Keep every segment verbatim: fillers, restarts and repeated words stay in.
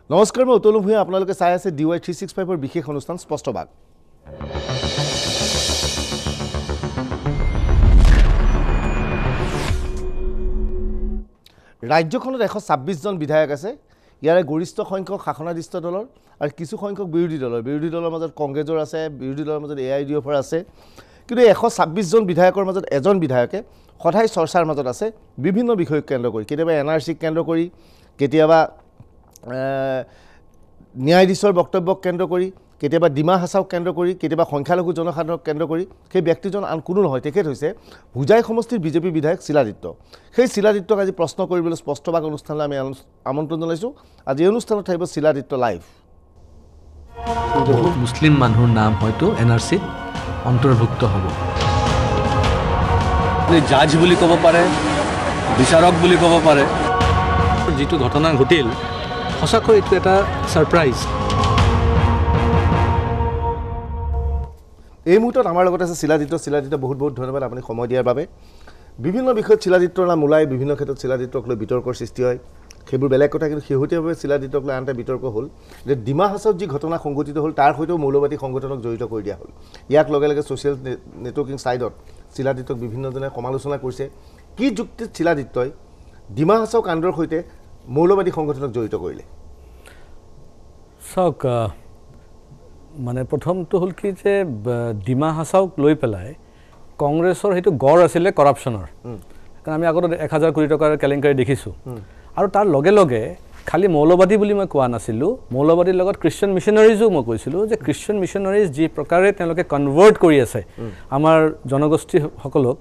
নমস্কাৰ মই উতলু ভূঞা আপোনালোকে চাই আছে D Y three six five ৰ বিশেষ অনুষ্ঠান স্পষ্ট বাক ৰাজ্যখনত এশ ছাব্বিছ জন বিধায়ক আছে ইয়াৰে গৰিষ্ঠ সংখ্যক শাসনাধিষ্ঠ দলৰ আৰু কিছু সংখ্যক বিৰোধী দলৰ বিৰোধী দলৰ মাজত কংগ্ৰেছৰ আছে বিৰোধী দলৰ মাজত এ আই ডি এফৰ আছে কিন্তু এশ ছাব্বিছ জন বিধায়কৰ মাজত এজন বিধায়কে সদায় চৰ্চাৰ মাজত আছে বিভিন্ন বিষয়ক কেন্দ্ৰ কৰি কেতিয়াবা এন আৰ চিক কেন্দ্ৰ কৰি কেতিয়াবা ন্যায়াধীশৰ বক্তব্যক কেন্দ্ৰ কৰি কেতিয়াবা ডিমা হাছাওক কেন্দ্ৰ কৰি কেতিয়াবা সংখ্যালঘু জনসাধাৰণক কেন্দ্ৰ কৰি সেই ব্যক্তিজন আন কোনো নহয় তেখেত হৈছে হুজাই সমষ্টিৰ বিজেপি বিধায়ক শিলাদিত্য সেই শিলাদিত্যক আজি প্ৰশ্ন কৰিবলৈ স্পষ্টবাক অনুষ্ঠানলৈ আমি আমন্ত্ৰণ জনাইছোঁ আজি এই অনুষ্ঠানত থাকিব শিলাদিত্য লাইভ বহুত মুছলিম মানুহৰ নাম হয়তো এন আৰ চিত অন্তৰ্ভুক্ত হ'ব জাজ বুলি ক'ব পাৰে বিচাৰক বুলি ক'ব পাৰে যিটো ঘটনা ঘটিল সঁচাকৈ এইটো এটা ছাৰপ্ৰাইজ এই মুহূৰ্তত আমাৰ লগত আছে শিলাদিত্য শিলাদিত্য বহুত বহুত ধন্যবাদ আপুনি সময় দিয়াৰ বাবে বিভিন্ন বিষয়ত শিলাদিত্যৰ নাম ওলাই বিভিন্ন ক্ষেত্ৰত শিলাদিত্যক লৈ বিতৰ্কৰ সৃষ্টি হয় সেইবোৰ বেলেগ কথা কিন্তু শেহতীয়াভাৱে শিলাদিত্যক লৈ আন এটা বিতৰ্ক হ'ল যে ডিমা হাছাওত যি ঘটনা সংঘটিত হ'ল তাৰ সৈতেও মৌলবাদী সংগঠনক জড়িত কৰি দিয়া হ'ল ইয়াক লগে লগে ছ'চিয়েল নেটৱৰ্কিং ছাইটত শিলাদিত্যক বিভিন্নজনে সমালোচনা কৰিছে কি যুক্তিত শিলাদিত্যই ডিমা হাছাও কাণ্ডৰ সৈতে মৌলবাদী সংগঠনক জড়িত কৰিলে চাওক মানে প্ৰথমটো হ'ল কি যে ডিমা হাছাওক লৈ পেলাই কংগ্ৰেছৰ সেইটো গড় আছিলে কৰাপশ্যনৰ কাৰণ আমি আগতে এক হাজাৰ কোটি টকাৰ কেলেংকাৰী দেখিছোঁ আৰু তাৰ লগে লগে খালি মৌলবাদী বুলি মই কোৱা নাছিলোঁ মৌলবাদীৰ লগত খ্ৰীষ্টিয়ান মিছনাৰিজো মই কৈছিলোঁ যে খ্ৰীষ্টিয়ান মিছনাৰিজ যি প্ৰকাৰে তেওঁলোকে কনভাৰ্ট কৰি আছে আমাৰ জনগোষ্ঠীসকলক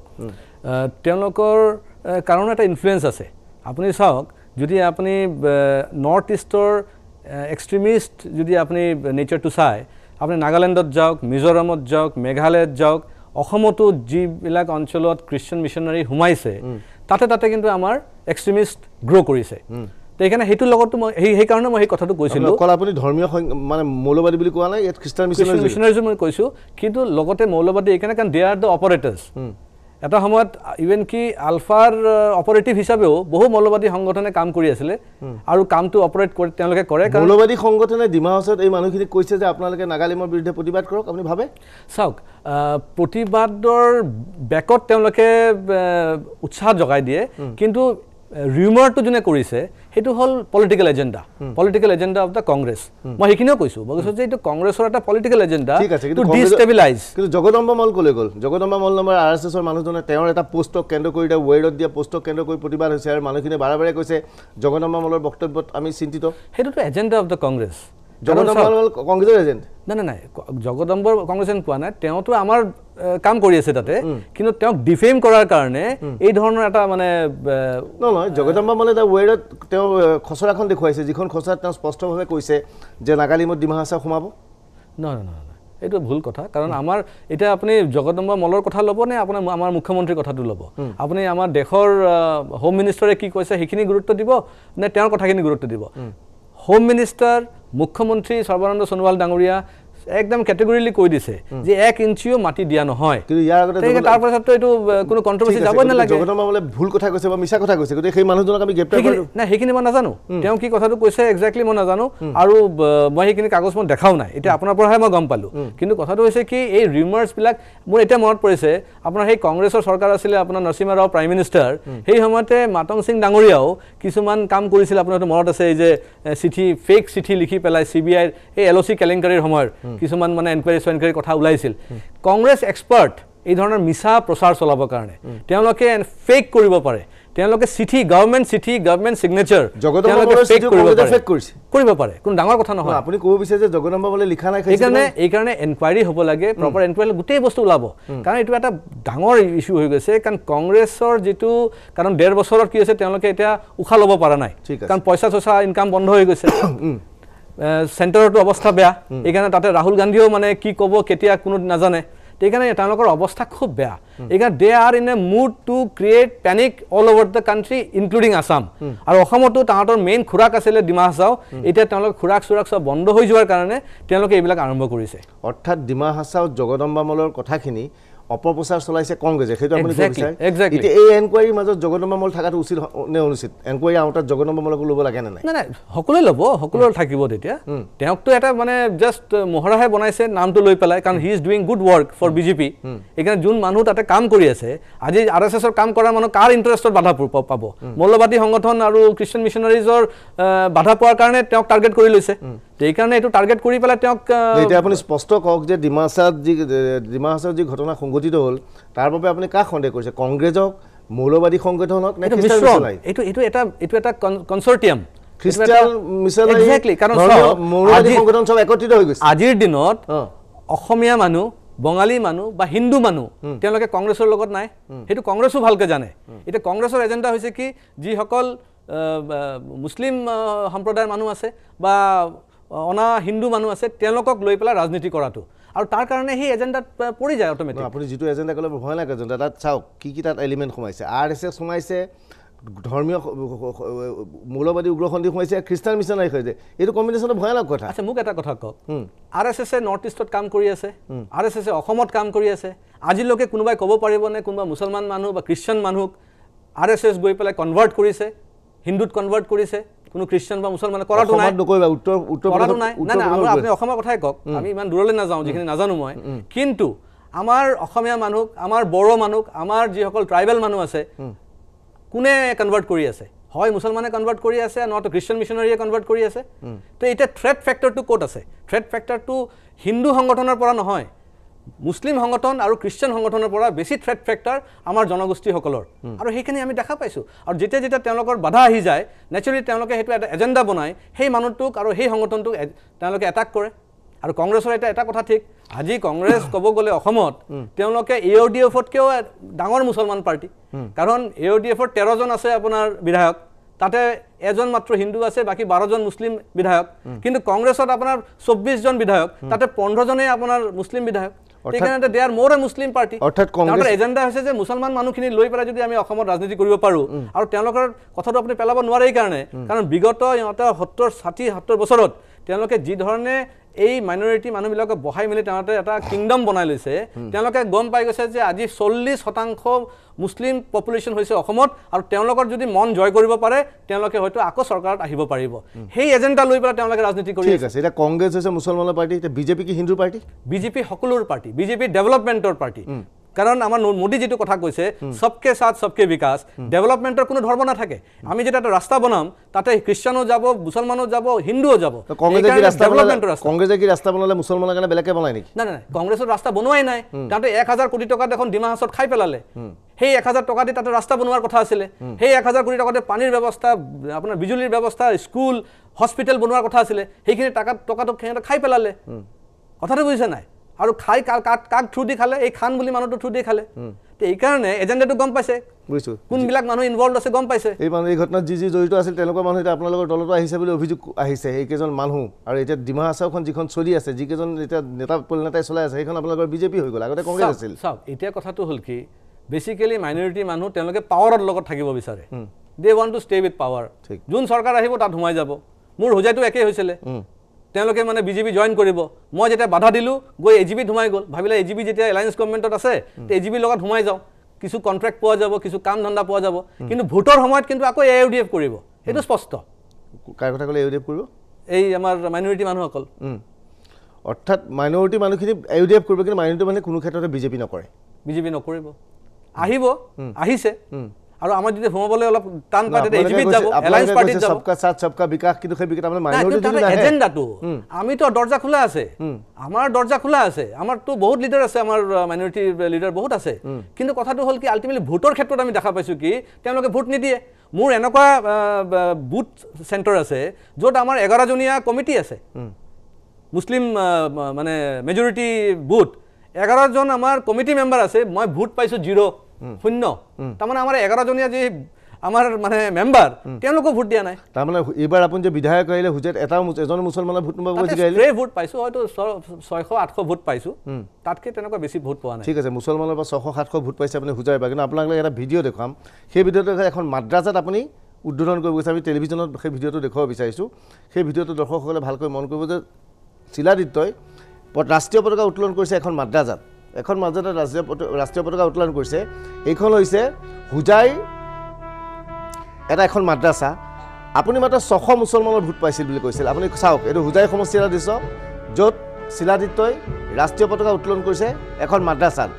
তেওঁলোকৰ কাৰণে এটা ইনফ্লুৱেঞ্চ আছে আপুনি চাওক যদি আপুনি নৰ্থ ইষ্টৰ এক্সট্ৰিমিষ্ট যদি আপুনি নেচাৰটো চায় আপুনি নাগালেণ্ডত যাওক মিজোৰামত যাওক মেঘালয়ত যাওক অসমতো যিবিলাক অঞ্চলত খ্ৰীষ্টিয়ান মিছনাৰী সোমাইছে তাতে তাতে কিন্তু আমাৰ এক্সট্ৰিমিষ্ট গ্ৰ' কৰিছে তো এইকাৰণে সেইটোৰ লগতো মই সেই সেইকাৰণে মই সেই কথাটো কৈছিলোঁ অকল আপুনি ধৰ্মীয় মানে মৌলবাদী বুলি কোৱা নাই ইয়াত খ্ৰীষ্টান মিছনাৰীজো মই কৈছোঁ কিন্তু লগতে মৌলবাদী এইকাৰণে কাৰণ দে আৰ দ্য অপাৰেটাৰ্ছ এটা সময়ত ইভেন কি আলফাৰ অপাৰেটিভ হিচাপেও বহু মৌলবাদী সংগঠনে কাম কৰি আছিলে আৰু কামটো অপাৰেট কৰি তেওঁলোকে কৰে মৌলবাদী সংগঠনে ডিমা হাছাওত এই মানুহখিনিক কৈছে যে আপোনালোকে নাগালেণ্ডৰ বিৰুদ্ধে প্ৰতিবাদ কৰক আপুনি ভাবে চাওক প্ৰতিবাদৰ বেকত তেওঁলোকে উৎসাহ জগাই দিয়ে কিন্তু ৰিউমাৰটো যোনে কৰিছে সেইটো হ'ল political agenda political agenda of the Congress মই সেইখিনিও কৈছোঁ মই কৈছোঁ যে এইটো কংগ্ৰেছৰ এটা পলিটিকেল এজেণ্ডা টু ডিষ্টেবিলাইজ কিন্তু জগদম্বা মল ক'লৈ গ'ল জগদম্বা মল নামৰ আৰ এছ এছৰ মানুহজনে তেওঁৰ এটা পোষ্টক কেন্দ্ৰ কৰি দিয়া ৱেৰত দিয়া পোষ্টক কেন্দ্ৰ কৰি প্ৰতিবাদ হৈছে আৰু মানুহখিনিয়ে বাৰে বাৰে কৈছে জগদম্বা মলৰ বক্তব্যত আমি চিন্তিত সেইটোতো agenda of the Congress Jagadamba Mall কংগ্ৰেছৰ এজেণ্ট নাই নাই নাই জগদম্বৰ কংগ্ৰেছ কোৱা নাই তেওঁতো আমাৰ কাম কৰি আছে তাতে কিন্তু তেওঁক ডিফেম কৰাৰ কাৰণে এই ধৰণৰ এটা মানে নহয় জগদম্বা মলে এটা ৱেৰত তেওঁ খচৰাখন দেখুৱাইছে যিখন খচৰাত তেওঁ স্পষ্টভাৱে কৈছে যে নাগালেণ্ডত ডিমা হাছাও সোমাব নহয় নহয় এইটো ভুল কথা কাৰণ আমাৰ এতিয়া আপুনি জগদম্বা মলৰ কথা ল'ব নে আপোনাৰ আমাৰ মুখ্যমন্ত্ৰীৰ কথাটো ল'ব আপুনি আমাৰ দেশৰ হোম মিনিষ্টাৰে কি কৈছে সেইখিনি গুৰুত্ব দিব নে তেওঁৰ কথাখিনি গুৰুত্ব দিব হোম মিনিষ্টাৰ মুখ্যমন্ত্ৰী সৰ্বানন্দ সোণোৱাল ডাঙৰীয়া একদম কেটেগৰিলি কৈ দিছে যে এক ইঞ্চিও মাটি দিয়া নহয় কিন্তু ইয়াৰ আগতে তাৰ পাছতো এইটো কোনো কণ্ট্ৰভাৰ্চি যাব নালাগে জগদম্বা মলে ভুল কথা কৈছে বা মিছা কথা কৈছে গতিকে সেই মানুহজনক আমি গ্ৰেপ্তাৰ কৰিম না সেইখিনি মই নাজানো তেওঁ কি কথাটো কৈছে এক্সেক্টলি মই নাজানো আৰু মই সেইখিনি কাগজ মই দেখাও নাই এতিয়া আপোনাৰ পৰাহে মই গম পালোঁ কিন্তু কথাটো হৈছে কি এই ৰিউমাৰ্ছবিলাক মোৰ এতিয়া মনত পৰিছে আপোনাৰ সেই কংগ্ৰেছৰ চৰকাৰ আছিলে আপোনাৰ নৰসিম্হা ৰাও প্ৰাইম মিনিষ্টাৰ সেই সময়তে মাতং সিং ডাঙৰীয়াও কিছুমান কাম কৰিছিল আপোনাৰতো মনত আছে এই যে চিঠি ফেক চিঠি লিখি পেলাই চি বি আইৰ এই এল অ' চি কেলেংকাৰীৰ সময়ৰ কিছুমান মানে এনকুৱাৰী চেনকুৱাৰী কথা ওলাইছিল কংগ্ৰেছ এক্সপাৰ্ট এই ধৰণৰ মিছা প্ৰচাৰ চলাবৰ কাৰণে তেওঁলোকে ফেক কৰিব পাৰে তেওঁলোকে চিঠি গভৰ্ণমেণ্ট চিঠি গভৰ্ণমেণ্ট সিগনেচাৰ কৰিব পাৰে কোনো ডাঙৰ কথা নহয় আপুনি ক'ব বিচাৰে যে জগদম্বা মলে লিখা নাই সেইকাৰণে এইকাৰণে এনকুৱাৰী হ'ব লাগে প্ৰপাৰ এনকুৱাৰী গোটেই বস্তু ওলাব কাৰণ এইটো এটা ডাঙৰ ইছ্যু হৈ গৈছে কাৰণ কংগ্ৰেছৰ যিটো কাৰণ ডেৰ বছৰত কি হৈছে তেওঁলোকে এতিয়া উশাহ ল'ব পৰা নাই কাৰণ পইচা চইচা ইনকাম বন্ধ হৈ গৈছে চেণ্টাৰতো অৱস্থা বেয়া এইকাৰণে তাতে ৰাহুল গান্ধীও মানে কি ক'ব কেতিয়া কোনো নাজানে সেইকাৰণে তেওঁলোকৰ অৱস্থা খুব বেয়া এইকাৰণে they are in a mood to create panic all over the country including Assam আৰু অসমতো তাহাঁতৰ মেইন খোৰাক আছিলে ডিমা হাছাও এতিয়া তেওঁলোকে খোৰাক চোৰাক চব বন্ধ হৈ যোৱাৰ কাৰণে তেওঁলোকে এইবিলাক আৰম্ভ কৰিছে অৰ্থাৎ ডিমা হাছাও জগদম্বা মলৰ কথাখিনি অপপ্ৰচাৰ চলাইছে কংগ্ৰেছে সেইটো আপুনি ক'ব Exactly, বিচাৰে exactly. এতিয়া এই এনকুৱাৰীৰ মাজত জগদম্বা মল থকাটো উচিত নে অনুচিত এনকুৱাৰী আউটত জগদম্বা মলকো ল'ব লাগে নে নাই নাই নাই সকলোৱে ল'ব সকলোৰে থাকিব তেতিয়া তেওঁকতো এটা মানে জাষ্ট মহৰাহে বনাইছে নামটো লৈ পেলাই কাৰণ he is doing good work for BJP এইকাৰণে যোন মানুহ তাতে কাম কৰি আছে আজি আৰ এছ এছৰ কাম কৰা মানুহ কাৰ ইণ্টাৰেষ্টত বাধা পাব মৌলবাদী সংগঠন আৰু খ্ৰীষ্টান মিছনাৰিজৰ বাধা পোৱাৰ কাৰণে তেওঁক টাৰ্গেট কৰি লৈছে সেইকাৰণে এইটো টাৰ্গেট কৰি পেলাই তেওঁক এতিয়া আপুনি স্পষ্ট কওক যে ডিমা হাছাওত যি ডিমা হাছাওত যি ঘটনা সংঘটিত হ'ল তাৰ বাবে আপুনি কাক সন্দেহ কৰিছে কংগ্ৰেছক মৌলবাদী সংগঠনক নে খ্ৰীষ্টান মিছনাৰী এইটো এইটো এটা এইটো এটা কনচৰ্টিয়াম খ্ৰীষ্টান মিছনাৰী Exactly, কাৰণ মৌলবাদী সংগঠন সব একত্ৰিত হৈ গৈছে আজিৰ দিনত অসমীয়া মানুহ বঙালী মানুহ বা হিন্দু মানুহ তেওঁলোকে কংগ্ৰেছৰ লগত নাই সেইটো কংগ্ৰেছো ভালকে জানে এতিয়া কংগ্ৰেছৰ এজেণ্ডা হৈছে কি যিসকল মুছলিম সম্প্ৰদায়ৰ মানুহ আছে বা অনা হিন্দু মানুহ আছে তেওঁলোকক লৈ পেলাই ৰাজনীতি কৰাটো আৰু তাৰ কাৰণে সেই এজেণ্ডাত পৰি যায় অট'মেটিক আপুনি যিটো এজেণ্ডা ক'লে ভয় লাগে এজেণ্ডা তাত চাওক কি কি তাত এলিমেণ্ট সোমাইছে আৰ এছ এছ সোমাইছে ধৰ্মীয় মৌলবাদী উগ্ৰপন্থী সোমাইছে খ্ৰীষ্টান মিছনাৰী হৈছে এইটো কম্বিনেশ্যনটো ভয়ানক কথা আচ্ছা মোক এটা কথা কওক আৰ এছ এছে নৰ্থ ইষ্টত কাম কৰি আছে আৰ এছ এছে অসমত কাম কৰি আছে আজিলৈকে কোনোবাই ক'ব পাৰিবনে কোনোবা মুছলমান মানুহ বা খ্ৰীষ্টান মানুহক আৰ এছ এছ গৈ পেলাই কনভাৰ্ট কৰিছে হিন্দুত কনভাৰ্ট কৰিছে কোনো খ্ৰীষ্টান বা মুছলমানে কৰাটো নাই নকৰিবা উত্তৰ উত্তৰ কৰাটো নাই নাই নাই আপুনি অসমৰ কথাই কওক আমি ইমান দূৰলৈ নাযাওঁ যিখিনি নাজানো মই কিন্তু আমাৰ অসমীয়া মানুহ আমাৰ বড়ো মানুহ আমাৰ যিসকল ট্ৰাইবেল মানুহ আছে কোনে কনভাৰ্ট কৰি আছে হয় মুছলমানে কনভাৰ্ট কৰি আছে নহতো খ্ৰীষ্টান মিছনাৰীয়ে কনভাৰ্ট কৰি আছে তো এতিয়া থ্ৰেট ফেক্টৰটো ক'ত আছে থ্ৰেট ফেক্টৰটো হিন্দু সংগঠনৰ পৰা নহয় মুছলিম সংগঠন আৰু খ্ৰীষ্টান সংগঠনৰ পৰা বেছি থ্ৰেট ফেক্টৰ আমাৰ জনগোষ্ঠীসকলৰ আৰু সেইখিনি আমি দেখা পাইছোঁ আৰু যেতিয়া যেতিয়া তেওঁলোকৰ বাধা আহি যায় নেচাৰেলি তেওঁলোকে সেইটো এটা এজেণ্ডা বনাই সেই মানুহটোক আৰু সেই সংগঠনটোক তেওঁলোকে এটাক কৰে আৰু কংগ্ৰেছৰ এটা এটা কথা ঠিক আজি কংগ্ৰেছ ক'ব গ'লে অসমত তেওঁলোকে এ অ' ডি এফতকৈও ডাঙৰ মুছলমান পাৰ্টি কাৰণ এ অ' ডি এফৰ তেৰজন আছে আপোনাৰ বিধায়ক তাতে এজন মাত্ৰ হিন্দু আছে বাকী বাৰজন মুছলিম বিধায়ক কিন্তু কংগ্ৰেছত আপোনাৰ চৌব্বিছজন বিধায়ক তাতে পোন্ধৰজনে আপোনাৰ মুছলিম বিধায়ক সেইকাৰণে দে আৰ মোৰ এ মুছলিম পাৰ্টি অৰ্থাৎ কংগ্ৰেছ এজেণ্ডা হৈছে যে মুছলমান মানুহখিনি লৈ পেলাই যদি আমি অসমত ৰাজনীতি কৰিব পাৰোঁ আৰু তেওঁলোকৰ কথাটো আপুনি পেলাব নোৱাৰে এইকাৰণে কাৰণ বিগত ইহঁতৰ সত্তৰ ষাঠি সত্তৰ বছৰত তেওঁলোকে যি ধৰণে এই মাইনৰিটি মানুহবিলাকক বহাই মেলি তেওঁলোকে এটা কিংডম বনাই লৈছে তেওঁলোকে গম পাই গৈছে যে আজি চল্লিছ শতাংশ মুছলিম পপুলেশ্যন হৈছে অসমত আৰু তেওঁলোকৰ যদি মন জয় কৰিব পাৰে তেওঁলোকে হয়তো আকৌ চৰকাৰত আহিব পাৰিব সেই এজেণ্ডা লৈ পেলাই তেওঁলোকে ৰাজনীতি কৰি ঠিক আছে এতিয়া কংগ্ৰেছ হৈছে মুছলমানৰ পাৰ্টি এতিয়া বিজেপি কি হিন্দু পাৰ্টি বিজেপি সকলোৰ পাৰ্টি বিজেপি ডেভেলপমেণ্টৰ পাৰ্টি কাৰণ আমাৰ মোদী যিটো কথা কৈছে সবকে সাথ সবকে বিকাশ ডেভেলপমেণ্টৰ কোনো ধৰ্ম নাথাকে আমি যেতিয়া এটা ৰাস্তা বনাম তাতে খ্ৰীষ্টানো যাব মুছলমানো যাব হিন্দুও যাব কংগ্ৰেছে কি ৰাস্তা বনালে কংগ্ৰেছে কি ৰাস্তা বনালে মুছলমানৰ কাৰণে বেলেগে বনাই নেকি নাই নাই কংগ্ৰেছৰ ৰাস্তা বনোৱাই নাই তাতে এক হাজাৰ কোটি টকা দেখোন ডিমা হাছাওত খাই পেলালে সেই এক হাজাৰ টকা দি তাতে ৰাস্তা বনোৱাৰ কথা আছিলে সেই এক হাজাৰ কোটি টকাতে পানীৰ ব্যৱস্থা আপোনাৰ বিজুলীৰ ব্যৱস্থা স্কুল হস্পিটেল বনোৱাৰ কথা আছিলে সেইখিনি টকা টকাটো সিহঁতে খাই পেলালে কথাটো বুজিছে নাই আৰু খাই কাক কাক থ্ৰু দি খালে এই খান বুলি মানুহটো থ্ৰু দি খালে তো এইকাৰণে এজেণ্ডাটো গম পাইছে বুজিছোঁ কোনবিলাক মানুহ ইনভলভ আছে গম পাইছে এই মানুহ এই ঘটনাত যি যি জড়িত আছিল তেওঁলোকৰ মানুহ এতিয়া আপোনালোকৰ দলতো আহিছে বুলি অভিযোগ আহিছে এইকেইজন মানুহ আৰু এতিয়া ডিমা হাছাওখন যিখন চলি আছে যিকেইজন এতিয়া নেতা নেতাই চলাই আছে সেইখন আপোনালোকৰ বিজেপি হৈ গ'ল আগতে কংগ্ৰেছ আছিল চাওক এতিয়া কথাটো হ'ল কি বেচিকেলি মাইনৰিটি মানুহ তেওঁলোকে পাৱাৰৰ লগত থাকিব বিচাৰে they want to stay with power যোন চৰকাৰ আহিব তাত সোমাই যাব মোৰ হোজাইটো একেই হৈছিলে তেওঁলোকে মানে বিজেপি জইন কৰিব মই যেতিয়া বাধা দিলোঁ গৈ এ জি বিত সোমাই গ'ল ভাবিলে এ জি বি যেতিয়া এলায়েন্স গভৰ্ণমেণ্টত আছে এ জি বিৰ লগত সোমাই যাওঁ কিছু কণ্ট্ৰেক্ট পোৱা যাব কিছু কাম ধান্দা পোৱা যাব কিন্তু ভোটৰ সময়ত কিন্তু আকৌ এ ইউ ডি এফ কৰিব সেইটো স্পষ্ট কাৰ কথা ক'লে এ ইউ ডি এফ কৰিব এই আমাৰ মাইনৰিটি মানুহসকল অৰ্থাৎ মাইনৰিটি মানুহখিনি এ ইউ ডি এফ কৰিব কিন্তু মাইনৰিটি মানে কোনো ক্ষেত্ৰতে বিজেপি নকৰে বিজেপি নকৰিব আহিব আহিছে আৰু আমাৰ যদি সোমাবলৈ অলপ টান পায় তেতিয়া এ জি বিত যাব এলায়েন্স পাৰ্টিত যাব সবকা সাথ সবকা বিকাশ কিন্তু সেই বিকাশ মানে মাইনৰিটি যদি নাহে এজেণ্ডাটো আমিতো দৰ্জা খোলা আছে আমাৰ দৰ্জা খোলা আছে আমাৰতো বহুত লিডাৰ আছে আমাৰ মাইনৰিটি লিডাৰ বহুত আছে কিন্তু কথাটো হ'ল কি আল্টিমেটলি ভোটৰ ক্ষেত্ৰত আমি দেখা পাইছোঁ কি তেওঁলোকে ভোট নিদিয়ে মোৰ এনেকুৱা বুথ চেণ্টাৰ আছে য'ত আমাৰ এঘাৰজনীয়া কমিটি আছে মুছলিম মানে মেজৰিটি বুথ এঘাৰজন আমাৰ কমিটি মেম্বাৰ আছে মই ভোট পাইছোঁ জিৰ' শূন্য তাৰমানে আমাৰ এঘাৰজনীয়া যি আমাৰ মানে মেম্বাৰ তেওঁলোকো ভোট দিয়া নাই তাৰমানে এইবাৰ আপুনি যে বিধায়ক আহিলে হুজাইত এটাও এজন মুছলমানৰ ভোট নাপাব বুলি আহিলে স্প্ৰে ভোট পাইছোঁ হয়তো ছয়শ আঠশ ভোট পাইছোঁ তাতকৈ তেনেকুৱা বেছি ভোট পোৱা নাই ঠিক আছে মুছলমানৰ পৰা ছশ সাতশ ভোট পাইছে আপুনি হুজাইৰ পৰা কিন্তু আপোনালোকে এটা ভিডিঅ' দেখুৱাম সেই ভিডিঅ'টো এখন মাদ্ৰাজাত আপুনি উদ্বোধন কৰিব গৈছে আমি টেলিভিশ্যনত সেই ভিডিঅ'টো দেখুৱাব বিচাৰিছোঁ সেই ভিডিঅ'টো দৰ্শকসকলে ভালকৈ মন কৰিব যে চিলাদিত্যই ৰাষ্ট্ৰীয় পতাকা উত্তোলন কৰিছে এখন মাদ্ৰাজাত এখন মাজতে ৰাষ্ট্ৰীয় ৰাষ্ট্ৰীয় পতাকা উত্তোলন কৰিছে এইখন হৈছে হুজাই এটা এখন মাদ্ৰাছা আপুনি মাত্ৰ ছশ মুছলমানৰ ভোট পাইছিল বুলি কৈছিল আপুনি চাওক এইটো হুজাই সমষ্টি এটা দৃশ্য য'ত শিলাদিত্যই ৰাষ্ট্ৰীয় পতাকা উত্তোলন কৰিছে এখন মাদ্ৰাছাত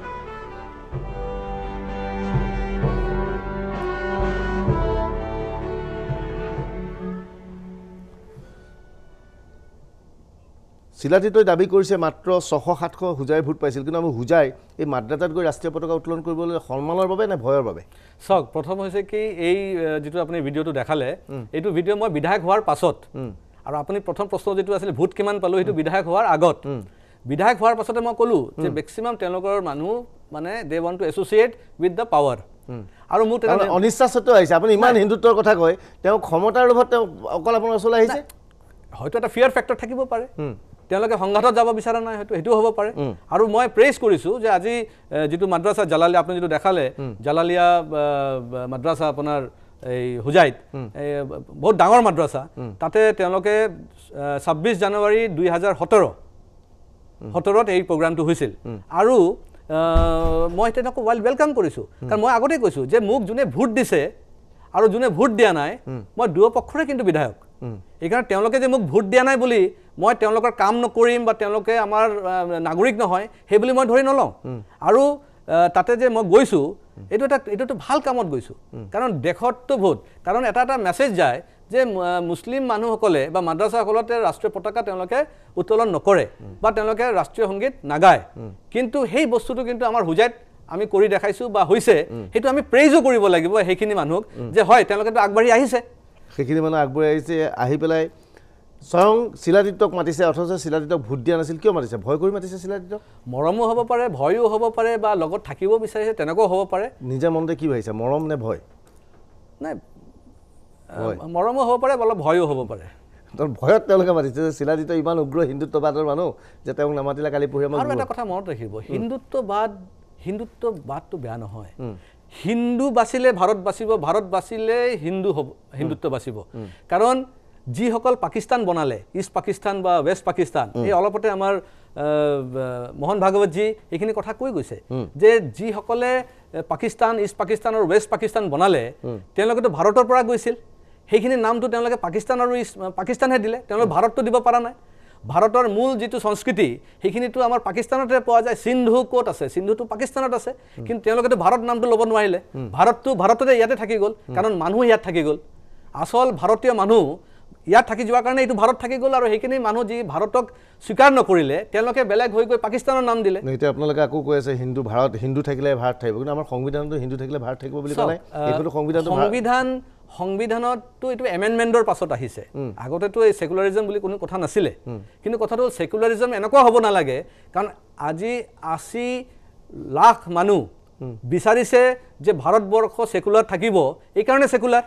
শিলাদিত্যই দাবী কৰিছে মাত্ৰ ছশ সাতশ হুজাই ভোট পাইছিল কিন্তু আমি হুজাই এই মাদ্ৰাছাত গৈ ৰাষ্ট্ৰীয় পতাকা উত্তোলন কৰিবলৈ সন্মানৰ বাবে নে ভয়ৰ বাবে চাওক প্ৰথম হৈছে কি এই যিটো আপুনি ভিডিঅ'টো দেখালে এইটো ভিডিঅ' মই বিধায়ক হোৱাৰ পাছত আৰু আপুনি প্ৰথম প্ৰশ্ন যেটো আছিল ভোট কিমান পালো সেইটো বিধায়ক হোৱাৰ আগত বিধায়ক হোৱাৰ পাছতে মই ক'লো যে মেক্সিমাম তেওঁলোকৰ মানুহ মানে they want to associate with the power আৰু মোৰ তেনে অনিচ্ছা সত্ত্বেও আহিছে আপুনি ইমান হিন্দুত্বৰ কথা কয় তেওঁ ক্ষমতাৰ লোভত তেওঁ অকল আপোনাৰ ওচৰলৈ আহিছে হয়তো এটা ফিয়াৰ ফেক্টৰ থাকিব পাৰে তেওঁলোকে সংঘাতত যাব বিচৰা নাই হয়তো সেইটো হ'ব পাৰে আৰু মই প্ৰেইজ কৰিছোঁ যে আজি যিটো মাদ্ৰাছা জালালিয়া আপুনি যিটো দেখালে জালালিয়া মাদ্ৰাছা আপোনাৰ এই হুজাইত বহুত ডাঙৰ মাদ্ৰাছা তাতে তেওঁলোকে ছাব্বিছ জানুৱাৰী দুই হাজাৰ সোতৰ সোতৰত এই প্ৰগ্ৰামটো হৈছিল আৰু মই তেনেকৈ ৱেল ৱেলকাম কৰিছোঁ কাৰণ মই আগতেই কৈছোঁ যে মোক যোনে ভোট দিছে আৰু যোনে ভোট দিয়া নাই মই দুয়ো পক্ষৰে কিন্তু বিধায়ক এইকাৰণে তেওঁলোকে যে মোক ভোট দিয়া নাই বুলি মই তেওঁলোকৰ কাম নকৰিম বা তেওঁলোকে আমাৰ নাগৰিক নহয় সেই বুলি মই ধৰি নলওঁ আৰু তাতে যে মই গৈছোঁ এইটো এটা এইটোতো ভাল কামত গৈছোঁ কাৰণ দেশততো ভোট কাৰণ এটা এটা মেছেজ যায় যে মুছলিম মানুহসকলে বা মাদ্ৰাছাসকলতে ৰাষ্ট্ৰীয় পতাকা তেওঁলোকে উত্তোলন নকৰে বা তেওঁলোকে ৰাষ্ট্ৰীয় সংগীত নাগায় কিন্তু সেই বস্তুটো কিন্তু আমাৰ হুজাইত আমি কৰি দেখাইছোঁ বা হৈছে সেইটো আমি প্ৰেইজো কৰিব লাগিব সেইখিনি মানুহক যে হয় তেওঁলোকেতো আগবাঢ়ি আহিছে সেইখিনি মানুহ আগবাঢ়ি আহিছে আহি পেলাই স্বয়ং শিলাদিত্যক মাতিছে অথচ শিলাদিত্যক ভোট দিয়া নাছিল কিয় মাতিছে ভয় কৰি মাতিছে শিলাদিত্যক মৰমো হ'ব পাৰে ভয়ো হ'ব পাৰে বা লগত থাকিব বিচাৰিছে তেনেকুৱাও হ'ব পাৰে নিজে মনতে কি ভাবিছে মৰম নে ভয় নাই মৰমো হ'ব পাৰে অলপ ভয়ো হ'ব পাৰে তোৰ ভয়ত তেওঁলোকে মাতিছে যে শিলাদিত্য ইমান উগ্ৰ হিন্দুত্ববাদৰ মানুহ যে তেওঁক নামাতিলে কালি পঢ়ি আমাক আৰু এটা কথা মনত ৰাখিব হিন্দুত্ববাদ হিন্দুত্ববাদটো বেয়া নহয় হিন্দু বাচিলে ভাৰত বাচিব ভাৰত বাচিলে হিন্দু হ'ব হিন্দুত্ব বাচিব কাৰণ যিসকল পাকিস্তান বনালে ইষ্ট পাকিস্তান বা ৱেষ্ট পাকিস্তান এই অলপতে আমাৰ মোহন ভাগৱতজী এইখিনি কথা কৈ গৈছে যে যিসকলে পাকিস্তান ইষ্ট পাকিস্তান আৰু ৱেষ্ট পাকিস্তান বনালে তেওঁলোকেতো ভাৰতৰ পৰা গৈছিল সেইখিনি নামটো তেওঁলোকে পাকিস্তান আৰু ইষ্ট পাকিস্তানহে দিলে তেওঁলোকে ভাৰতটো দিব পৰা নাই ভাৰতৰ মূল যিটো সংস্কৃতি সেইখিনিতো আমাৰ পাকিস্তানতে পোৱা যায় সিন্ধু ক'ত আছে সিন্ধুটো পাকিস্তানত আছে কিন্তু তেওঁলোকেতো ভাৰত নামটো ল'ব নোৱাৰিলে ভাৰতটো ভাৰততে ইয়াতে থাকি গ'ল কাৰণ মানুহ ইয়াত থাকি গ'ল আচল ভাৰতীয় মানুহ ইয়াত থাকি যোৱাৰ কাৰণে এইটো ভাৰত থাকি গ'ল আৰু সেইখিনি মানুহ যি ভাৰতক স্বীকাৰ নকৰিলে তেওঁলোকে বেলেগ হৈ গৈ পাকিস্তানৰ নাম দিলে এতিয়া আপোনালোকে আকৌ কৈ আছে হিন্দু ভাৰত হিন্দু থাকিলে ভাৰত থাকিব কিন্তু আমাৰ সংবিধানতো হিন্দু থাকিলে ভাৰত থাকিব বুলি ক'লে এইটো সংবিধানটো সংবিধান সংবিধানতটো এইটো এমেণ্ডমেণ্টৰ পাছত আহিছে আগতেতো এই সেকুলাৰিজম বুলি কোনো কথা নাছিলে কিন্তু কথাটো সেকুলাৰিজম এনেকুৱা হ'ব নালাগে কাৰণ আজি আশী লাখ মানুহ বিচাৰিছে যে ভাৰতবৰ্ষ সেকুলাৰ থাকিব এইকাৰণে সেকুলাৰ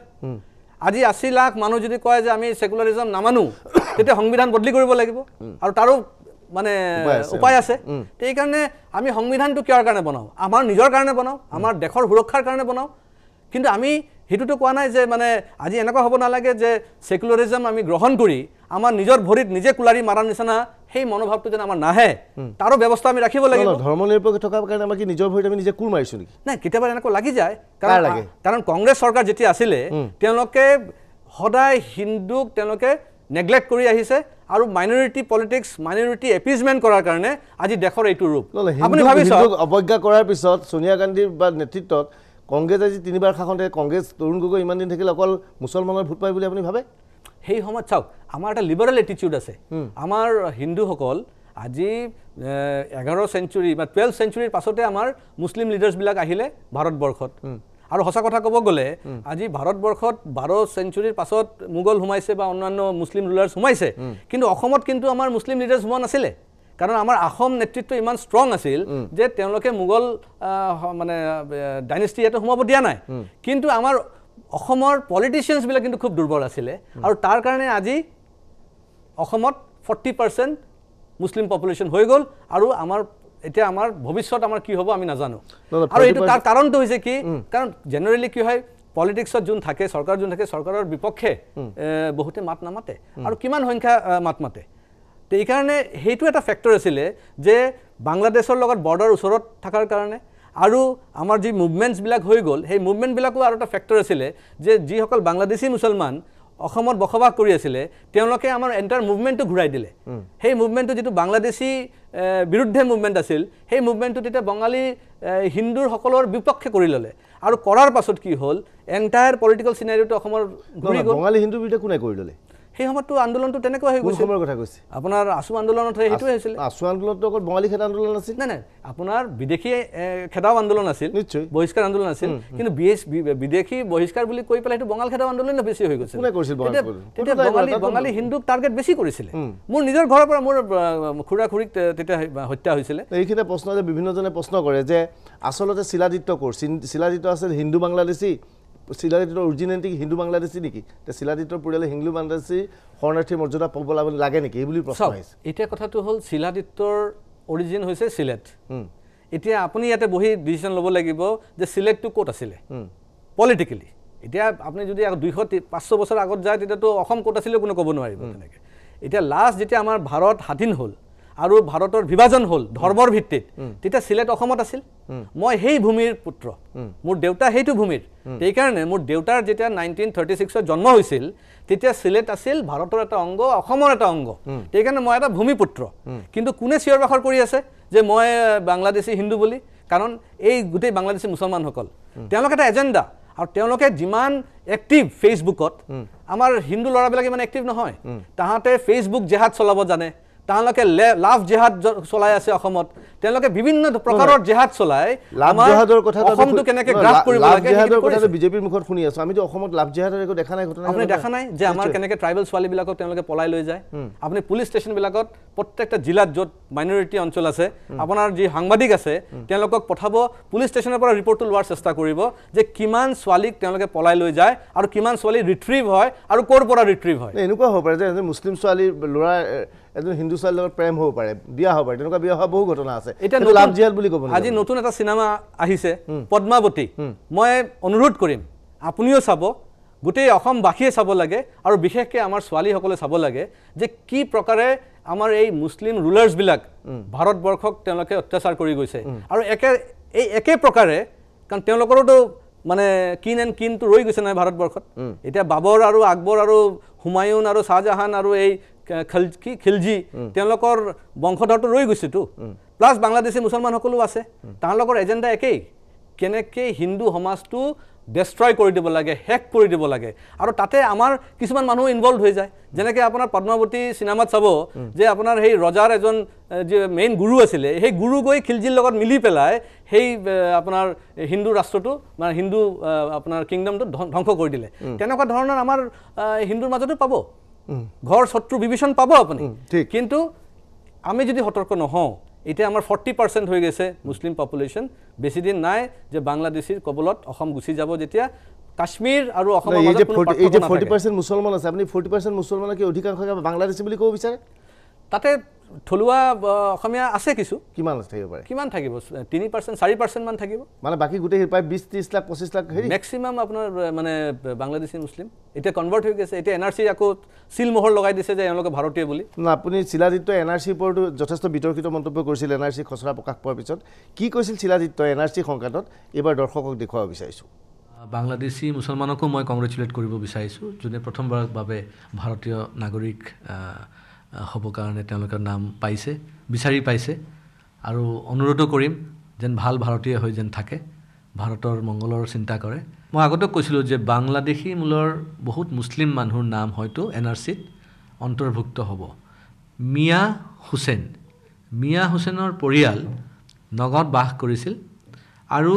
আজি আশী লাখ মানুহ যদি কয় যে আমি সেকুলাৰিজম নামানো তেতিয়া সংবিধান বদলি কৰিব লাগিব আৰু তাৰো মানে উপায় আছে এইকাৰণে আমি সংবিধানটো কিয়ৰ কাৰণে বনাওঁ আমাৰ নিজৰ কাৰণে বনাওঁ আমাৰ দেশৰ সুৰক্ষাৰ কাৰণে বনাওঁ কিন্তু আমি হেতুটো কোৱা নাই যে মানে আজি এনেকুৱা হ'ব নালাগে যে সেকুলাৰিজম আমি গ্ৰহণ কৰি আমাৰ নিজৰ ভৰিত নিজে কুলাৰি মাৰাৰ নিচিনা সেই মনোভাৱটো যেন আমাৰ নাহে তাৰো ব্যৱস্থা আমি ৰাখিব লাগিব ধৰ্মনিৰপেক্ষ থকাৰ কাৰণে আমি নিজৰ ভৰিত আমি নিজে কুৰ মাৰিছোঁ নেকি নাই কেতিয়াবা এনেকুৱা লাগি যায় কাৰণ কাৰণ কংগ্ৰেছ চৰকাৰ যেতিয়া আছিলে তেওঁলোকে সদায় হিন্দুক তেওঁলোকে নেগলেক্ট কৰি আহিছে আৰু মাইনৰিটি পলিটিক্স মাইনৰিটি এপিজমেণ্ট কৰাৰ কাৰণে আজি দেশৰ এইটো ৰূপ আপুনি ভাবিছে অৱজ্ঞা কৰাৰ পিছত সোনিয়া গান্ধীৰ বা নেতৃত্বত কংগ্ৰেছ আজি তিনিবাৰ শাসনতে কংগ্ৰেছ তৰুণ গগৈ ইমান দিন থাকিলে অকল মুছলমানৰ ভোট পায় বুলি আপুনি ভাবে সেই সময়ত চাওক আমাৰ এটা লিবাৰেল এটিটিউড আছে আমাৰ হিন্দুসকল আজি এঘাৰ চেঞ্চুৰী বা টুৱেলভ চেঞ্চুৰীৰ পাছতে আমাৰ মুছলিম লিডাৰ্ছবিলাক আহিলে ভাৰতবৰ্ষত আৰু সঁচা কথা ক'ব গ'লে আজি ভাৰতবৰ্ষত বাৰ চেঞ্চুৰীৰ পাছত মোগল সোমাইছে বা অন্যান্য মুছলিম ৰুলাৰ্ছ সোমাইছে কিন্তু অসমত কিন্তু আমাৰ মুছলিম লিডাৰ্ছ সোমোৱা নাছিলে কাৰণ আমাৰ আহোম নেতৃত্ব ইমান ষ্ট্ৰং আছিল যে তেওঁলোকে মোগল মানে ডাইনেষ্টি ইয়াতে সোমাব দিয়া নাই কিন্তু আমাৰ অসমৰ পলিটিচিয়ানছবিলাক কিন্তু খুব দুৰ্বল আছিলে আৰু তাৰ কাৰণে আজি অসমত ফৰ্টি পাৰ্চেণ্ট মুছলিম পপুলেশ্যন হৈ গ'ল আৰু আমাৰ এতিয়া আমাৰ ভৱিষ্যত আমাৰ কি হ'ব আমি নাজানো আৰু এইটো তাৰ কাৰণটো হৈছে কি কাৰণ জেনেৰেলি কি হয় পলিটিক্সত যোন থাকে চৰকাৰ যোন থাকে চৰকাৰৰ বিপক্ষে বহুতে মাত নামাতে আৰু কিমান সংখ্যা মাত মাতে তো এইকাৰণে সেইটো এটা ফেক্টৰ আছিলে যে বাংলাদেশৰ লগত বৰ্ডাৰ ওচৰত থকাৰ কাৰণে আৰু আমাৰ যি মুভমেণ্টছবিলাক হৈ গ'ল সেই মুভমেণ্টবিলাকো আৰু এটা ফেক্টৰ আছিলে যে যিসকল বাংলাদেশী মুছলমান অসমত বসবাস কৰি আছিলে তেওঁলোকে আমাৰ এণ্টাৰ মুভমেণ্টটো ঘূৰাই দিলে সেই মুভমেণ্টটো যিটো বাংলাদেশী বিৰুদ্ধে মুভমেণ্ট আছিল সেই মুভমেণ্টটো তেতিয়া বঙালী হিন্দুৰ সকলৰ বিপক্ষে কৰি ল'লে আৰু কৰাৰ পাছত কি হ'ল এণ্টায়াৰ পলিটিকেল চিনাৰিটো অসমৰ ঘূৰি গ'ল বঙালী হিন্দুৰ বিৰুদ্ধে কোনে কৰি ল'লে সেই সময়তো আন্দোলনটো তেনেকুৱা হৈ গৈছে সময়ৰ কথা কৈছে আপোনাৰ আছু আন্দোলনত সেইটোৱে হৈছিলে আছু আন্দোলনটো অকল বঙালী খেদা আন্দোলন আছিল নাই নাই আপোনাৰ বিদেশী খেদাও আন্দোলন আছিল নিশ্চয় বহিষ্কাৰ আন্দোলন আছিল কিন্তু বিদেশী বহিষ্কাৰ বুলি কৈ পেলাই সেইটো বঙাল খেদাও আন্দোলন বেছি হৈ গৈছে কোনে কৰিছিল তেতিয়া বঙালী বঙালী হিন্দুক টাৰ্গেট বেছি কৰিছিলে মোৰ নিজৰ ঘৰৰ পৰা মোৰ খুৰা খুৰীক তেতিয়া হত্যা হৈছিলে এইখিনি প্ৰশ্ন যে বিভিন্নজনে প্ৰশ্ন কৰে যে আচলতে শিলাদিত্য ক'ৰ শিলাদিত্য আছিল হিন্দু বাংলাদেশী শিলাদিত্যৰ অৰিজিনেলিটি হিন্দু বাংলাদেশী নেকি তে শিলাদিত্যৰ পৰিয়ালে হিন্দু বাংলাদেশী শৰণাৰ্থী মৰ্যাদা পাব লাগে নেকি এই বুলি প্ৰশ্ন আহিছে এতিয়া কথাটো হ'ল শিলাদিত্যৰ অৰিজিন হৈছে সিলেট এতিয়া আপুনি ইয়াতে বহি ডিচিশ্যন ল'ব লাগিব যে সিলেটটো ক'ত আছিলে পলিটিকেলি এতিয়া আপুনি যদি দুইশ পাঁচশ বছৰ আগত যায় তেতিয়াতো অসম ক'ত আছিলে কোনো ক'ব নোৱাৰিব তেনেকৈ এতিয়া লাষ্ট যেতিয়া আমাৰ ভাৰত স্বাধীন হ'ল আৰু ভাৰতৰ বিভাজন হ'ল ধৰ্মৰ ভিত্তিত তেতিয়া সিলেট অসমত আছিল মই সেই ভূমিৰ পুত্ৰ মোৰ দেউতা সেইটো ভূমিৰ সেইকাৰণে মোৰ দেউতাৰ যেতিয়া নাইনটিন থাৰ্টি ছিক্সত জন্ম হৈছিল তেতিয়া সিলেট আছিল ভাৰতৰ এটা অংগ অসমৰ এটা অংগ সেইকাৰণে মই এটা ভূমিপুত্ৰ কিন্তু কোনে চিঞৰ বাখৰ কৰি আছে যে মই বাংলাদেশী হিন্দু বুলি কাৰণ এই গোটেই বাংলাদেশী মুছলমানসকল তেওঁলোকে এটা এজেণ্ডা আৰু তেওঁলোকে যিমান এক্টিভ ফেচবুকত আমাৰ হিন্দু ল'ৰাবিলাক ইমান এক্টিভ নহয় তাহাঁতে ফেচবুক জেহাদ চলাব জানে তেওঁলোকে লাভ জেহাদ চলাই আছে অসমত তেওঁলোকে বিভিন্ন প্ৰকাৰৰ জেহাদ চলাই লাভ জেহাদৰ কথা অসমটো কেনেকৈ গ্ৰাফ কৰিব লাগে জেহাদৰ কথাটো বিজেপিৰ মুখত শুনি আছো আমিতো অসমত লাভ জেহাদৰ একো দেখা নাই ঘটনা আপুনি দেখা নাই যে আমাৰ কেনেকৈ ট্ৰাইবেল ছোৱালীবিলাকক তেওঁলোকে পলাই লৈ যায় আপুনি পুলিচ ষ্টেচনবিলাকত প্ৰত্যেকটা জিলাত য'ত মাইনৰিটি অঞ্চল আছে আপোনাৰ যি সাংবাদিক আছে তেওঁলোকক পঠাব পুলিচ ষ্টেচনৰ পৰা ৰিপৰ্টটো লোৱাৰ চেষ্টা কৰিব যে কিমান ছোৱালীক তেওঁলোকে পলাই লৈ যায় আৰু কিমান ছোৱালী ৰিট্ৰিভ হয় আৰু ক'ৰ পৰা ৰিট্ৰিভ হয় এনেকুৱা হ'ব পাৰে যে এজন মুছলিম ছোৱালীৰ ল'ৰা এজন হিন্দু ছোৱালীৰ লগত প্ৰেম হ'ব পাৰে বিয়া হ'ব পাৰে তেনেকুৱা বিয়া হোৱা বহু ঘটনা আছে এতিয়া লাভ জেহাদ বুলি ক'ব আজি নতুন এটা চিনেমা আহিছে পদ্মাৱতী মই অনুৰোধ কৰিম আপুনিও চাব গোটেই অসমবাসীয়ে চাব লাগে আৰু বিশেষকৈ আমাৰ ছোৱালীসকলে চাব লাগে যে কি প্ৰকাৰে আমাৰ এই মুছলিম ৰুলাৰ্ছবিলাক ভাৰতবৰ্ষক তেওঁলোকে অত্যাচাৰ কৰি গৈছে আৰু একে এই একে প্ৰকাৰে কাৰণ তেওঁলোকৰোতো মানে কিন এণ্ড কিনটো ৰৈ গৈছে নহয় ভাৰতবৰ্ষত এতিয়া বাবৰ আৰু আকবৰ আৰু হুমায়ুন আৰু শ্বাহজাহান আৰু এই কি খিলজি তেওঁলোকৰ বংশধৰটো ৰৈ গৈছেতো প্লাছ বাংলাদেশী মুছলমানসকলো আছে তেওঁলোকৰ এজেণ্ডা একেই কেনেকৈ হিন্দু সমাজটো ডেষ্ট্ৰয় কৰি দিব লাগে হেক কৰি দিব লাগে আৰু তাতে আমাৰ কিছুমান মানুহ ইনভলভ হৈ যায় যেনেকৈ আপোনাৰ পদ্মাৱতী চিনেমাত চাব যে আপোনাৰ সেই ৰজাৰ এজন যে মেইন গুৰু আছিলে সেই গুৰু গৈ খিলজিৰ লগত মিলি পেলাই সেই আপোনাৰ হিন্দু ৰাষ্ট্ৰটো মানে হিন্দু আপোনাৰ কিংডমটো ধ্বংস কৰি দিলে তেনেকুৱা ধৰণৰ আমাৰ হিন্দুৰ মাজতো পাব ঘৰ শত্ৰু বিভীষণ পাব আপুনি কিন্তু আমি যদি সতৰ্ক নহওঁ এতিয়া আমাৰ ফৰ্টি পাৰ্চেণ্ট হৈ গৈছে মুছলিম পপুলেশ্যন বেছি দিন নাই যে বাংলাদেশীৰ কবলত অসম গুচি যাব যেতিয়া কাশ্মীৰ আৰু অসমৰ মাজত কোনো পাৰ্থক্য নাথাকে ফৰ্টি পাৰ্চেণ্ট মুছলমান আছে আপুনি ফৰ্টি পাৰ্চেণ্ট মুছলমানক কি অধিকাংশ বাংলাদেশী বুলি ক'ব বিচাৰে তাতে থলুৱা অসমীয়া আছে কিছু কিমান থাকিব পাৰে কিমান থাকিব তিনি পাৰ্চেণ্ট চাৰি পাৰ্চেণ্ট মান থাকিব মানে বাকী গোটেই প্ৰায় বিছ ত্ৰিছ লাখ পঁচিছ লাখ হেৰি মেক্সিমাম আপোনাৰ মানে বাংলাদেশী মুছলিম এতিয়া কনভাৰ্ট হৈ গৈছে এতিয়া এন আৰ চি আকৌ চিল মোহৰ লগাই দিছে যে এওঁলোকে ভাৰতীয় বুলি না আপুনি শিলাদিত্য এন আৰ চিৰ ওপৰতো যথেষ্ট বিতৰ্কিত মন্তব্য কৰিছিল এন আৰ চি খচৰা প্ৰকাশ পোৱাৰ পিছত কি কৈছিল শিলাদিত্য এন আৰ চি সংক্ৰান্তত এইবাৰ দৰ্শকক দেখুৱাব বিচাৰিছোঁ বাংলাদেশী মুছলমানকো মই কংগ্ৰেচুলেট কৰিব বিচাৰিছোঁ যোনে প্ৰথমবাৰৰ বাবে ভাৰতীয় নাগৰিক হ'ব কাৰণে তেওঁলোকৰ নাম পাইছে বিচাৰি পাইছে আৰু অনুৰোধো কৰিম যেন ভাল ভাৰতীয় হৈ যেন থাকে ভাৰতৰ মংগলৰ চিন্তা কৰে মই আগতে কৈছিলোঁ যে বাংলাদেশী মূলৰ বহুত মুছলিম মানুহৰ নাম হয়তো এন আৰ চিত অন্তৰ্ভুক্ত হ'ব মিয়া হুছেইন মিয়া হুছেইনৰ পৰিয়াল নগাঁৱত বাস কৰিছিল আৰু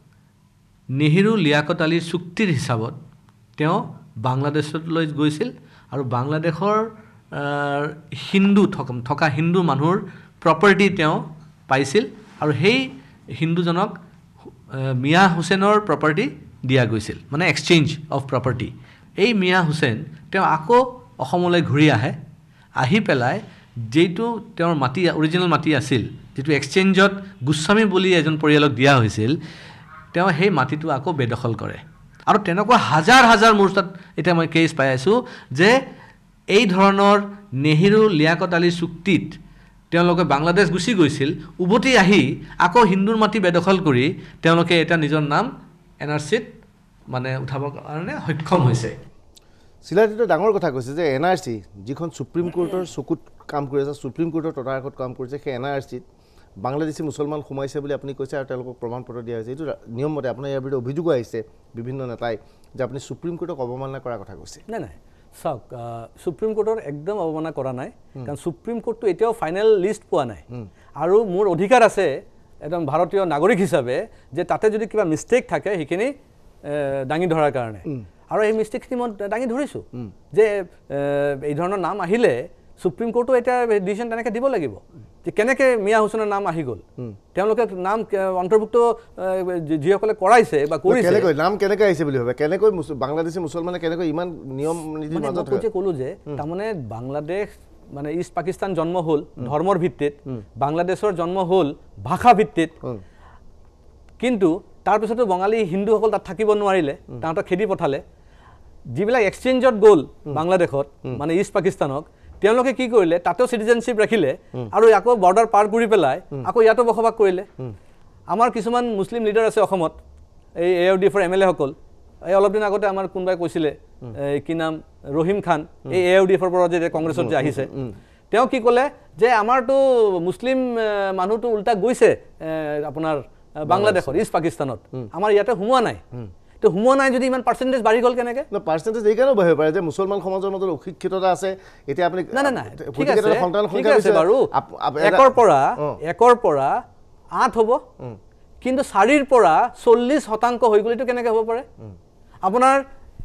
নেহেৰু লিয়াকত আলীৰ চুক্তিৰ হিচাপত তেওঁ বাংলাদেশলৈ গৈছিল আৰু বাংলাদেশৰ হিন্দু থকা হিন্দু মানুহৰ প্ৰপাৰ্টি তেওঁ পাইছিল আৰু সেই হিন্দুজনক মিয়া হুছেইনৰ প্ৰপাৰ্টি দিয়া গৈছিল মানে এক্সচেঞ্জ অফ প্ৰপাৰ্টি এই মিয়া হুছেইন তেওঁ আকৌ অসমলৈ ঘূৰি আহে আহি পেলাই যেইটো তেওঁৰ মাটি অৰিজিনেল মাটি আছিল যিটো এক্সচেঞ্জত গোস্বামী বুলি এজন পৰিয়ালক দিয়া হৈছিল তেওঁ সেই মাটিটো আকৌ বেদখল কৰে আৰু তেনেকুৱা হাজাৰ হাজাৰ মোৰ তাত এতিয়া মই কেছ পাই আছোঁ যে এই ধৰণৰ নেহেৰু লিয়াকত আলী চুক্তিত তেওঁলোকে বাংলাদেশ গুচি গৈছিল, উভতি আহি আকৌ হিন্দুৰ মাটি বেদখল কৰি তেওঁলোকে এটা নিজৰ নাম এন আৰ চিত মানে উঠাবৰ কাৰণে সক্ষম হৈছে। চিলাদিতে ডাঙৰ কথা কৈছে যে এন আৰ চি যিখন সুপ্ৰিম কোৰ্টৰ চকুত কাম কৰি আছে, সুপ্ৰিম কোৰ্টৰ তদাৰকত কাম কৰিছে, সেই এন আৰ চিত বাংলাদেশী মুছলমান সোমাইছে বুলি আপুনি কৈছে আৰু তেওঁলোকক প্ৰমাণ পত্ৰ দিয়া হৈছে। এইটো নিয়ম মতে আপোনাৰ ইয়াৰ বিৰুদ্ধে অভিযোগো আহিছে বিভিন্ন নেতাই যে আপুনি সুপ্ৰিম কোৰ্টক অৱমাননা কৰাৰ কথা কৈছে। নাই নাই চাওক, সুপ্ৰিম কোৰ্টৰ একদম অৱমাননা কৰা নাই, কাৰণ সুপ্ৰিম কোৰ্টটো এতিয়াও ফাইনেল লিষ্ট পোৱা নাই আৰু মোৰ অধিকাৰ আছে একদম ভাৰতীয় নাগৰিক হিচাপে যে তাতে যদি কিবা মিষ্টেক থাকে সেইখিনি দাঙি ধৰাৰ কাৰণে, আৰু এই মিষ্টেকখিনি মই দাঙি ধৰিছোঁ যে এই ধৰণৰ নাম আহিলে সুপ্ৰিম কোৰ্টো এতিয়া ডিচিশ্যন তেনেকৈ দিব লাগিব যে কেনেকৈ মিয়া হুছেইনৰ নাম আহি গ'ল, তেওঁলোকে নাম অন্তৰ্ভুক্ত যিসকলে কৰাইছে বা কৰিছে নাম কেনেকৈ আহিছে বুলি ভাবে, কেনেকৈ বাংলাদেশী মুছলমানে কেনেকৈ ইমান নিয়ম নীতিৰ মাজত যে ক'লোঁ যে তাৰমানে বাংলাদেশ মানে ইষ্ট পাকিস্তান জন্ম হ'ল ধৰ্মৰ ভিত্তিত, বাংলাদেশৰ জন্ম হ'ল ভাষা ভিত্তিত, কিন্তু তাৰপিছতো বঙালী হিন্দুসকল তাত থাকিব নোৱাৰিলে, তাহাঁতক খেদি পঠালে। যিবিলাক এক্সচেঞ্জত গ'ল বাংলাদেশত মানে ইষ্ট পাকিস্তানক, তেওঁলোকে কি কৰিলে তাতেও চিটিজেনশ্বিপ ৰাখিলে আৰু আকৌ বৰ্ডাৰ পাৰ কৰি পেলাই আকৌ ইয়াতো বসবাস কৰিলে। আমাৰ কিছুমান মুছলিম লিডাৰ আছে অসমত, এই এ ইউ ডি এফৰ এম এল এসকল, এই অলপ দিন আগতে আমাৰ কোনোবাই কৈছিলে কি নাম ৰহিম খান, এই এ ইউ ডি এফৰ পৰা যে কংগ্ৰেছত যে আহিছে, তেওঁ কি ক'লে যে আমাৰতো মুছলিম মানুহটো উল্টা গৈছে আপোনাৰ বাংলাদেশত ইষ্ট পাকিস্তানত, আমাৰ ইয়াতে সোমোৱা নাই। তো সোমোৱা নাই যদি ইমান পাৰ্চেণ্টেজ বাঢ়ি গ'ল কেনেকৈ? পাৰ্চেণ্টেজ এইকাৰণেও বাঢ়িব পাৰে যে মুছলমান সমাজৰ মাজত অশিক্ষিততা আছে। এতিয়া আপুনি নাই নাই নাই ঠিক আছে ঠিক আছে বাৰু, একৰ পৰা একৰ পৰা আঠ হ'ব, কিন্তু চাৰিৰ পৰা চল্লিছ শতাংশ হৈ গ'ল, এইটো কেনেকৈ হ'ব পাৰে? আপোনাৰ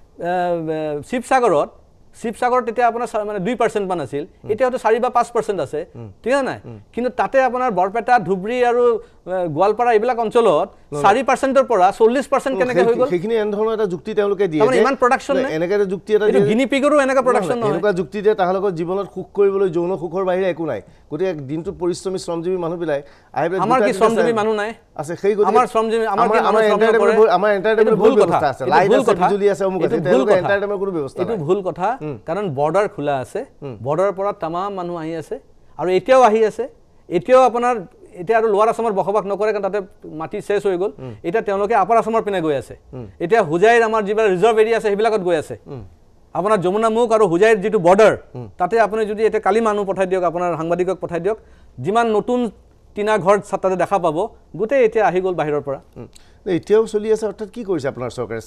শিৱসাগৰত শিৱসাগৰত তেতিয়া আপোনাৰ মানে দুই পাৰ্চেণ্ট মান আছিল, এতিয়া হয়তো চাৰি বা পাঁচ পাৰ্চেণ্ট আছে, ঠিক আছে নাই? কিন্তু তাতে আপোনাৰ বৰপেটা ধুবুৰী আৰু গোৱালপাৰা এইবিলাক অঞ্চলত চাৰি পাৰ্চেণ্টৰ পৰা চল্লিছ পাৰ্চেণ্ট কেনেকৈ হৈ গ'ল? সেইখিনি এনেধৰণৰ এটা যুক্তি তেওঁলোকে দিয়ে, ইমান প্ৰডাকশ্যন এনেকৈ এটা যুক্তি এটা গিনিপিগৰো এনেকুৱা প্ৰডাকশ্যন নহয়, এনেকুৱা যুক্তি দিয়ে তাহাঁতৰ জীৱনত সুখ কৰিবলৈ যৌন সুখৰ বাহিৰে একো নাই। গতিকে দিনটো পৰিশ্ৰমী শ্ৰমজীৱী মানুহবিলাক আহি পেলাই আমাৰ কি শ্ৰমজীৱী মানুহ নাই আছে, সেই আমাৰ শ্ৰমজীৱী আমাৰ আমাৰ এণ্টাৰটেইনমেণ্ট ভুল ব্যৱস্থা আছে, লাইট আছে, বিজুলী আছে, অমুক আছে, তেওঁলোকৰ এণ্টাৰটেইনমেণ্ট কোনো ব্যৱস্থা নাই। এইটো ভুল কথা, কাৰণ বৰ্ডাৰ খোলা আছে, বৰ্ডাৰৰ পৰা তামাম মানুহ আহি আছে আৰু এতিয়াও আহি আছে। এতিয়াও আপোনাৰ এতিয়া আৰু লোৱাৰ আছামত বসবাস নকৰে কাৰণ তাতে মাটি চেচ হৈ গ'ল, এতিয়া তেওঁলোকে আপাৰ আছামৰ পিনে গৈ আছে। এতিয়া হোজাইৰ আমাৰ যিবিলাক ৰিজাৰ্ভ এৰিয়া আছে সেইবিলাকত গৈ আছে। আপোনাৰ যমুনা মুখ আৰু হোজাইৰ যিটো বৰ্ডাৰ, তাতে আপুনি যদি এতিয়া কালি মানুহ পঠাই দিয়ক, আপোনাৰ সাংবাদিকক পঠাই দিয়ক, যিমান নতুন টিনা ঘৰ তাতে দেখা পাব, গোটেই এতিয়া আহি গ'ল বাহিৰৰ পৰা। এতিয়াও চলি আছে, অৰ্থাৎ কি কৰিছে আপোনাৰ চৰকাৰে?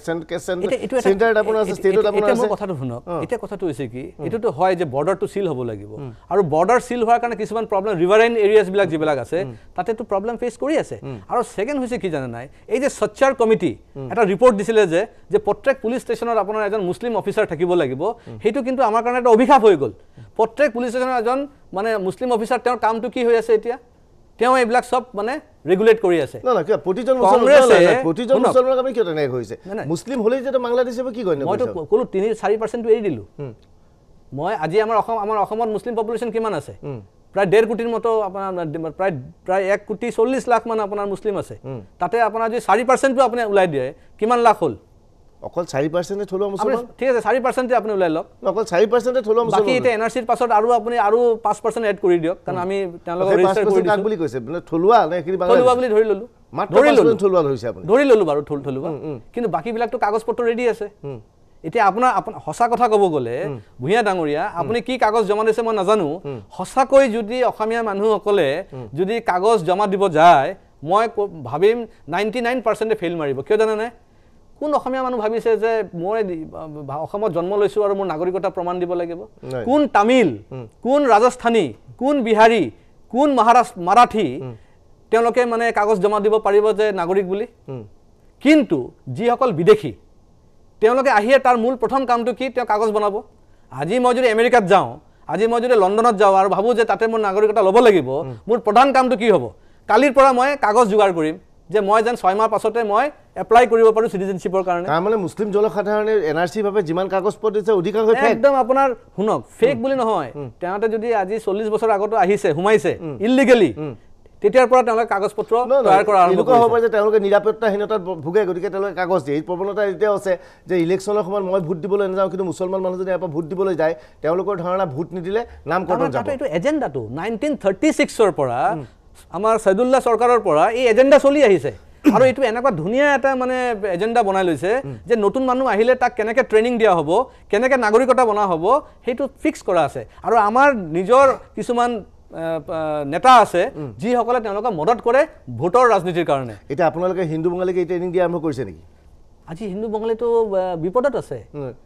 কথাটো শুনক, এতিয়া কথাটো হৈছে কি, এইটোতো হয় যে বৰ্ডাৰটো চিল হ'ব লাগিব, আৰু বৰ্ডাৰ চিল হোৱাৰ কাৰণে কিছুমান প্ৰব্লেম ৰিভাৰাইন এৰিয়াছবিলাক যিবিলাক আছে তাতেতো প্ৰব্লেম ফেচ কৰি আছে। আৰু ছেকেণ্ড হৈছে কি জানে নাই, এই যে সচ্চাৰ কমিটি এটা ৰিপৰ্ট দিছিলে যে যে প্ৰত্যেক পুলিচ ষ্টেচনত আপোনাৰ এজন মুছলিম অফিচাৰ থাকিব লাগিব, সেইটো কিন্তু আমাৰ কাৰণে এটা অভিশাপ হৈ গ'ল। প্ৰত্যেক পুলিচ ষ্টেচনত এজন মানে মুছলিম অফিচাৰ, তেওঁৰ কামটো কি হৈ আছে এতিয়া? তেওঁ এইবিলাক সব মানে ৰেগুলেট কৰি আছে। না না কিয় প্ৰতিজন মুছলমান প্ৰতিজন মুছলমানৰ কামে কিয় তেনেকৈ হৈছে? মুছলিম হ'লেই যে বাংলাদেশে কি কয়? মইতো ক'লো তিনি চাৰি পাৰ্চেণ্টটো এৰি দিলোঁ। মই আজি আমাৰ অসম আমাৰ অসমত মুছলিম পপুলেশ্যন কিমান আছে? প্ৰায় ডেৰ কোটিৰ মতো আপোনাৰ প্ৰায় প্ৰায় এক কোটি চল্লিছ লাখ মান আপোনাৰ মুছলিম আছে। তাতে আপোনাৰ যদি চাৰি পাৰ্চেণ্টটো আপুনি ওলাই দিয়ে, কিমান লাখ হ'ল? অকল চাৰি পাৰ্চেণ্টে থলুৱা মুছলমান, ঠিক আছে চাৰি পাৰ্চেণ্টে আপুনি ওলাই লওক, অকল চাৰি পাৰ্চেণ্টে থলুৱা মুছলমান। বাকী এতিয়া এন আৰ চিৰ পাছত আৰু আপুনি আৰু পাঁচ পাৰ্চেণ্ট এড কৰি দিয়ক, কাৰণ আমি তেওঁলোকক ৰেজিষ্টাৰ কৰি দিছোঁ বুলি কৈছে, মানে থলুৱা নে কি থলুৱা বুলি ধৰি ল'লোঁ, ধৰি ল'লোঁ থলুৱা ধৰিছে আপুনি, ধৰি ল'লোঁ বাৰু থলুৱা, কিন্তু বাকীবিলাকতো কাগজ পত্ৰ ৰেডি আছে। এতিয়া আপোনাৰ আপোনাৰ সঁচা কথা ক'ব গ'লে ভূঞা ডাঙৰীয়া, আপুনি কি কাগজ জমা দিছে মই নাজানো, সঁচাকৈ যদি অসমীয়া মানুহসকলে যদি কাগজ জমা দিব যায়, মই ভাবিম নাইণ্টি নাইন পাৰ্চেণ্টে ফেইল মাৰিব। কিয় জানেনে? কোন অসমীয়া মানুহ ভাবিছে যে মই অসমত জন্ম লৈছোঁ আৰু মোৰ নাগৰিকতা প্ৰমাণ দিব লাগিব? কোন তামিল, কোন ৰাজস্থানী, কোন বিহাৰী, কোন মহাৰাষ্ট্ৰ মাৰাঠী তেওঁলোকে মানে কাগজ জমা দিব পাৰিব যে নাগৰিক বুলি? কিন্তু যিসকল বিদেশী তেওঁলোকে আহিয়ে তাৰ মূল প্ৰথম কামটো কি? তেওঁ কাগজ বনাব। আজি মই যদি আমেৰিকাত যাওঁ, আজি মই যদি লণ্ডনত যাওঁ আৰু ভাবোঁ যে তাতে মোৰ নাগৰিকতা ল'ব লাগিব, মোৰ প্ৰধান কামটো কি হ'ব? কালিৰ পৰা মই কাগজ যোগাৰ কৰিম যে মই যেন ছয় মাহ পাছতে মই এপ্লাই কৰিব পাৰোঁ চিটিজেনশ্বিপৰ কাৰণে। তাৰমানে মুছলিম জনসাধাৰণে এন আৰ চিৰ বাবে যিমান কাগজ পত্ৰ দিছে অধিকাংশ একদম আপোনাৰ শুনক ফেক বুলি নহয়, তেওঁতে যদি আজি চল্লিছ বছৰ আগতো আহিছে সোমাইছে ইলিগেলি, তেতিয়াৰ পৰা তেওঁলোকে কাগজ পত্ৰ তৈয়াৰ কৰা আৰম্ভ এনেকুৱা হ'ব কৰিছে যে তেওঁলোকে নিৰাপত্তাহীনতাত ভোগে গতিকে তেওঁলোকে কাগজ দিয়ে এই প্ৰৱণতা এতিয়াও আছে যে ইলেকশ্যনৰ সময়ত মই ভোট দিবলৈ নাযাওঁ কিন্তু মুছলমান মানুহ যদি ইয়াৰ পৰা ভোট দিবলৈ যায় তেওঁলোকৰ ধাৰণা ভোট নিদিলে নামকৰ্তন যাব এইটো এজেণ্ডাটো নাইনটিন থাৰ্টি ছিক্সৰ পৰা আমাৰ ছৈদুল্লাহ চৰকাৰৰ পৰা এই এজেণ্ডা চলি আহিছে আৰু এইটো এনেকুৱা ধুনীয়া এটা মানে এজেণ্ডা বনাই লৈছে যে নতুন মানুহ আহিলে তাক কেনেকৈ ট্ৰেইনিং দিয়া হ'ব কেনেকৈ নাগৰিকতা বনোৱা হ'ব সেইটো ফিক্স কৰা আছে আৰু আমাৰ নিজৰ কিছুমান নেতা আছে যিসকলে তেওঁলোকক মদত কৰে ভোটৰ ৰাজনীতিৰ কাৰণে এতিয়া আপোনালোকে হিন্দু বঙালীকে ট্ৰেইনিং দিয়া আৰম্ভ কৰিছে নেকি আজি হিন্দু বঙালীটো বিপদত আছে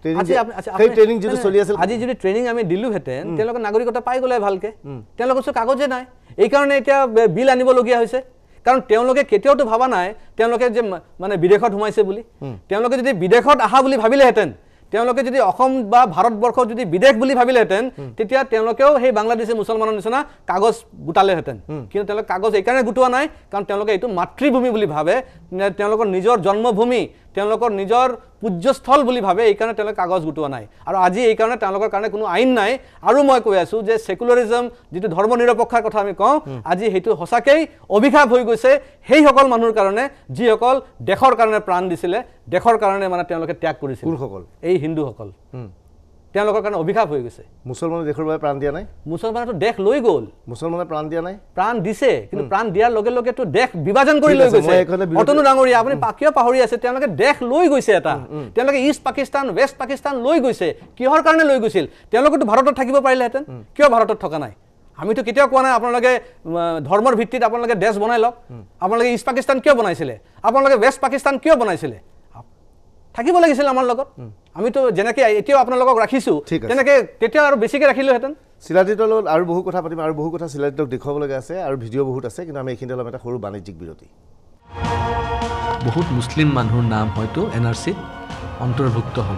আজি যদি ট্ৰেইনিং আমি দিলোহেঁতেন তেওঁলোকে নাগৰিকতা পাই গ'লে ভালকে তেওঁলোকৰ ওচৰত কাগজে নাই এইকাৰণে এতিয়া বিল আনিবলগীয়া হৈছে কাৰণ তেওঁলোকে কেতিয়াওতো ভাবা নাই তেওঁলোকে যে মানে বিদেশত সোমাইছে বুলি তেওঁলোকে যদি বিদেশত আহা বুলি ভাবিলেহেঁতেন তেওঁলোকে যদি অসম বা ভাৰতবৰ্ষ যদি বিদেশ বুলি ভাবিলেহেঁতেন তেতিয়া তেওঁলোকেও সেই বাংলাদেশী মুছলমানৰ নিচিনা কাগজ গোটালেহেঁতেন কিন্তু তেওঁলোকে কাগজ এইকাৰণে গোটোৱা নাই কাৰণ তেওঁলোকে এইটো মাতৃভূমি বুলি ভাবে তেওঁলোকৰ নিজৰ জন্মভূমি তেওঁলোকৰ নিজৰ পূজ্যস্থল বুলি ভাবে এইকাৰণে তেওঁলোকে কাগজ গোটোৱা নাই আৰু আজি এইকাৰণে তেওঁলোকৰ কাৰণে কোনো আইন নাই আৰু মই কৈ আছোঁ যে সেকুলাৰিজম যিটো ধৰ্ম নিৰপেক্ষৰ কথা আমি কওঁ আজি সেইটো সঁচাকৈ অভিশাপ হৈ গৈছে সেইসকল মানুহৰ কাৰণে যিসকল দেশৰ কাৰণে প্ৰাণ দিছিলে দেশৰ কাৰণে মানে তেওঁলোকে ত্যাগ কৰিছিল কোনসকল এই হিন্দুসকল তেওঁলোকৰ কাৰণে অভিশাপ হৈ গৈছে মুছলমানে দেশৰ বাবে প্ৰাণ দিয়া নাই মুছলমানেতো দেশ লৈ গ'ল মুছলমানে প্ৰাণ দিয়া নাই প্ৰাণ দিছে কিন্তু প্ৰাণ দিয়াৰ লগে লগেতো দেশ বিভাজন কৰি লৈ গৈছে অতনু ডাঙৰীয়া আপুনি কিয় পাহৰি আছে তেওঁলোকে দেশ লৈ গৈছে এটা তেওঁলোকে ইষ্ট পাকিস্তান ৱেষ্ট পাকিস্তান লৈ গৈছে কিহৰ কাৰণে লৈ গৈছিল তেওঁলোকেতো ভাৰতত থাকিব পাৰিলেহেঁতেন কিয় ভাৰতত থকা নাই আমিতো কেতিয়াও কোৱা নাই আপোনালোকে ধৰ্মৰ ভিত্তিত আপোনালোকে দেশ বনাই লওক আপোনালোকে ইষ্ট পাকিস্তান কিয় বনাইছিলে আপোনালোকে ৱেষ্ট পাকিস্তান কিয় বনাইছিলে থাকিব লাগিছিল আমাৰ লগত আমিতো যেনেকৈ এতিয়াও আপোনালোকক ৰাখিছোঁ তেনেকৈ তেতিয়া আৰু বেছিকৈ ৰাখিলোহেঁতেন শিলাজিতৰ লগত আৰু বহু কথা পাতিম আৰু বহু কথা শিলাজিতক দেখুৱাবলগীয়া আছে আৰু ভিডিঅ' বহুত আছে কিন্তু আমি এইখিনিতে অলপ এটা সৰু বাণিজ্যিক বিৰতি বহুত মুছলিম মানুহৰ নাম হয়তো এন আৰ চিত অন্তৰ্ভুক্ত হ'ব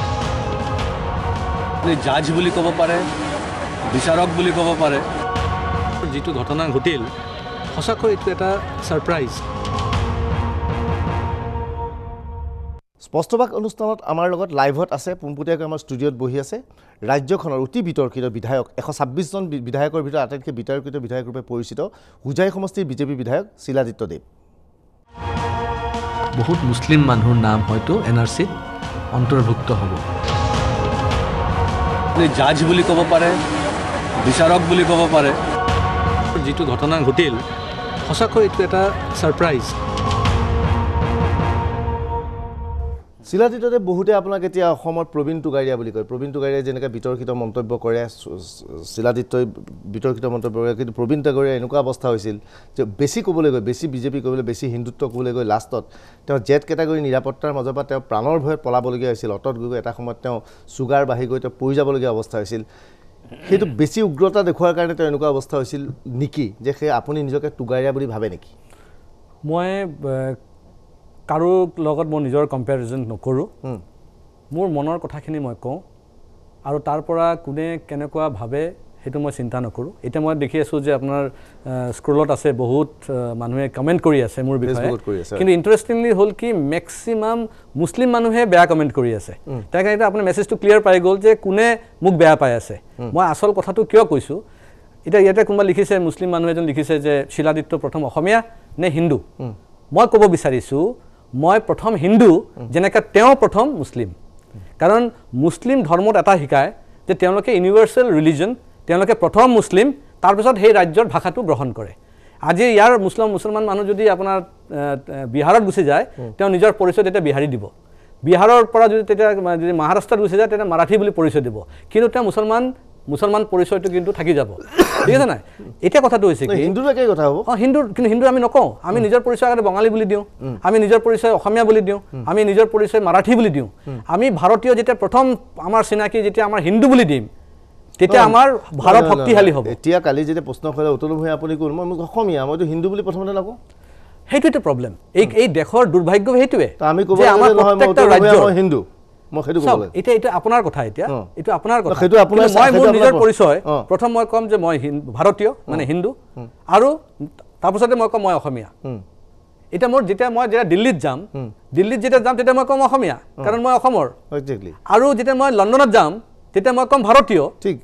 জাজ বুলি ক'ব পাৰে বিচাৰক বুলি ক'ব পাৰে যিটো ঘটনা ঘটিল সঁচাকৈ এইটো এটা ছাৰপ্ৰাইজ স্পষ্টবাক অনুষ্ঠানত আমাৰ লগত লাইভত আছে পোনপটীয়াকৈ আমাৰ ষ্টুডিঅ'ত বহি আছে ৰাজ্যখনৰ অতি বিতৰ্কিত বিধায়ক এশ ছাব্বিছজন বিধায়কৰ ভিতৰত আটাইতকৈ বিতৰ্কিত বিধায়ক ৰূপে পৰিচিত হোজাই সমষ্টিৰ বিজেপি বিধায়ক শিলাজিত দেৱ বহুত মুছলিম মানুহৰ নাম হয়তো এন আৰ চিত অন্তৰ্ভুক্ত হ'ব জাজ বুলি ক'ব পাৰে বিচাৰক বুলি ক'ব পাৰে যিটো ঘটনা ঘটিল সঁচাকৈ এইটো এটা ছাৰপ্ৰাইজ শিলাজিততে বহুতে আপোনাক এতিয়া অসমৰ প্ৰবীণ টুগাৰীয়া বুলি কয় প্ৰবীণ টুগাৰীয়াই যেনেকৈ বিতৰ্কিত মন্তব্য কৰে শিলাজিতই বিতৰ্কিত মন্তব্য কৰে কিন্তু প্ৰবীণ টুগাৰীয়াৰ এনেকুৱা অৱস্থা হৈছিল যে বেছি ক'বলৈ গৈ বেছি বিজেপি ক'বলৈ বেছি হিন্দুত্ব ক'বলৈ গৈ লাষ্টত তেওঁ জেড কেটাগৰী নিৰাপত্তাৰ মাজৰ পৰা তেওঁ প্ৰাণৰ ভয়ত পলাবলগীয়া হৈছিল অটত গৈ এটা সময়ত তেওঁ চুগাৰ বাঢ়ি গৈ তেওঁ পৰি যাবলগীয়া অৱস্থা হৈছিল সেইটো বেছি উগ্ৰতা দেখুৱাৰ কাৰণে তেওঁ এনেকুৱা অৱস্থা হৈছিল নেকি যে সেই আপুনি নিজকে টুগাৰীয়া বুলি ভাবে নেকি মই কাৰো লগত মই নিজৰ কম্পেৰিজন নকৰোঁ মোৰ মনৰ কথাখিনি মই কওঁ আৰু তাৰ পৰা কোনে কেনেকুৱা ভাবে সেইটো মই চিন্তা নকৰোঁ এতিয়া মই দেখি আছোঁ যে আপোনাৰ স্ক্ৰলত আছে বহুত মানুহে কমেণ্ট কৰি আছে মোৰ বিষয়ে কিন্তু ইণ্টাৰেষ্টিংলি হ'ল কি মেক্সিমাম মুছলিম মানুহে বেয়া কমেণ্ট কৰি আছে তাৰ কাৰণে আপোনাৰ মেছেজটো ক্লিয়াৰ পাই গ'ল যে কোনে মোক বেয়া পাই আছে মই আচল কথাটো কিয় কৈছোঁ এতিয়া ইয়াতে কোনোবা লিখিছে মুছলিম মানুহ এজন লিখিছে যে শিলাদিত্য প্ৰথম অসমীয়া নে হিন্দু মই ক'ব বিচাৰিছোঁ মই প্ৰথম হিন্দু যেনেকৈ তেওঁ প্ৰথম মুছলিম কাৰণ মুছলিম ধৰ্মত এটা শিকায় যে তেওঁলোকে ইউনিভাৰ্চেল ৰিলিজন তেওঁলোকে প্ৰথম মুছলিম তাৰপিছত সেই ৰাজ্যৰ ভাষাটো গ্ৰহণ কৰে আজি ইয়াৰ মুছলিম মুছলমান মানুহ যদি আপোনাৰ বিহাৰত গুচি যায় তেওঁ নিজৰ পৰিচয় তেতিয়া বিহাৰী দিব বিহাৰৰ পৰা যদি তেতিয়া যদি মহাৰাষ্ট্ৰত গুচি যায় তেতিয়া মাৰাঠী বুলি পৰিচয় দিব কিন্তু তেওঁ মুছলমান মুছলমান পৰিচয়টো কিন্তু থাকি যাব ঠিক আছে নাই এতিয়া কথাটো হৈছে কি হিন্দুৰ একেই কথা হ'ব অঁ হিন্দু কিন্তু হিন্দু আমি নকওঁ আমি নিজৰ পৰিচয় আগতে বঙালী বুলি দিওঁ আমি নিজৰ পৰিচয় অসমীয়া বুলি দিওঁ আমি নিজৰ পৰিচয় মাৰাঠী বুলি দিওঁ আমি ভাৰতীয় যেতিয়া প্ৰথম আমাৰ চিনাকি যেতিয়া আমাৰ হিন্দু বুলি দিম তেতিয়া আমাৰ ভাৰত শক্তিশালী হ'ব এতিয়া কালি যেতিয়া প্ৰশ্ন কৰিলে অতুল ভূঞা আপুনি কোন মই অসমীয়া মইতো হিন্দু বুলি প্ৰথমতে নকওঁ সেইটোৱেতো প্ৰব্লেম এই এই দেশৰ দুৰ্ভাগ্য সেইটোৱে আমি ক'ব নহয় হিন্দু মই সেইটো ক'ব লাগে এতিয়া এটা আপোনাৰ কথা এতিয়া এইটো আপোনাৰ কথা সেইটো আপোনাৰ মই মোৰ নিজৰ পৰিচয় প্ৰথম মই ক'ম যে মই ভাৰতীয় মানে হিন্দু আৰু তাৰপিছতে মই ক'ম মই অসমীয়া এটা মোৰ যেতিয়া মই যেতিয়া দিল্লীত যাম দিল্লীত যেতিয়া যাম তেতিয়া মই ক'ম অসমীয়া কাৰণ মই অসমৰ একজেক্টলি আৰু যেতিয়া মই লণ্ডনত যাম তেতিয়া মই ক'ম ভাৰতীয় ঠিক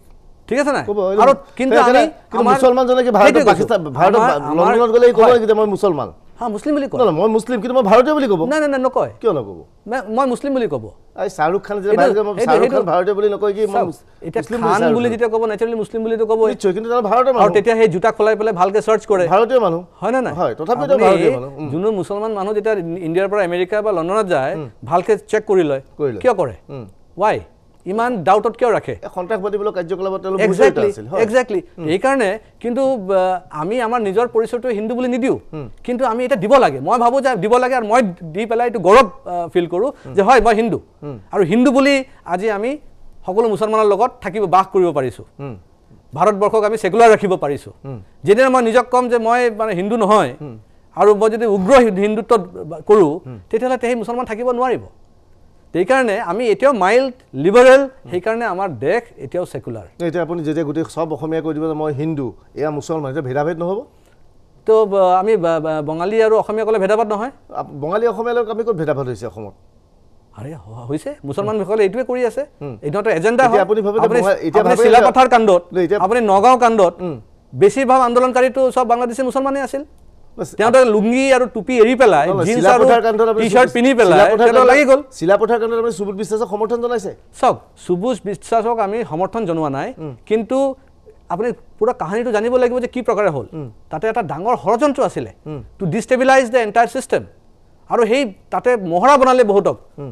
ঠিক আছে নাই ক'ব, আৰু কিন্তু আমি কিন্তু মুছলমানজনে কি ভাৰত পাকিস্তান ভাৰত লণ্ডনত গ'লে ক'ব নেকি যে মই মুছলমান হা মুছলিম বুলি কয় নহয় মই মুছলিম কিন্তু মই ভাৰতীয় বুলি ক'ব নাই নাই নাই নকয় কিয় নক'ব মই মুছলিম বুলি ক'ব এই শ্বাহৰুখ খান যে বাহিৰত মই শ্বাহৰুখ খান ভাৰতীয় বুলি নকয় কি মই এতিয়া খান বুলি যেতিয়া ক'ব নেচাৰেলি মুছলিম বুলিতো ক'ব নিশ্চয় কিন্তু তাৰ ভাৰতীয় আৰু মানুহ তেতিয়া সেই জোতা খোলাই পেলাই ভালকে চাৰ্চ কৰে ভাৰতীয় মানুহ হয় না নাই হয় তথাপিতো ভাৰতীয় মানুহ যোনো মুছলমান মানুহ যেতিয়া ইণ্ডিয়াৰ পৰা আমেৰিকা বা লণ্ডনত যায় ভালকে চেক কৰি লয় কিয় কৰে ৱাই ইমান ডাউটত কিয় ৰাখে সন্ত্ৰাসবাদীমূলক কাৰ্যকলাপত তেওঁলোক জড়িত এক্সেক্টলি আছিল এক্সেক্টলি এইকাৰণে কিন্তু আমি আমাৰ নিজৰ পৰিচয়টো হিন্দু বুলি নিদিওঁ কিন্তু আমি এটা দিব লাগে মই ভাবোঁ যে দিব লাগে আৰু মই দি পেলাই এইটো গৌৰৱ ফিল কৰোঁ যে হয় মই হিন্দু আৰু হিন্দু বুলি আজি আমি সকলো মুছলমানৰ লগত থাকিব বাস কৰিব পাৰিছোঁ ভাৰতবৰ্ষক আমি ছেকুলাৰ ৰাখিব পাৰিছোঁ যেনে মই নিজক ক'ম যে মই মানে হিন্দু নহয় আৰু মই যদি উগ্ৰ হিন্দুত্ব কৰোঁ তেতিয়াহ'লে সেই মুছলমান থাকিব নোৱাৰিব সেইকাৰণে আমি এতিয়াও মাইল্ড লিবাৰেল সেইকাৰণে আমাৰ দেশ এতিয়াও ছেকুলাৰ এতিয়া আপুনি যেতিয়া গোটেই চব অসমীয়া কৈ দিব যে মই হিন্দু এয়া মুছলমান এতিয়া ভেদাভেদ নহ'ব তো আমি বঙালী আৰু অসমীয়া ক'লে ভেদাভেদ নহয় বঙালী অসমীয়াৰ লগত আমি ক'ত ভেদাভেদ হৈছে অসমত আৰে হৈছে মুছলমানসকলে এইটোৱে কৰি আছে এইটো এজেণ্ডা এতিয়া আপুনি ভাবে এতিয়া চিলাপথাৰ কাণ্ডত আপুনি নগাঁও কাণ্ডত বেছিভাগ আন্দোলনকাৰীটো চব বাংলাদেশী মুছলমানেই আছিল তেওঁলোকে লুংগি আৰু টুপি এৰি পেলাই জিন্স আৰু টি-শাৰ্ট পিন্ধি পেলাই তেওঁলোক লাগি গ'ল চিলাপথাৰ কাণ্ডত আপুনি সুবোধ বিশ্বাসক সমৰ্থন জনাইছে চাওক সুবোধ বিশ্বাসক আমি সমৰ্থন জনোৱা নাই কিন্তু আপুনি পুৰা কাহিনীটো জানিব লাগিব যে কি প্ৰকাৰে হ'ল তাতে এটা ডাঙৰ ষড়যন্ত্ৰ আছিলে to destabilise the entire system আৰু সেই তাতে মহৰা বনালে বহুতক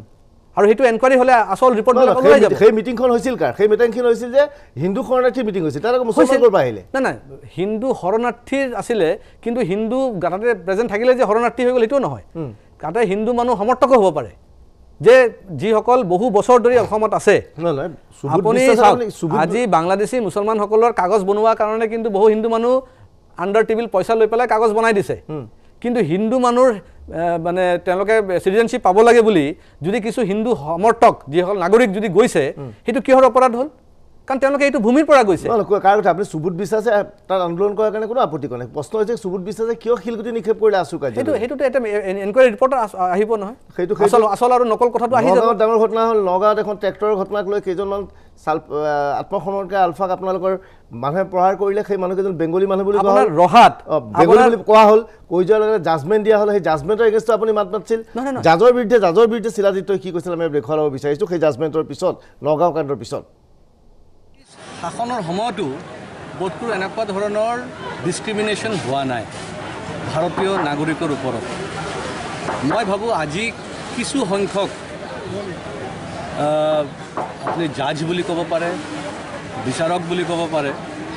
আৰু হেতু এনকুৱাৰী হলে আসল ৰিপৰ্ট ওলাই যাব সেই মিটিংখন হৈছিল কাৰ সেই মিটিংখন হৈছিল যে হিন্দু শৰণাৰ্থী মিটিং হৈছিল তাৰ মুছলমান কৰবা আহিলে না না হিন্দু শৰণাৰ্থীৰ আছিলে কিন্তু হিন্দু গাতাতে প্ৰেজেন্ট থাকিলে যে শৰণাৰ্থী হৈ গ'ল এটো নহয় কাতে হিন্দু মানুহ সমৰ্থক হ'ব পাৰে যে যিসকল বহু বছৰ ধৰি অসমত আছে না না আপুনি আজি বাংলাদেশী মুছলমান সকলৰ কাগজ বনোৱা কাৰণে কিন্তু বহু হিন্দু মানুহ আন্ডাৰ টেবিল পইচা লৈ পেলাই কাগজ বনাই দিছে কিন্তু হিন্দু মানুহ মানে তেওঁলোকে সিটিজেনশিপ পাব লাগে বুলি যদি কিছু হিন্দু সমৰ্থক যিসকল নাগৰিক যদি গৈছে হেতু কিহৰ অপৰাধ হ'ল কাৰণ তেওঁলোকে এইটো ভূমিৰ পৰা গৈছে কাৰণ আপুনি সুবোধ বিশ্বাসে তাৰ আন্দোলন কৰাৰ কাৰণে কোনো আপত্তি কৰা নাই প্ৰশ্ন হৈছে সুবোধ বিশ্বাসে কিয় শিলগুটি নিক্ষেপ কৰিলে আছু কাজ হেতু হেতুটো এটা এনকুৱাৰী ৰিপৰ্ট আহিব নহয় হেতু আসল আসল আৰু নকল কথাটো আহি যাব ডাঙৰ ঘটনা হ'ল নগাঁৱত এখন ট্ৰেক্টৰৰ ঘটনাক লৈ কেইজনমান আত্মসমৰ্পণকাৰী আলফাক আপোনালোকৰ মানুহে প্ৰহাৰ কৰিলে সেই মানুহকেইজন বেংগলী মানুহ বুলি কোৱা হ'ল ৰহাত বেংগলী বুলি কোৱা হ'ল কৈ যোৱাৰ লগে জাজমেণ্ট দিয়া হ'ল সেই জাজমেণ্টৰ এগেইনষ্টত আপুনি মাত মাতিছিল জাজৰ বিৰুদ্ধে জাজৰ বিৰুদ্ধে চিলাদিত্যই কি কৈছিল আমি দেখুৱাব বিচাৰিছোঁ সেই জাজমেণ্টৰ পিছত নগাঁও কাণ্ডৰ পিছত শাসনৰ সময়তো বোধকৰো এনেকুৱা ধৰণৰ ডিছক্ৰিমিনেশ্যন হোৱা নাই ভাৰতীয় নাগৰিকৰ ওপৰত মই ভাবোঁ আজি কিছু সংখ্যক আপুনি জাজ বুলি ক'ব পাৰে বিচাৰক বুলি ক'ব পাৰে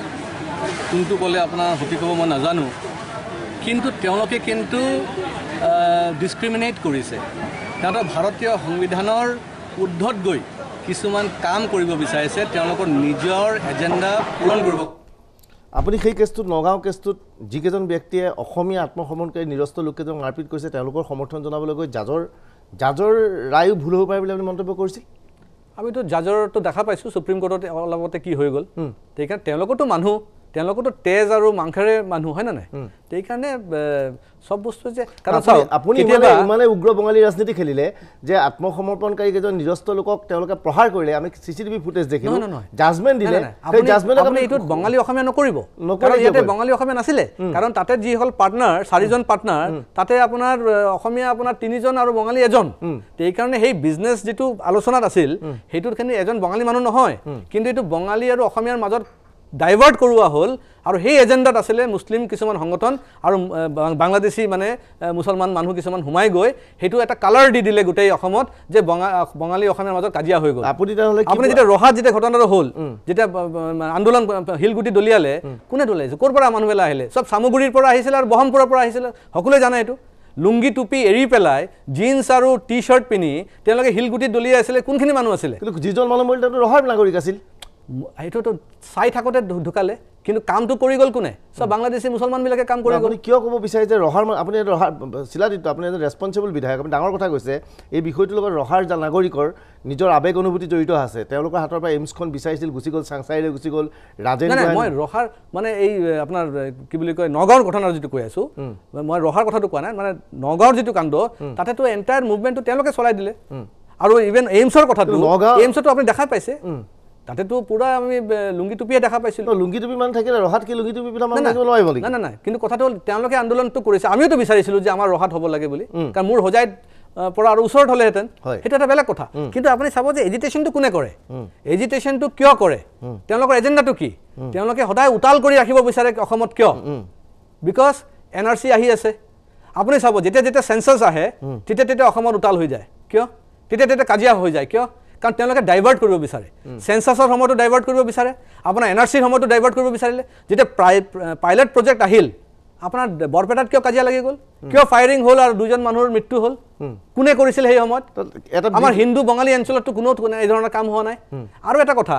কোনটো ক'লে আপোনাৰ সঠিক হ'ব মই নাজানো কিন্তু তেওঁলোকে কিন্তু ডিছক্ৰিমিনেট কৰিছে তেওঁলোকে ভাৰতীয় সংবিধানৰ ঊৰ্ধত গৈ কিছুমান কাম কৰিব বিচাৰিছে তেওঁলোকৰ নিজৰ এজেণ্ডা পূৰণ কৰিব আপুনি সেই কেছটোত নগাঁও কেছটোত যিকেইজন ব্যক্তিয়ে অসমীয়া আত্মসমৰ্পণকাৰী নিৰস্ত লোককেইজনক মাৰপিট কৰিছে তেওঁলোকৰ সমৰ্থন জনাবলৈ গৈ জাজৰ জাজৰ ৰায়ো ভুল হ'ব পাৰে বুলি আপুনি মন্তব্য কৰিছিল আমিতো জাজৰটো দেখা পাইছোঁ সুপ্ৰিম কোৰ্টত অলপতে কি হৈ গ'ল সেইকাৰণে তেওঁলোকতো মানুহ তেওঁলোকতো তেজ আৰু মাংসেৰে মানুহ হয় না নাই সেইকাৰণে সব বস্তু যে কাৰণ আপুনি ইমানে উগ্ৰ বঙালী ৰাজনীতি খেলিলে যে আত্মসমৰ্পণকাৰী কেইজন নিৰস্ত লোকক তেওঁলোকে প্ৰহাৰ কৰিলে আমি চিচিটিভি ফুটেজ দেখিলো জাজমেণ্ট দিলে সেই জাজমেণ্ট আপুনি এইটো বঙালী অসমীয়া নকৰিব কাৰণ ইয়াতে বঙালী অসমীয়া নাছিলে কাৰণ তাতে যি হল পাৰ্টনাৰ চাৰিজন পাৰ্টনাৰ তাতে আপোনাৰ অসমীয়া আপোনাৰ তিনিজন আৰু বঙালী এজন সেইকাৰণে সেই বিজনেছ যিটো আলোচনাত আছিল সেইটোৰ কাৰণে এজন বঙালী মানুহ নহয় কিন্তু এইটো বঙালী আৰু অসমীয়াৰ মাজত ডাইভাৰ্ট কৰোৱা হ'ল আৰু সেই এজেণ্ডাত আছিলে মুছলিম কিছুমান সংগঠন আৰু বাংলাদেশী মানে মুছলমান মানুহ কিছুমান হুমাই গৈ সেইটো এটা কালাৰ দি দিলে গোটেই অসমত যে বঙালী অসমীয়াৰ মাজত কাজিয়া হৈ গ'ল আপুনি তাহলে আপুনি যেতিয়া ৰহাত যেতিয়া ঘটনাটো হ'ল যেতিয়া আন্দোলন হিলগুটি দলিয়ালে কোনে দলিয়াইছে ক'ৰ পৰা মানুহবিলাক আহিলে চব চামগুৰিৰ পৰা আহিছিল আৰু বহমপুৰৰ পৰা আহিছিল সকলোৱে জানে এইটো লুংগি টুপি এৰি পেলাই জিন্স আৰু টি শাৰ্ট পিন্ধি তেওঁলোকে হিলগুটি দলিয়াই আছিলে কোনখিনি মানুহ আছিলে কিন্তু যিজন মানুহ মৰিল তেওঁ ৰহাৰ নাগৰিক আছিল এইটোতো চাই থাকোঁতে ঢুকালে কিন্তু কামটো কৰি গ'ল কোনে চব বাংলাদেশী মুছলমানবিলাকে কাম কৰি গ'ল কিয় ক'ব বিচাৰিছে ৰহাৰ আপুনি ৰহাৰ চিলাদিত্য আপুনি এজন ৰেছপনচিবল বিধায়ক আপুনি ডাঙৰ কথা কৈছে এই বিষয়টোৰ লগত ৰহাৰ নাগৰিকৰ নিজৰ আৱেগ অনুভূতি জড়িত আছে তেওঁলোকৰ হাতৰ পৰা এইমছখন বিচাৰিছিল গুচি গ'ল চাংচাইলৈ গুচি গ'ল ৰাজেন মই ৰহাৰ মানে এই আপোনাৰ কি বুলি কয় নগাঁৱৰ ঘটনাৰ যিটো কৈ আছোঁ মই ৰহাৰ কথাটো কোৱা নাই মানে নগাঁৱৰ যিটো কাণ্ড তাতেতো এণ্টায়াৰ মুভমেণ্টটো তেওঁলোকে চলাই দিলে আৰু ইভেন এইমছৰ কথাটো এইমছতো আপুনি দেখাই পাইছে তাতেতো পুৰা আমি লুংগি টুপিয়ে দেখা পাইছিলোঁ। লুংগি টুপি মানুহ থাকিলে ৰহাত কি লুংগি টুপি পিন্ধা মানুহ থাকিব নোৱাৰিব নেকি? নাই নাই নাই, কিন্তু কথাটো হ'ল তেওঁলোকে আন্দোলনটো কৰিছে, আমিওতো বিচাৰিছিলোঁ যে আমাৰ ৰহাত হ'ব লাগে বুলি, কাৰণ মোৰ হোজাইত পৰা আৰু ওচৰত হ'লেহেঁতেন, সেইটো এটা বেলেগ কথা। কিন্তু আপুনি চাব যে এজিটেশ্যনটো কোনে কৰে, এজিটেশ্যনটো কিয় কৰে, তেওঁলোকৰ এজেণ্ডাটো কি, তেওঁলোকে সদায় উতাল কৰি ৰাখিব বিচাৰে অসমত কিয়? বিকজ এন আৰ চি আহি আছে। আপুনি চাব যেতিয়া যেতিয়া চেঞ্চাছ আহে তেতিয়া তেতিয়া অসমত উতাল হৈ যায়, কিয়? তেতিয়া তেতিয়া কাজিয়া হৈ যায়, কিয়? কাৰণ তেওঁলোকে ডাইভাৰ্ট কৰিব বিচাৰে, চেঞ্চাছৰ সময়তো ডাইভাৰ্ট কৰিব বিচাৰে, আপোনাৰ এন আৰ চিৰ সময়তো ডাইভাৰ্ট কৰিব বিচাৰিলে। যেতিয়া পাইলট প্ৰজেক্ট আহিল, আপোনাৰ বৰপেটাত কিয় কাজিয়া লাগি গ'ল, কিয় ফায়াৰিং হ'ল আৰু দুজন মানুহৰ মৃত্যু হ'ল, কোনে কৰিছিল সেই সময়ত? আমাৰ হিন্দু বঙালী অঞ্চলততো কোনো এই ধৰণৰ কাম হোৱা নাই। আৰু এটা কথা,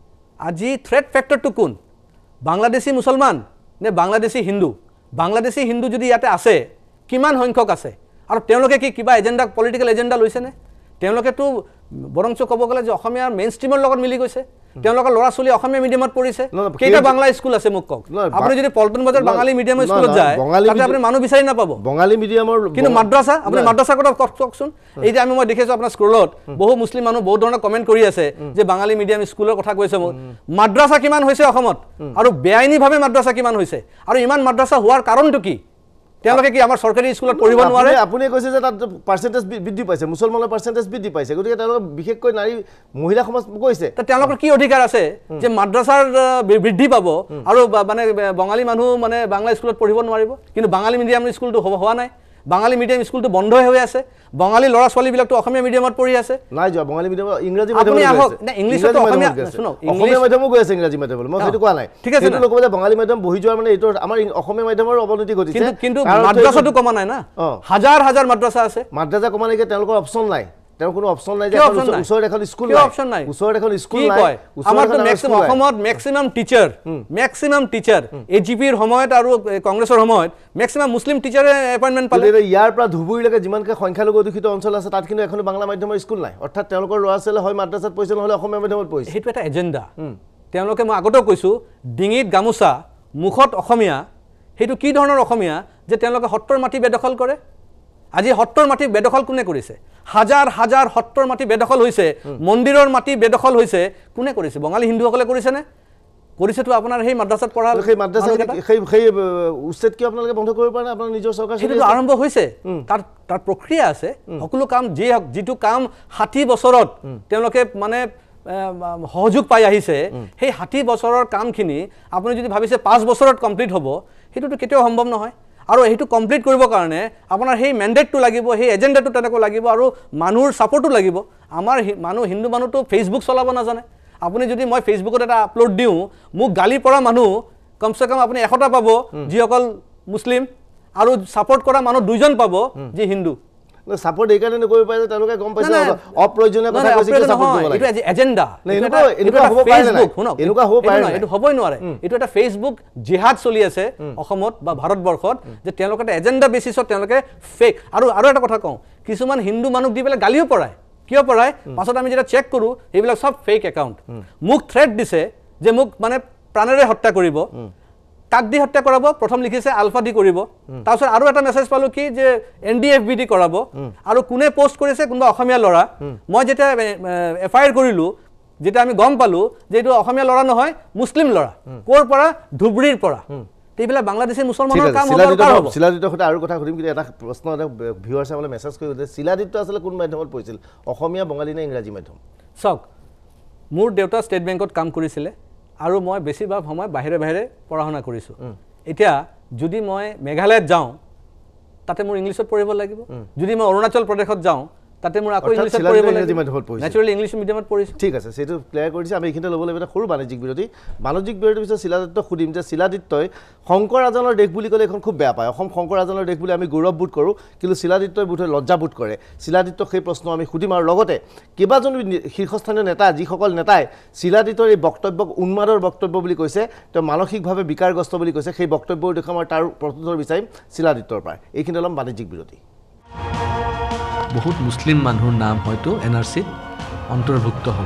আজি থ্ৰেট ফেক্টৰটো কোন, বাংলাদেশী মুছলমান নে বাংলাদেশী হিন্দু? বাংলাদেশী হিন্দু যদি ইয়াতে আছে, কিমান সংখ্যক আছে, আৰু তেওঁলোকে কি কিবা এজেণ্ডা পলিটিকেল এজেণ্ডা লৈছেনে? তেওঁলোকেতো বৰঞ্চ ক'ব গ'লে যে অসমীয়াৰ মেইন ষ্ট্ৰীমৰ লগত মিলি গৈছে, তেওঁলোকৰ ল'ৰা ছোৱালী অসমীয়া মিডিয়ামত পঢ়িছে। কেইটা বাংলা স্কুল আছে মোক কওক, আপুনি যদি পল্টন বজাৰ বাঙালী মিডিয়ামৰ স্কুলত যায় তাতে আপুনি মানুহ বিচাৰি নাপাব বঙালী মিডিয়ামৰ। কিন্তু মাদ্ৰাছা, আপুনি মাদ্ৰাছাৰ কথা কওকচোন। এই যে আমি মই দেখিছোঁ আপোনাৰ স্কুলত বহু মুছলিম মানুহ বহুত ধৰণৰ কমেণ্ট কৰি আছে যে বাঙালী মিডিয়াম স্কুলৰ কথা কৈছে মোক। মাদ্ৰাছা কিমান হৈছে অসমত, আৰু বেআইনীভাৱে মাদ্ৰাছা কিমান হৈছে, আৰু ইমান মাদ্ৰাছা হোৱাৰ কাৰণটো কি? তেওঁলোকে কি আমাৰ চৰকাৰী স্কুলত পঢ়িব নোৱাৰে? আপুনি কৈছে যে তাত পাৰ্চেণ্টেজ বৃদ্ধি পাইছে, মুছলমানৰ পাৰ্চেণ্টেজ বৃদ্ধি পাইছে, গতিকে তেওঁলোকে বিশেষকৈ নাৰী মহিলা সমাজ কৈছে তেওঁলোকৰ কি অধিকাৰ আছে যে মাদ্ৰাছাৰ বৃদ্ধি পাব আৰু মানে বঙালী মানুহ মানে বাংলা স্কুলত পঢ়িব নোৱাৰিব? কিন্তু বাঙালী মিডিয়াম স্কুলটো হ'ব হোৱা নাই, বাঙালী মিডিয়াম স্কুলটো বন্ধ হৈ আছে, বঙালী ল'ৰা ছোৱালীবিলাকতো অসমীয়া মিডিয়ামত পঢ়ি আছে। নাই যোৱা বঙালী মিডিয়ামত ইংৰাজী ইংলিছতো অসমীয়া অসমীয়া মাধ্যমো গৈ আছে, ইংৰাজী মাধ্যমত মই সেইটো কোৱা নাই। ঠিক আছে, লোক যে বঙালী মাধ্যম বহি যোৱাৰ মানে এইটো আমাৰ অসমীয়া মাধ্যমৰ অৱনতি ঘটিছে, কিন্তু মাদ্ৰাছাটো কমা নাই না, হাজাৰ হাজাৰ মাদ্ৰাছা আছে। মাদ্ৰাছা কমা নাই, তেওঁলোকৰ অপশ্যন নাই, তেওঁৰ কোনো অপশ্যন নাই যে ওচৰত এখন স্কুল নাই, ওচৰত এখন স্কুল নাই। আমাৰতো মেক্সিমাম অসমত maximum teacher maximum teacher A G পিৰ সময়ত আৰু কংগ্ৰেছৰ সময়ত মেক্সিমাম মুছলিম টিচাৰে এপইণ্টমেণ্ট পালে। ইয়াৰ পৰা ধুবুৰীলৈকে যিমানকৈ সংখ্যালঘু অধ্যুষিত অঞ্চল আছে তাত কিন্তু এখনো বাংলা মাধ্যমৰ স্কুল নাই, অৰ্থাৎ তেওঁলোকৰ ল'ৰা ছোৱালী হয় মাদ্ৰাছাত পঢ়িছে নহ'লে অসমীয়া মাধ্যমত পঢ়িছে। সেইটো এটা এজেণ্ডা। তেওঁলোকে মই আগতেও কৈছোঁ, ডিঙিত গামোচা মুখত অসমীয়া, সেইটো কি ধৰণৰ অসমীয়া যে তেওঁলোকে সত্ৰৰ মাটি বেদখল কৰে? আজি সত্ৰৰ মাটি বেদখল কোনে কৰিছে? হাজাৰ হাজাৰ সত্ৰৰ মাটি বেদখল হৈছে, মন্দিৰৰ মাটি বেদখল হৈছে, কোনে কৰিছে? বঙালী হিন্দুসকলে কৰিছেনে? কৰিছেতো আপোনাৰ সেই মাদ্ৰাছাত পঢ়া সেই মাদ্ৰাছা সেই উচ্ছেদ কিয় আপোনালোকে বন্ধ কৰিব পাৰে? আপোনাৰ নিজৰ চৰকাৰ সেইটো আৰম্ভ হৈছে, তাৰ তাৰ প্ৰক্ৰিয়া আছে। সকলো কাম যি যিটো কাম ষাঠি বছৰত তেওঁলোকে মানে সহযোগ পাই আহিছে, সেই ষাঠি বছৰৰ কামখিনি আপুনি যদি ভাবিছে পাঁচ বছৰত কমপ্লিট হ'ব, সেইটোতো কেতিয়াও সম্ভৱ নহয়। আৰু সেইটো কমপ্লিট কৰিবৰ কাৰণে আপোনাৰ সেই মেণ্ডেটটো লাগিব, সেই এজেণ্ডাটো তেনেকৈ লাগিব, আৰু মানুহৰ ছাপৰ্টো লাগিব। আমাৰ মানুহ হিন্দু মানুহটো ফেচবুক চলাব নাজানে। আপুনি যদি মই ফেচবুকত এটা আপলোড দিওঁ, মোক গালি পৰা মানুহ কমচে কম আপুনি এশটা পাব যিসকল মুছলিম, আৰু ছাপৰ্ট কৰা মানুহ দুইজন পাব যি হিন্দু। ছাপৰ্ট এইকাৰণে নকৰিব পাৰে যে তেওঁলোকে গম পাইছে অপ্ৰয়োজনীয় কথা কৈছে কি ছাপৰ্ট কৰিব লাগে। এইটো এজেণ্ডা, এনেকুৱা হ'ব পাৰে নাই? শুনক, এনেকুৱা হ'ব পাৰে নাই? এইটো হ'বই নোৱাৰে। এইটো এটা ফেচবুক জিহাদ চলি আছে অসমত বা ভাৰতবৰ্ষত, যে তেওঁলোকে এটা এজেণ্ডা বেচিছত তেওঁলোকে ফেক। আৰু আৰু এটা কথা কওঁ, কিছুমান হিন্দু মানুহ দি পেলাই গালিও পৰাই, কিয় পৰাই? পাছত আমি যেতিয়া চেক কৰোঁ এইবিলাক চব ফেক একাউণ্ট। মোক থ্ৰেট দিছে যে মোক মানে প্ৰাণেৰে হত্যা কৰিব। কাক দি হত্যা কৰাব? প্ৰথম লিখিছে আলফা দি কৰিব, তাৰপিছত আৰু এটা মেছেজ পালোঁ কি যে এন ডি এফ বি দি কৰাব, আৰু কোনে পষ্ট কৰিছে? কোনোবা অসমীয়া ল'ৰা। মই যেতিয়া এফ আই আৰ কৰিলোঁ, যেতিয়া আমি গম পালোঁ যে এইটো অসমীয়া ল'ৰা নহয়, মুছলিম ল'ৰা। ক'ৰ পৰা? ধুবুৰীৰ পৰা। এইবিলাক বাংলাদেশী মুছলমানৰ কাম হ'ব। শিলাদিত্যৰ সৈতে আৰু কথা সুধিম, কিন্তু এটা প্ৰশ্ন এটা ভিউৱাৰ্ছে মানে মেছেজ কৰি সুধিছে, শিলাদিত্য আচলতে কোন মাধ্যমত পঢ়িছিল, অসমীয়া বঙালী নে ইংৰাজী মাধ্যম? চাওক, মোৰ দেউতা ষ্টেট বেংকত কাম কৰিছিলে, আৰু মই বেছিভাগ সময় বাহিৰে বাহিৰে পঢ়া শুনা কৰিছোঁ। এতিয়া যদি মই মেঘালয়ত যাওঁ, তাতে মোৰ ইংলিছত পঢ়িব লাগিব। যদি মই অৰুণাচল প্ৰদেশত যাওঁ, তাতে মোৰ আকৌ ইংলিছত পঢ়িব লাগিব। নেচাৰেলি ইংলিছ মিডিয়ামত পঢ়িছোঁ। ঠিক আছে, সেইটো ক্লিয়াৰ কৰিছে। আমি এইখিনিতে ল'ব লাগিব এটা সৰু বাণিজ্যিক বিৰতি। বাণিজ্যিক বিৰতিৰ পিছত শিলাদিত্যক সুধিম যে শিলাদিত্যই শংকৰ আজানৰ দেশ বুলি ক'লে এইখন খুব বেয়া পায়। অসম শংকৰ আজানৰ দেশ বুলি আমি গৌৰৱবোধ কৰোঁ, কিন্তু শিলাদিত্যই বোধহয় লজ্জাবোধ কৰে। শিলাদিত্যক সেই প্ৰশ্ন আমি সুধিম, আৰু লগতে কেইবাজন শীৰ্ষস্থানীয় নেতা, যিসকল নেতাই শিলাদিত্যৰ এই বক্তব্যক উন্মাদৰ বক্তব্য বুলি কৈছে, তেওঁ মানসিকভাৱে বিকাৰগ্ৰস্ত বুলি কৈছে, সেই বক্তব্যও দেখুৱাম আৰু তাৰ প্ৰত্যুত্তৰ বিচাৰিম শিলাদিত্যৰ পৰা। এইখিনি অলপ বাণিজ্যিক বিৰতি। বহুত মুছলিম মানুহৰ নাম হয়তো এন আৰ চিত অন্তৰ্ভুক্ত হ'ব।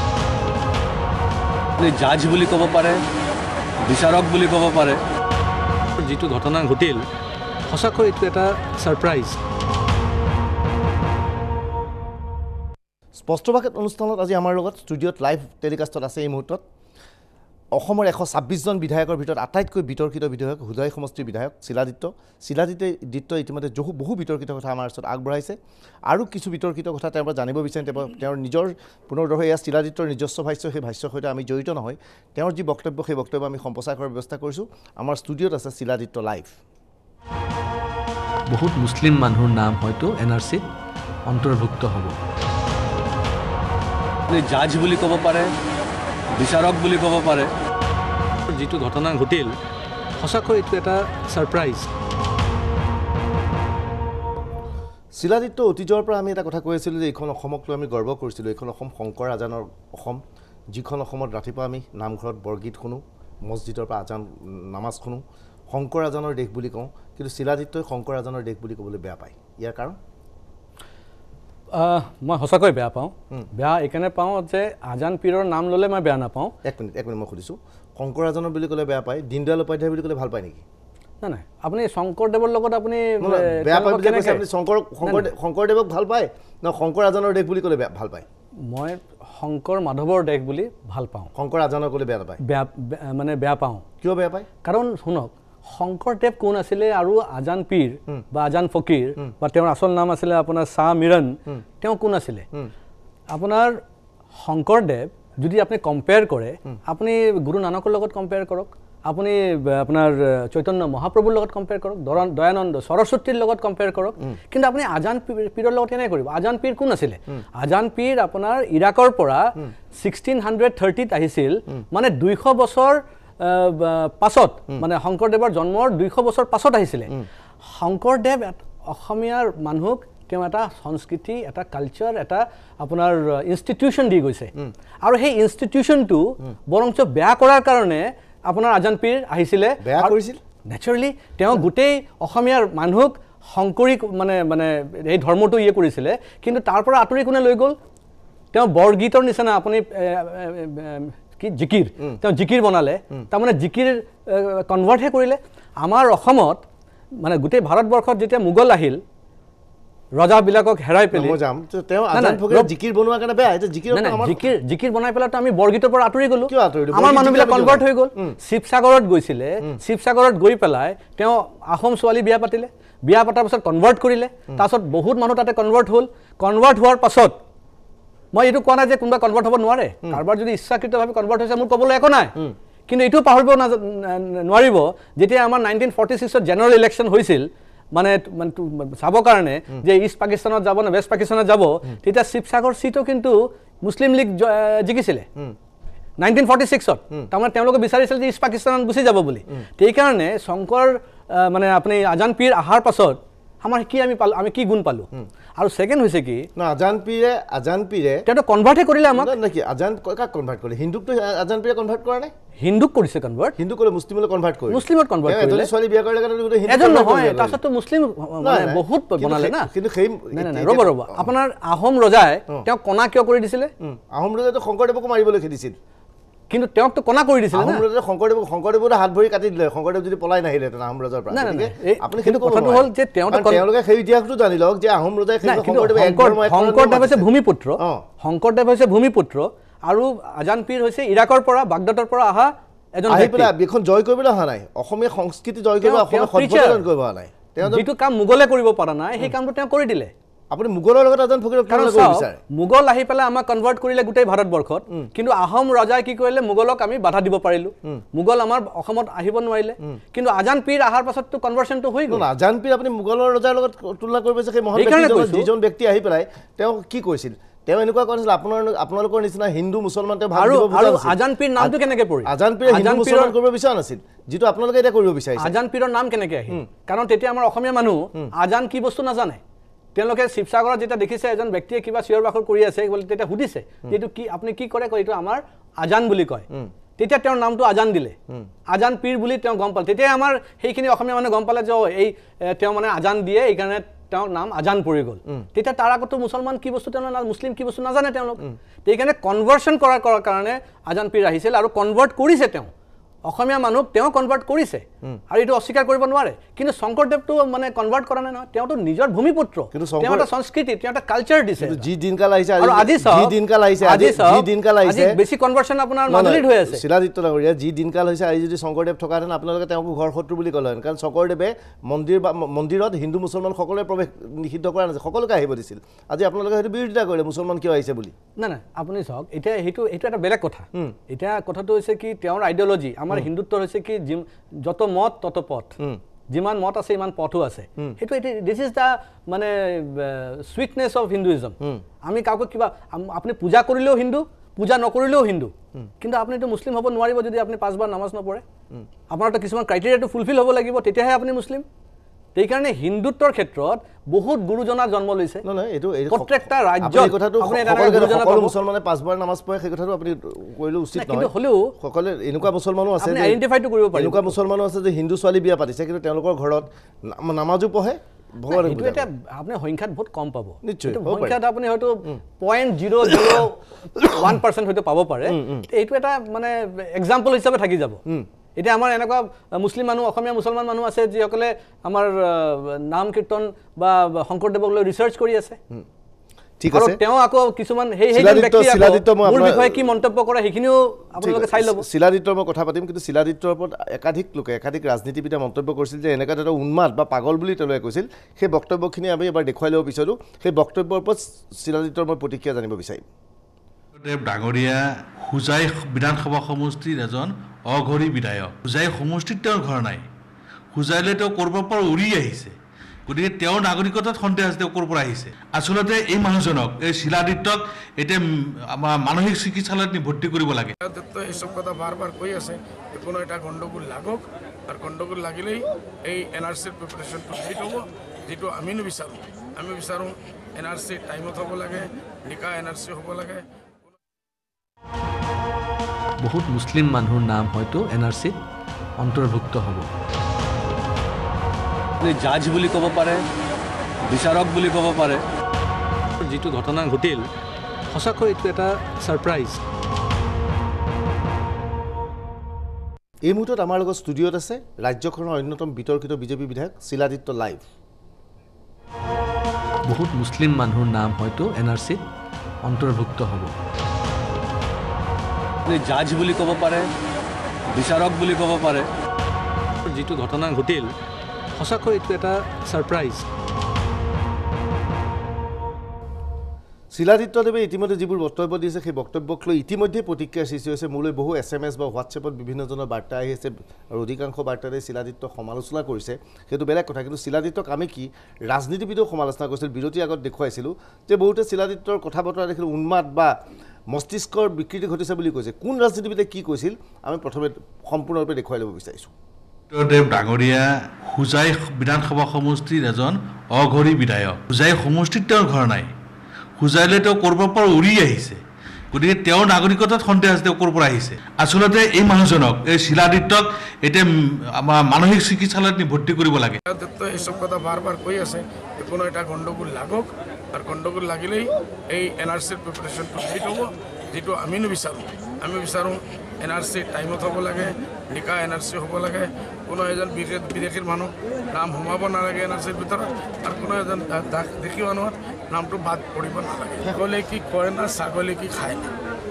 আপুনি জাজ বুলি ক'ব পাৰে, বিচাৰক বুলি ক'ব পাৰে। যিটো ঘটনা ঘটিল, সঁচাকৈ এইটো এটা ছাৰপ্ৰাইজ। স্পষ্টভাষাত অনুষ্ঠানত আজি আমাৰ লগত ষ্টুডিঅ'ত লাইভ টেলিকাষ্টত আছে এই মুহূৰ্তত অসমৰ এশ ছাব্বিছজন বিধায়কৰ ভিতৰত আটাইতকৈ বিতৰ্কিত বিধায়ক হুদাই সমষ্টিৰ বিধায়ক শিলাদিত্য শিলাদিত্য দিত্য ইতিমধ্যে বহু বহু বিতৰ্কিত কথা আমাৰ ওচৰত আগবঢ়াইছে আৰু কিছু বিতৰ্কিত কথা তেওঁৰ পৰা জানিব বিচাৰিম তেওঁৰ নিজৰ পুনৰ দৰে এয়া শিলাদিত্যৰ নিজস্ব ভাষ্য সেই ভাষ্যৰ সৈতে আমি জড়িত নহয় তেওঁৰ যি বক্তব্য সেই বক্তব্য আমি সম্প্ৰচাৰ কৰাৰ ব্যৱস্থা কৰিছোঁ আমাৰ ষ্টুডিঅ'ত আছে শিলাদিত্য লাইভ বহুত মুছলিম মানুহৰ নাম হয়তো এন আৰ চিত অন্তৰ্ভুক্ত হ'ব আপুনি জাজ বুলি ক'ব পাৰে বিচাৰক বুলি ক'ব পাৰে যিটো ঘটনা ঘটিল সঁচাকৈ এইটো এটা ছাৰপ্ৰাইজ শিলাদিত্য অতীজৰ পৰা আমি এটা কথা কৈ আছিলোঁ যে এইখন অসমক লৈ আমি গৰ্ব কৰিছিলোঁ এইখন অসম শংকৰ আজানৰ অসম যিখন অসমত ৰাতিপুৱা আমি নামঘৰত বৰগীত শুনো মছজিদৰ পৰা আজান নামাজ শুনো শংকৰ আজানৰ দেশ বুলি কওঁ কিন্তু শিলাদিত্যই শংকৰ আজানৰ দেশ বুলি ক'বলৈ বেয়া পায় ইয়াৰ কাৰণ মই সঁচাকৈ বেয়া পাওঁ বেয়া এইকাৰণে পাওঁ যে আজান পীৰৰ নাম ল'লে মই বেয়া নাপাওঁ এক মিনিট এক মিনিট মই সুধিছোঁ শংকৰ আজানৰ বুলি ক'লে বেয়া পায় দীনদয়াল উপাধ্যায় বুলি ক'লে ভাল পায় নেকি নাই নাই আপুনি শংকৰদেৱৰ লগত আপুনি বেয়া পায় বুলি কৈছে আপুনি শংকৰ শংকৰ শংকৰদেৱক ভাল পায় ন শংকৰ আজানৰ দেশ বুলি ক'লে ভাল পায় মই শংকৰ মাধৱৰ দেশ বুলি ভাল পাওঁ শংকৰ আজানৰ ক'লে বেয়া নাপায় বেয়া মানে বেয়া পাওঁ কিয় বেয়া পায় কাৰণ শুনক শংকৰদেৱ কোন আছিলে আৰু আজান পীৰ বা আজান ফকীৰ বা তেওঁৰ আচল নাম আছিলে আপোনাৰ শাহ মিৰন তেওঁ কোন আছিলে আপোনাৰ শংকৰদেৱ যদি আপুনি কম্পেয়াৰ কৰে আপুনি গুৰু নানকৰ লগত কম্পেয়াৰ কৰক আপুনি আপোনাৰ চৈতন্য মহাপ্ৰভুৰ লগত কম্পেয়াৰ কৰক দয়ানন্দ সৰস্বতীৰ লগত কম্পেয়াৰ কৰক কিন্তু আপুনি আজান পীৰৰ লগত কেনেকৈ কৰিব আজান পীৰ কোন আছিলে আজান পীৰ আপোনাৰ ইৰাকৰ পৰা ছিক্সটিন হাণ্ড্ৰেড থাৰ্টিত আহিছিল মানে দুইশ বছৰ পাছত মানে শংকৰদেৱৰ জন্মৰ দুইশ বছৰ পাছত আহিছিলে শংকৰদেৱ অসমীয়াৰ মানুহক তেওঁ এটা সংস্কৃতি এটা কালচাৰ এটা আপোনাৰ ইনষ্টিটিউশ্যন দি গৈছে আৰু সেই ইনষ্টিটিউশ্যনটো বৰঞ্চ বেয়া কৰাৰ কাৰণে আপোনাৰ আজান পীৰ আহিছিলে বেয়া কৰিছিল নেচাৰেলি তেওঁ গোটেই অসমীয়াৰ মানুহক শংকৰী মানে মানে এই ধৰ্মটো ইয়ে কৰিছিলে কিন্তু তাৰ পৰা আঁতৰি কোনে লৈ গ'ল তেওঁ বৰগীতৰ নিচিনা আপুনি কি জিকিৰ তেওঁ জিকিৰ বনালে তাৰমানে জিকিৰ কনভাৰ্টহে কৰিলে আমাৰ অসমত মানে গোটেই ভাৰতবৰ্ষত যেতিয়া মোগল আহিল ৰজাবিলাকক হেৰাই পেলাই মই যাম তেওঁ আজান ফকীৰ জিকিৰ বনোৱাৰ কাৰণে বেয়া এটা জিকিৰ জিকিৰ জিকিৰ বনাই পেলাই আমি বৰগীতৰ পৰা আঁতৰি গ'লো কিয় আঁতৰি আমাৰ মানুহবিলাক কনভাৰ্ট হৈ গ'ল শিৱসাগৰত গৈছিলে শিৱসাগৰত গৈ পেলাই তেওঁ আহোম ছোৱালী বিয়া পাতিলে বিয়া পতাৰ পাছত কনভাৰ্ট কৰিলে তাৰপাছত বহুত মানুহ তাতে কনভাৰ্ট হ'ল কনভাৰ্ট হোৱাৰ পাছত মই এইটো কোৱা নাই যে কোনোবা কনভাৰ্ট হ'ব নোৱাৰে কাৰোবাৰ যদি ইচ্ছাকৃতভাৱে কনভাৰ্ট হৈছে মোৰ ক'বলৈ একো নাই কিন্তু এইটো পাহৰিব নোৱাৰিব যেতিয়া আমাৰ নাইনটিন ফৰ্টি ছিক্সত জেনেৰেল ইলেকশ্যন হৈছিল মানে চাবৰ কাৰণে যে ইষ্ট পাকিস্তানত যাব নে ৱেষ্ট পাকিস্তানত যাব তেতিয়া শিৱসাগৰ চিটো কিন্তু মুছলিম লীগ জিকিছিলে নাইনটিন ফৰ্টি ছিক্সত তাৰমানে তেওঁলোকে বিচাৰিছিল যে ইষ্ট পাকিস্তানত গুচি যাব বুলি সেইকাৰণে শংকৰ মানে আপুনি আজান পীৰ অহাৰ পাছত আমাৰ কি আমি পালো আমি কি গুণ পালো আৰু সেকেন্ড হৈছে কি না আজান পীৰে আজান পীৰে তেটো কনভাৰ্টে কৰিলে আমাক নাকি আজান কাক কনভাৰ্ট কৰিলে হিন্দুক তো আজান পীৰে কনভাৰ্ট কৰা নাই হিন্দুক কৰিছে কনভাৰ্ট হিন্দু কৰে মুছলিমলৈ কনভাৰ্ট কৰিলে মুছলিমত কনভাৰ্ট কৰিলে ছোৱালী বিয়া কৰিলে কাৰণে গোটেই হিন্দু এজন নহয় তাৰছত তো মুছলিম মানে বহুত বনালে না কিন্তু সেই নাই নাই ৰব ৰব আপোনাৰ আহোম ৰজাই তেওঁ কণা কিয় কৰি দিছিলে আহোম ৰজাই তো শংকৰদেৱক মাৰিবলৈ খেদিছিল কিন্তু তেওঁক তো কণা কৰি দিছিল না আহোম ৰজাই শংকৰদেৱক শংকৰদেৱৰ হাত ভৰি কাটি দিলে শংকৰদেৱ যদি পলাই নাহিলে তেনে আহোম ৰজাৰ পৰা নাই নাই আপুনি কিন্তু কথাটো হ'ল যে তেওঁ তেওঁলোকে সেই ইতিহাসটো জানি লওক যে আহোম ৰজাই শংকৰদেৱ শংকৰদেৱ হৈছে ভূমিপুত্ৰ শংকৰদেৱ হৈছে ভূমিপুত্ৰ আৰু আজান পীৰ হৈছে ইৰাকৰ পৰা বাগদাদৰ পৰা অহা এজন আহি পেলাই এখন জয় কৰিবলৈ অহা নাই অসমীয়া সংস্কৃতি জয় কৰিব অসমীয়া সভ্যতা জয় কৰিব অহা নাই তেওঁ যিটো কাম মোগলে কৰিব পৰা নাই সেই কামটো তেওঁ কৰি দিলে আপুনি মুগলৰ লগত আজান ফকীৰক কেনেকৈ কৰিব বিচাৰে মুগল আহি পেলাই আমাক কনভাৰ্ট কৰিলে গোটেই ভাৰতবৰ্ষত কিন্তু আহোম ৰজাই কি কৰিলে মুগলক আমি বাধা দিব পাৰিলো মুগল আমাৰ অসমত আহিব নোৱাৰিলে কিন্তু আজান পীৰ অহাৰ পাছততো কনভাৰ্চনটো হৈ গ'ল আজান পীৰ আপুনি মুগলৰ ৰজাৰ লগত তুলনা কৰিব যে সেই মহান ব্যক্তিজন যিজন ব্যক্তি আহি পেলাই তেওঁ কি কৈছিল তেওঁ এনেকুৱা কৰিছিল আপোনাৰ আপোনালোকৰ নিচিনা হিন্দু মুছলমান তেওঁ ভাগ দিব আৰু আজান পীৰ নামটো কেনেকৈ পৰিল আজান পীৰে হিন্দু মুছলমান কৰিব বিচৰা নাছিল যিটো আপোনালোকে এতিয়া কৰিব বিচাৰিছে আজান পীৰৰ নাম কেনেকৈ আহিল কাৰণ তেতিয়া আমাৰ অসমীয়া মানুহ আজান কি বস্তু নাজানে তেওঁলোকে শিৱসাগৰত যেতিয়া দেখিছে এজন ব্যক্তিয়ে কিবা চিঞৰ বাখৰ কৰি আছে বুলি তেতিয়া সুধিছে এইটো কি আপুনি কি কৰে কয় এইটো আমাৰ আজান বুলি কয় তেতিয়া তেওঁৰ নামটো আজান দিলে আজান পীৰ বুলি তেওঁ গম পালে তেতিয়া আমাৰ সেইখিনি অসমীয়া মানুহে গম পালে যে এই তেওঁ মানে আজান দিয়ে এইকাৰণে তেওঁৰ নাম আজান পৰি গ'ল তেতিয়া তাৰ আগতো মুছলমান কি বস্তু তেওঁলোকে মুছলিম কি বস্তু নাজানে তেওঁলোক সেইকাৰণে কনভাৰ্চন কৰাৰ কৰাৰ কাৰণে আজান পীৰ আহিছিল আৰু কনভাৰ্ট কৰিছে তেওঁ অসমীয়া মানুহ তেওঁ কনভাৰ্ট কৰিছে আৰু এইটো অস্বীকাৰ কৰিব নোৱাৰে কিন্তু শংকৰদেৱটো মানে কনভাৰ্ট কৰা নাই নহয় তেওঁতো নিজৰ ভূমিপুত্ৰ তেওঁ এটা সংস্কৃতি তেওঁ এটা কালচাৰ দিছে যি দিনকাল আহিছে আৰু আজি যি দিনকাল আহিছে আজি যি দিনকাল আহিছে বেছি কনভাৰ্সন আপোনাৰ মাজুলীত হৈ আছে শিলাদিত্য ডাঙৰীয়া যি দিনকাল হৈছে আজি যদি শংকৰদেৱ থকাহেঁতেন আপোনালোকে তেওঁক ঘৰ শত্ৰু বুলি ক'লে কাৰণ শংকৰদেৱে মন্দিৰ মন্দিৰত হিন্দু মুছলমান সকলোৱে প্ৰৱেশ নিষিদ্ধ কৰা নাছিল সকলোকে আহিব দিছিল আজি আপোনালোকে সেইটো বিৰোধিতা কৰিলে মুছলমান কিয় আহিছে বুলি না না আপুনি চাওক এতিয়া সেইটো এইটো এটা বেলেগ কথা এতিয়া কথাটো হৈছে কি তেওঁৰ আইডিঅলজি আমাৰ হিন্দুত্বৰ হৈছে কি যত মত তত পথ যিমান মত আছে ইমান পথো আছে সেইটো দিছ ইজ দা মানে সুইটনেছ অফ হিন্দুইজম আমি কাউকে কিবা আপুনি পূজা কৰিলেও হিন্দু পূজা নকৰিলেও হিন্দু কিন্তু আপুনিতো মুছলিম হ'ব নোৱাৰিব যদি আপুনি পাঁচবাৰ নামাজ নপঢ়ে আপোনাৰতো কিছুমান ক্ৰাইটেৰিয়াটো ফুলফিল হ'ব লাগিব তেতিয়াহে আপুনি মুছলিম সেইকাৰণে হিন্দুত্বৰ ক্ষেত্ৰত বহুত গুৰুজনাৰ জন্ম লৈছে প্ৰত্যেকটা ৰাজ্যত মুছলমানে পাঁচবাৰ নামাজ পঢ়ে সেই কথাটো আপুনি কৰিলে উচিত নহয় কিন্তু হ'লেও সকলে এনেকুৱা মুছলমানো আছে আপুনি আইডেন্টিফাইটো কৰিব পাৰিব এনেকুৱা মুছলমানো আছে যে হিন্দু ছোৱালী বিয়া পাতিছে কিন্তু তেওঁলোকৰ ঘৰত নামাজো পঢ়ে ভগৱানে এইটো এটা আপুনি সংখ্যাত বহুত কম পাব নিশ্চয় সংখ্যাত আপুনি হয়তো point zero' zero' one percent হয়তো পাব পাৰে এইটো এটা মানে এক্সাম্পল হিচাপে থাকি যাব এতিয়া আমাৰ এনেকুৱা মুছলিম মানুহ অসমীয়া মুছলমান মানুহ আছে যিসকলে আমাৰ নাম কীৰ্তন বা শংকৰদেৱক লৈ ৰিচাৰ্চ কৰি আছে ঠিক আছে তেওঁ আকৌ কিছুমান সেই সেই ব্যক্তি মোৰ বিষয়ে কি মন্তব্য কৰে সেইখিনিও আপোনালোকে চাই ল'ব শিলাদিত্যৰ মই কথা পাতিম কিন্তু শিলাদিত্যৰ ওপৰত একাধিক লোকে একাধিক ৰাজনীতিবিদে মন্তব্য কৰিছিল যে এনেকুৱা এটা উন্মাদ বা পাগল বুলি তেওঁলোকে কৈছিল সেই বক্তব্যখিনি আমি এবাৰ দেখুৱাই ল'ব বিচাৰোঁ সেই বক্তব্যৰ ওপৰত শিলাদিত্যৰ মই প্ৰতিক্ৰিয়া জানিব বিচাৰিম দেৱ ডাঙৰীয়া হোজাই বিধানসভা সমষ্টিৰ এজন অঘৰী বিধায়ক হোজাই সমষ্টিত তেওঁৰ ঘৰ নাই হোজাইলৈ তেওঁ ক'ৰবাৰ পৰা উৰি আহিছে গতিকে তেওঁৰ নাগৰিকতাত সন্দেহ আছে তেওঁ ক'ৰ পৰা আহিছে আচলতে এই মানুহজনক এই শিলাদিত্যক এতিয়া আমাৰ মানসিক চিকিৎসালয়ত নি ভৰ্তি কৰিব লাগে এইসব কথা বারবার কৈ আছে কোনো এটা গণ্ডগোল লাগক আৰু গণ্ডগোল লাগিলেই এই এন আৰ চিৰ প্ৰিপাৰেশ্যনটো লেট হ'ব যিটো আমি নিবিচাৰোঁ আমি বিচাৰোঁ এন আৰ চি টাইমত হ'ব লাগে নিকা এন আৰ চি হ'ব লাগে বহুত মুছলিম মানুহৰ নাম হয়তো এন আৰ চিত অন্তৰ্ভুক্ত হ'ব আপুনি জাজ বুলি ক'ব পাৰে বিচাৰক বুলি ক'ব পাৰে যিটো ঘটনা ঘটিল সঁচাকৈ এইটো এটা ছাৰপ্ৰাইজ এই মুহূৰ্তত আমাৰ লগত ষ্টুডিঅ'ত আছে ৰাজ্যখনৰ অন্যতম বিতৰ্কিত বিজেপি বিধায়ক শিলাদিত্য লাইভ বহুত মুছলিম মানুহৰ নাম হয়তো এন আৰ চিত অন্তৰ্ভুক্ত হ'ব আপুনি জাজ বুলি ক'ব পাৰে বিচাৰক বুলি ক'ব পাৰে যিটো ঘটনা ঘটিল সঁচাকৈ এইটো এটা ছাৰপ্ৰাইজ শিলাদিত্যদেৱে ইতিমধ্যে যিবোৰ বক্তব্য দিছে সেই বক্তব্যক লৈ ইতিমধ্যে প্ৰতিক্ৰিয়াৰ সৃষ্টি হৈছে মোলৈ বহু এছ এম এছ বা হোৱাটছএপত বিভিন্নজনৰ বাৰ্তা আহি আছে আৰু অধিকাংশ বাৰ্তাৰে শিলাদিত্যক সমালোচনা কৰিছে সেইটো বেলেগ কথা কিন্তু শিলাদিত্যক আমি কি ৰাজনীতিবিদেও সমালোচনা কৰিছিল বিৰতিৰ আগত দেখুৱাইছিলোঁ যে বহুতে শিলাদিত্যৰ কথা বতৰা দেখিলে উন্মাদ বা মস্তিষ্কৰ বিকৃতি ঘটিছে বুলি কৈছে কোন ৰাজনীতিবিদে কি কৈছিল আমি প্ৰথমে সম্পূৰ্ণৰূপে দেখুৱাই ল'ব বিচাৰিছোঁ দেৱ ডাঙৰীয়া হোজাই বিধানসভা সমষ্টিৰ এজন অঘৰী বিধায়ক হোজাই সমষ্টিত তেওঁৰ ঘৰ নাই হোজাইলৈ তেওঁ ক'ৰবাৰ পৰা উৰি আহিছে গতিকে তেওঁৰ নাগৰিকতাত সন্দেহ আছে তেওঁ ক'ৰ পৰা আহিছে আচলতে এই মানুহজনক এই শিলাদিত্যক এতিয়া আমাৰ মানসিক চিকিৎসালয়ত নি ভৰ্তি কৰিব লাগে এইসব কথা বারবার কৈ আছে কোনো এটা গণ্ডগোল লাগক আৰু গণ্ডগোল লাগিলেই এই এন আৰ চিৰ প্ৰিপাৰেশ্যনটো লেট হ'ব যিটো আমি নিবিচাৰোঁ আমি বিচাৰোঁ এন আৰ চি টাইমত হ'ব লাগে নিকা এন আৰ চি হ'ব লাগে কোনো এজন বিদেশীৰ মানুহ নাম সোমাব নালাগে এন আৰ চিৰ ভিতৰত আৰু কোনো এজন দেশী মানুহৰ নামটো বাদ পৰিব নালাগে ছাগলী কি কয় না ছাগলী কি খায় না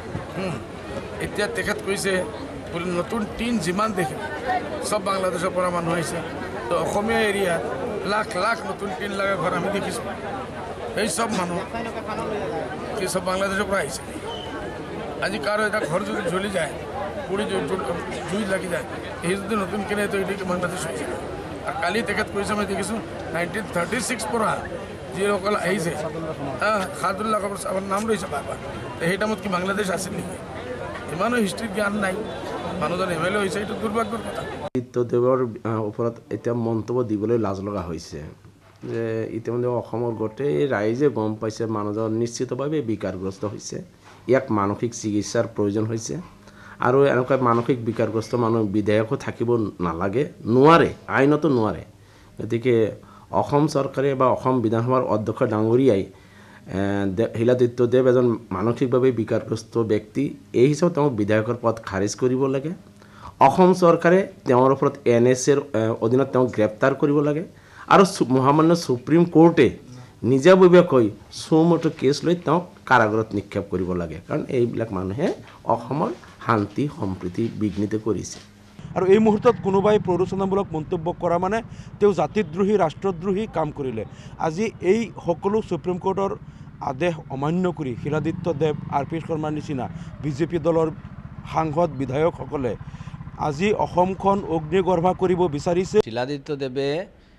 এতিয়া তেখেত কৈছে বোলে নতুন টিন যিমান দেখিব চব বাংলাদেশৰ পৰা মানুহ আহিছে তো অসমীয়া এৰিয়াত লাখ লাখ নতুন টিন লগা ঘৰ আমি দেখিছোঁ এই চব মানুহ কি চব বাংলাদেশৰ পৰা আহিছে আজি কাৰো এটা ঘৰ যদি জ্বলি যায় পুৰি জুই লাগি যায় এই যদি নতুন কিনে তো এটি বাংলাদেশ হৈছে আৰু কালি তেখেত কৈছে মই দেখিছোঁ নাইনটিন থাৰ্টি ছিক্স পৰা যিসকল আহিছে সাদুল্লাহ আমাৰ নাম লৈছে বাৰবাৰ সেই টাইমত কি বাংলাদেশ আছিল নেকি ইমানো হিষ্ট্ৰীত জ্ঞান নাই মানুহজন এম এল এ হৈছে এইটো দুৰ্ভাগ্যৰ কথা শিলাদিত্যদেৱৰ ওপৰত এতিয়া মন্তব্য দিবলৈ লাজ লগা হৈছে যে ইতিমধ্যে অসমৰ গোটেই ৰাইজে গম পাইছে মানুহজন নিশ্চিতভাৱে বিকাৰগ্ৰস্ত হৈছে ইয়াক মানসিক চিকিৎসাৰ প্ৰয়োজন হৈছে আৰু এনেকুৱা মানসিক বিকাৰগ্ৰস্ত মানুহ বিধায়কো থাকিব নালাগে নোৱাৰে আইনতো নোৱাৰে গতিকে অসম চৰকাৰে বা অসম বিধানসভাৰ অধ্যক্ষ ডাঙৰীয়াই শিলাদিত্যদেৱ এজন মানসিকভাৱে বিকাৰগ্ৰস্ত ব্যক্তি এই হিচাপত তেওঁক বিধায়কৰ পদ খাৰিজ কৰিব লাগে অসম চৰকাৰে তেওঁৰ ওপৰত এন এছ এৰ অধীনত তেওঁক গ্ৰেপ্তাৰ কৰিব লাগে আৰু মহামান্য সুপ্ৰিম কোৰ্টে নিজাববীয়াকৈ চৌমটো কেছ লৈ তেওঁক কাৰাগাৰত নিক্ষেপ কৰিব লাগে কাৰণ এইবিলাক মানুহে অসমৰ শান্তি সম্প্ৰীতি বিঘ্নিত কৰিছে আৰু এই মুহূৰ্তত কোনোবাই প্ৰৰোচনামূলক মন্তব্য কৰা মানে তেওঁ জাতিদ্ৰোহী ৰাষ্ট্ৰদ্ৰোহী কাম কৰিলে আজি এই সকলো সুপ্ৰিম কোৰ্টৰ আদেশ অমান্য কৰি শিলাদিত্য দেৱ আৰ পি শৰ্মাৰ নিচিনা বিজেপি দলৰ সাংসদ বিধায়কসকলে আজি অসমখন অগ্নিগৰ্ভা কৰিব বিচাৰিছে শিলাদিত্য দেৱে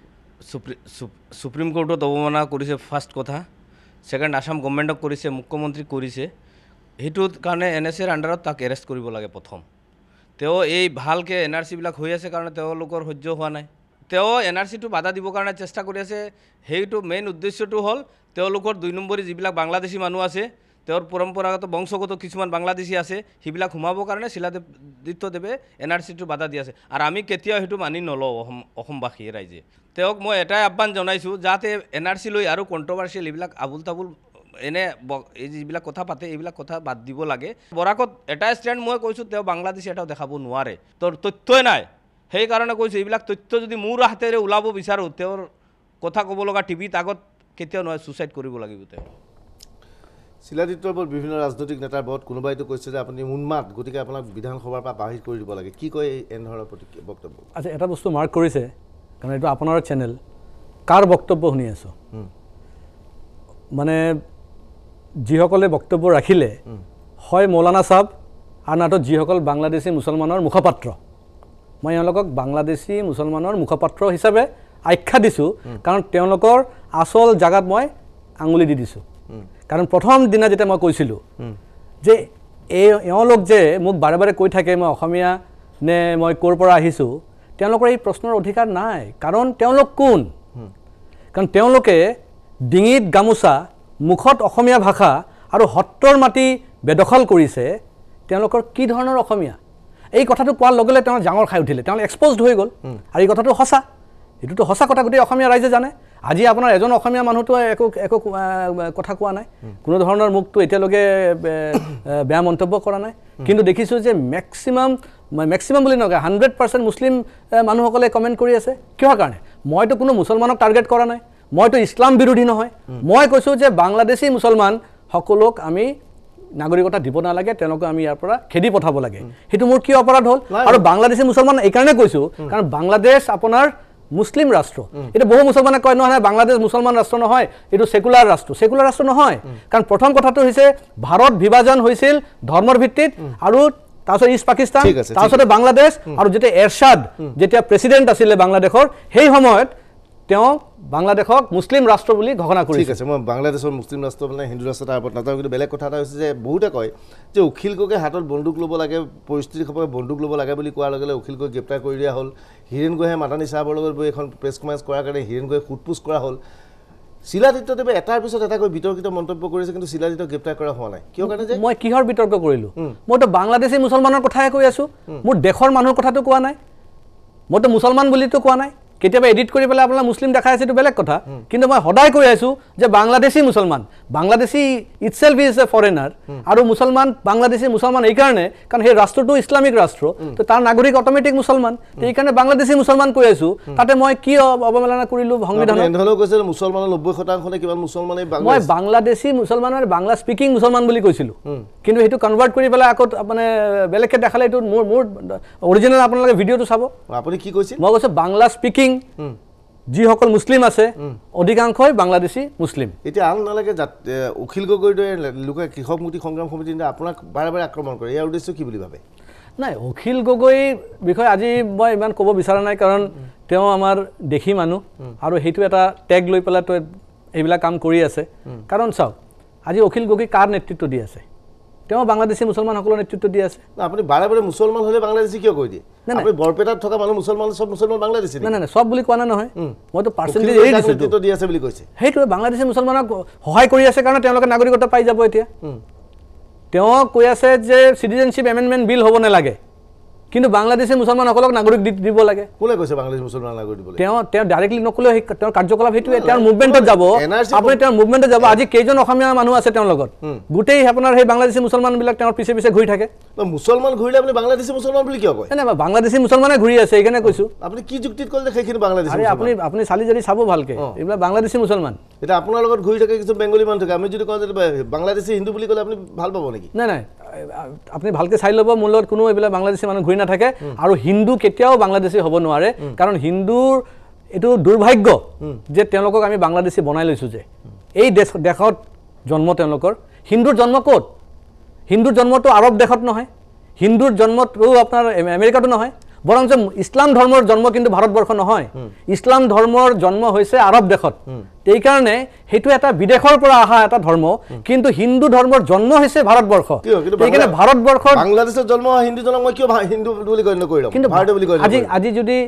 সুপ্ৰিম কোৰ্টত অৱমাননা কৰিছে ফাৰ্ষ্ট কথা ছেকেণ্ড আসাম গভৰ্ণমেণ্টক কৰিছে মুখ্যমন্ত্ৰীক কৰিছে সেইটোৰ কাৰণে এন এছ এৰ আণ্ডাৰত তাক এৰেষ্ট কৰিব লাগে প্ৰথম তেওঁ এই ভালকৈ এন আৰ চিবিলাক হৈ আছে কাৰণে তেওঁলোকৰ সহ্য হোৱা নাই তেওঁ এন আৰ চিটো বাধা দিবৰ কাৰণে চেষ্টা কৰি আছে সেইটো মেইন উদ্দেশ্যটো হ'ল তেওঁলোকৰ দুই নম্বৰী যিবিলাক বাংলাদেশী মানুহ আছে তেওঁৰ পৰম্পৰাগত বংশগত কিছুমান বাংলাদেশী আছে সেইবিলাক সোমাবৰ কাৰণে শিলাদিত্য দেৱে এন আৰ চিটো বাধা দি আছে আৰু আমি কেতিয়াও সেইটো মানি নলওঁ অসম অসমবাসীয়ে ৰাইজে তেওঁক মই এটাই আহ্বান জনাইছোঁ যাতে এন আৰ চি লৈ আৰু কণ্ট্ৰভাৰ্চিয়েল এইবিলাক আবুল তাবুল এনে এই যিবিলাক কথা পাতে এইবিলাক কথা বাদ দিব লাগে বৰাকত এটাই ষ্টেণ্ড মই কৈছোঁ তেওঁ বাংলাদেশী এটাও দেখাব নোৱাৰে তোৰ তথ্যই নাই সেইকাৰণে কৈছোঁ এইবিলাক তথ্য যদি মোৰ হাতেৰে ওলাব বিচাৰোঁ তেওঁৰ কথা ক'ব লগা টিভিত আগত কেতিয়াও নহয় ছুইচাইড কৰিব লাগিব তেওঁ শিলাদিত্যৰ ওপৰত বিভিন্ন ৰাজনৈতিক নেতাৰ ওপৰত কোনোবাইতো কৈছে যে আপুনি উন্মাদ গতিকে আপোনাক বিধানসভাৰ পৰা বাহিৰ কৰি দিব লাগে কি কয় এনেধৰণৰ প্ৰতি বক্তব্য আচ্ছা এটা বস্তু মাৰ্ক কৰিছে কাৰণ এইটো আপোনাৰ চেনেল কাৰ বক্তব্য শুনি আছোঁ মানে যিসকলে বক্তব্য ৰাখিলে হয় মৌলানা চাহাব আৰু নাটত যিসকল বাংলাদেশী মুছলমানৰ মুখপাত্ৰ মই এওঁলোকক বাংলাদেশী মুছলমানৰ মুখপাত্ৰ হিচাপে আখ্যা দিছোঁ কাৰণ তেওঁলোকৰ আচল জাগাত মই আঙুলি দি দিছোঁ কাৰণ প্ৰথম দিনা যেতিয়া মই কৈছিলোঁ যে এই এওঁলোক যে মোক বাৰে বাৰে কৈ থাকে মই অসমীয়া নে মই ক'ৰ পৰা আহিছোঁ তেওঁলোকৰ এই প্ৰশ্নৰ অধিকাৰ নাই কাৰণ তেওঁলোক কোন কাৰণ তেওঁলোকে ডিঙিত গামোচা মুখত অসমীয়া ভাষা আৰু সত্ৰৰ মাটি বেদখল কৰিছে তেওঁলোকৰ কি ধৰণৰ অসমীয়া এই কথাটো কোৱাৰ লগে লগে তেওঁ জাঙৰ খাই উঠিলে তেওঁ এক্সপ'জড হৈ গ'ল আৰু এই কথাটো সঁচা এইটোতো সঁচা কথা গোটেই অসমীয়া ৰাইজে জানে আজি আপোনাৰ এজন অসমীয়া মানুহটো একো একো কথা কোৱা নাই কোনো ধৰণৰ মুখটো এতিয়ালৈকে বেয়া মন্তব্য কৰা নাই কিন্তু দেখিছোঁ যে মেক্সিমাম মেক্সিমাম বুলি নকয় হাণ্ড্ৰেড পাৰ্চেণ্ট মুছলিম মানুহসকলে কমেণ্ট কৰি আছে কিহৰ কাৰণে মইতো কোনো মুছলমানক টাৰ্গেট কৰা নাই মইতো ইছলাম বিৰোধী নহয় মই কৈছোঁ যে বাংলাদেশী মুছলমান সকলোক আমি নাগৰিকতা দিব নালাগে তেওঁলোকক আমি ইয়াৰ পৰা খেদি পঠাব লাগে সেইটো মোৰ কি অপৰাধ হ'ল আৰু বাংলাদেশী মুছলমান এইকাৰণে কৈছোঁ কাৰণ বাংলাদেশ আপোনাৰ মুছলিম ৰাষ্ট্ৰ এটা বহু মুছলমানে কয় নহয় বাংলাদেশ মুছলমান ৰাষ্ট্ৰ নহয় এইটো সেকুলাৰ ৰাষ্ট্ৰ সেকুলাৰ ৰাষ্ট্ৰ নহয় কাৰণ প্ৰথম কথাটো হৈছে ভাৰত বিভাজন হৈছিল ধৰ্মৰ ভিত্তিত আৰু তাৰপিছত ইষ্ট পাকিস্তান তাৰপিছতে বাংলাদেশ আৰু যেতিয়া এৰশ্বাদ যেতিয়া প্ৰেচিডেণ্ট আছিলে বাংলাদেশৰ সেই সময়ত তেওঁ বাংলাদেশক মুছলিম ৰাষ্ট্ৰ বুলি ঘোষণা কৰিছে ঠিক আছে মই বাংলাদেশৰ মুছলিম ৰাষ্ট্ৰ মানে হিন্দু ৰাষ্ট্ৰ তাৰ ওপৰত নাযাওঁ কিন্তু বেলেগ কথা এটা হৈছে যে বহুতে কয় যে অখিল গগৈয়ে হাতত বন্দুক ল'ব লাগে পৰিস্থিতি সপক্ষে বন্দুক ল'ব লাগে বুলি কোৱাৰ লগে লগে অখিল গগৈক গ্ৰেপ্তাৰ কৰি দিয়া হ'ল হীৰেণ গোহাঁই মাদানী চাহাবৰ লগত গৈ এখন প্ৰেছ কনফাৰেঞ্চ কৰাৰ কাৰণে হীৰেণ গোহাঁইক সোধপোছ কৰা হ'ল শিলাদিত্য দেৱে এটাৰ পিছত এটাকৈ বিতৰ্কিত মন্তব্য কৰিছে কিন্তু শিলাদিত্যক গ্ৰেপ্তাৰ কৰা হোৱা নাই কিয় কাৰণে যে মই কিহৰ বিতৰ্ক কৰিলোঁ মইতো বাংলাদেশী মুছলমানৰ কথাহে কৈ আছোঁ মোৰ দেশৰ মানুহৰ কথাটো কোৱা নাই মইতো মুছলমান বুলিতো কোৱা নাই কেতিয়াবা এডিট কৰি পেলাই আপোনাৰ মুছলিম দেখাই আছে এইটো বেলেগ কথা কিন্তু মই সদায় কৈ আছোঁ যে বাংলাদেশী মুছলমান Bangladeshi itself is a foreigner আৰু মুছলমান বাংলাদেশী মুছলমান এইকাৰণে কাৰণ সেই ৰাষ্ট্ৰটো ইছলামিক ৰাষ্ট্ৰ তো তাৰ নাগৰিক অট'মেটিক মুছলমান এইকাৰণে বাংলাদেশী মুছলমান কৈ আছোঁ তাতে মই কি অৱমাননা কৰিলোঁ সংবিধানত এনেধৰণেও কৈছে মুছলমানৰ নব্বৈ শতাংশ নে কিমান মুছলমানে মই বাংলাদেশী মুছলমানৰ বাংলা স্পিকিং মুছলমান বুলি কৈছিলোঁ কিন্তু সেইটো কনভাৰ্ট কৰি পেলাই আকৌ মানে বেলেগকৈ দেখালে এইটো মোৰ মোৰ অৰিজিনেল আপোনালোকে ভিডিঅ'টো চাব আপুনি কি কৈছে মই কৈছোঁ বাংলা স্পিকিং যিসকল মুছলিম আছে অধিকাংশই বাংলাদেশী মুছলিম এতিয়া আন নালাগে অখিল গগৈৰ দৰে লোকে কৃষক মুক্তি সংগ্ৰাম সমিতি আপোনাক বাৰে বাৰে আক্ৰমণ কৰে ইয়াৰ উদ্দেশ্য কি বুলি ভাবে নাই অখিল গগৈৰ বিষয়ে আজি মই ইমান ক'ব বিচৰা নাই কাৰণ তেওঁ আমাৰ দেশী মানুহ আৰু সেইটো এটা টেগ লৈ পেলাই তেওঁ এইবিলাক কাম কৰি আছে কাৰণ চাওক আজি অখিল গগৈ কাৰ নেতৃত্ব দি আছে তেওঁ বাংলাদেশী মুছলমানসকলৰ নেতৃত্ব দি আছে আপুনি বাৰে বাৰে মুছলমান হ'লে বাংলাদেশী কিয় কৈ দিয়ে আপুনি বৰপেটাত থকা মানুহ মুছলমান সব মুছলমান বাংলাদেশী নাই নাই সব বুলি কোৱা নাই নহয় মইতো পাৰ্চেণ্টেজ এৰি দিছোঁ নেতৃত্ব দি আছে বুলি কৈছে সেইটোৱে বাংলাদেশী মুছলমানক সহায় কৰি আছে কাৰণে তেওঁলোকে নাগৰিকত্ব পাই যাব এতিয়া তেওঁ কৈ আছে যে চিটিজেনশ্বিপ এমেণ্ডমেণ্ট বিল হ'ব নালাগে কিন্তু বাংলাদেশী মুছলমানসকলক নাগৰিক দিব লাগে কোনে কৈছে বাংলাদেশী মুছলমান নাগৰিক দিবলৈ তেওঁ তেওঁ ডাইৰেক্টলি নকলেও তেওঁৰ কাৰ্যকলাপ সেইটোৱে তেওঁৰ মুভমেণ্টত যাব আপুনি তেওঁৰ মুভমেণ্টত যাব আজি কেইজন অসমীয়া মানুহ আছে তেওঁৰ লগত গোটেই আপোনাৰ সেই বাংলাদেশী মুছলমানবিলাক তেওঁৰ পিছে পিছে ঘূৰি থাকে মুছলমান ঘূৰিলে আপুনি বাংলাদেশী মুছলমান বুলি কিয় কয় নাই বাংলাদেশী মুছলমানে ঘূৰি আছে সেইকাৰণে কৈছোঁ আপুনি কি যুক্তিত ক'লে সেইখিনি বাংলাদেশী আপুনি আপুনি চালি জাৰি চাব ভালকৈ এইবিলাক বাংলাদেশী মুছলমান এতিয়া আপোনাৰ লগত ঘূৰি থাকে কিছু বেংগলী মানুহ থাকে আমি যদি কওঁ যে বাংলাদেশী হিন্দু বুলি ক'লে আপুনি ভাল পাব নেকি নাই নাই আপুনি ভালকৈ চাই ল'ব মোৰ লগত কোনো এইবিলাক বাংলাদেশী মানুহ ঘূৰি নাথাকে আৰু হিন্দু কেতিয়াও বাংলাদেশী হ'ব নোৱাৰে কাৰণ হিন্দুৰ এইটো দুৰ্ভাগ্য যে তেওঁলোকক আমি বাংলাদেশী বনাই লৈছোঁ যে এই দেশ দেশত জন্ম তেওঁলোকৰ হিন্দুৰ জন্ম ক'ত হিন্দুৰ জন্মটো আৰৱ দেশত নহয় হিন্দুৰ জন্মটো আপোনাৰ আমেৰিকাতো নহয় বৰঞ্চ ইছলাম ধৰ্মৰ জন্ম কিন্তু ভাৰতবৰ্ষ নহয় ইছলাম ধৰ্মৰ জন্ম হৈছে আৰৱ দেশত সেইকাৰণে সেইটো এটা বিদেশৰ পৰা অহা এটা ধৰ্ম কিন্তু হিন্দু ধৰ্মৰ জন্ম হৈছে ভাৰতবৰ্ষ সেইকাৰণে ভাৰতবৰ্ষৰ বাংলাদেশত জন্ম হিন্দু জনক মই কিয় হিন্দু বুলি গণ্য কৰি ল'ম কিন্তু ভাৰতীয় বুলি গণ্য আজি আজি যদি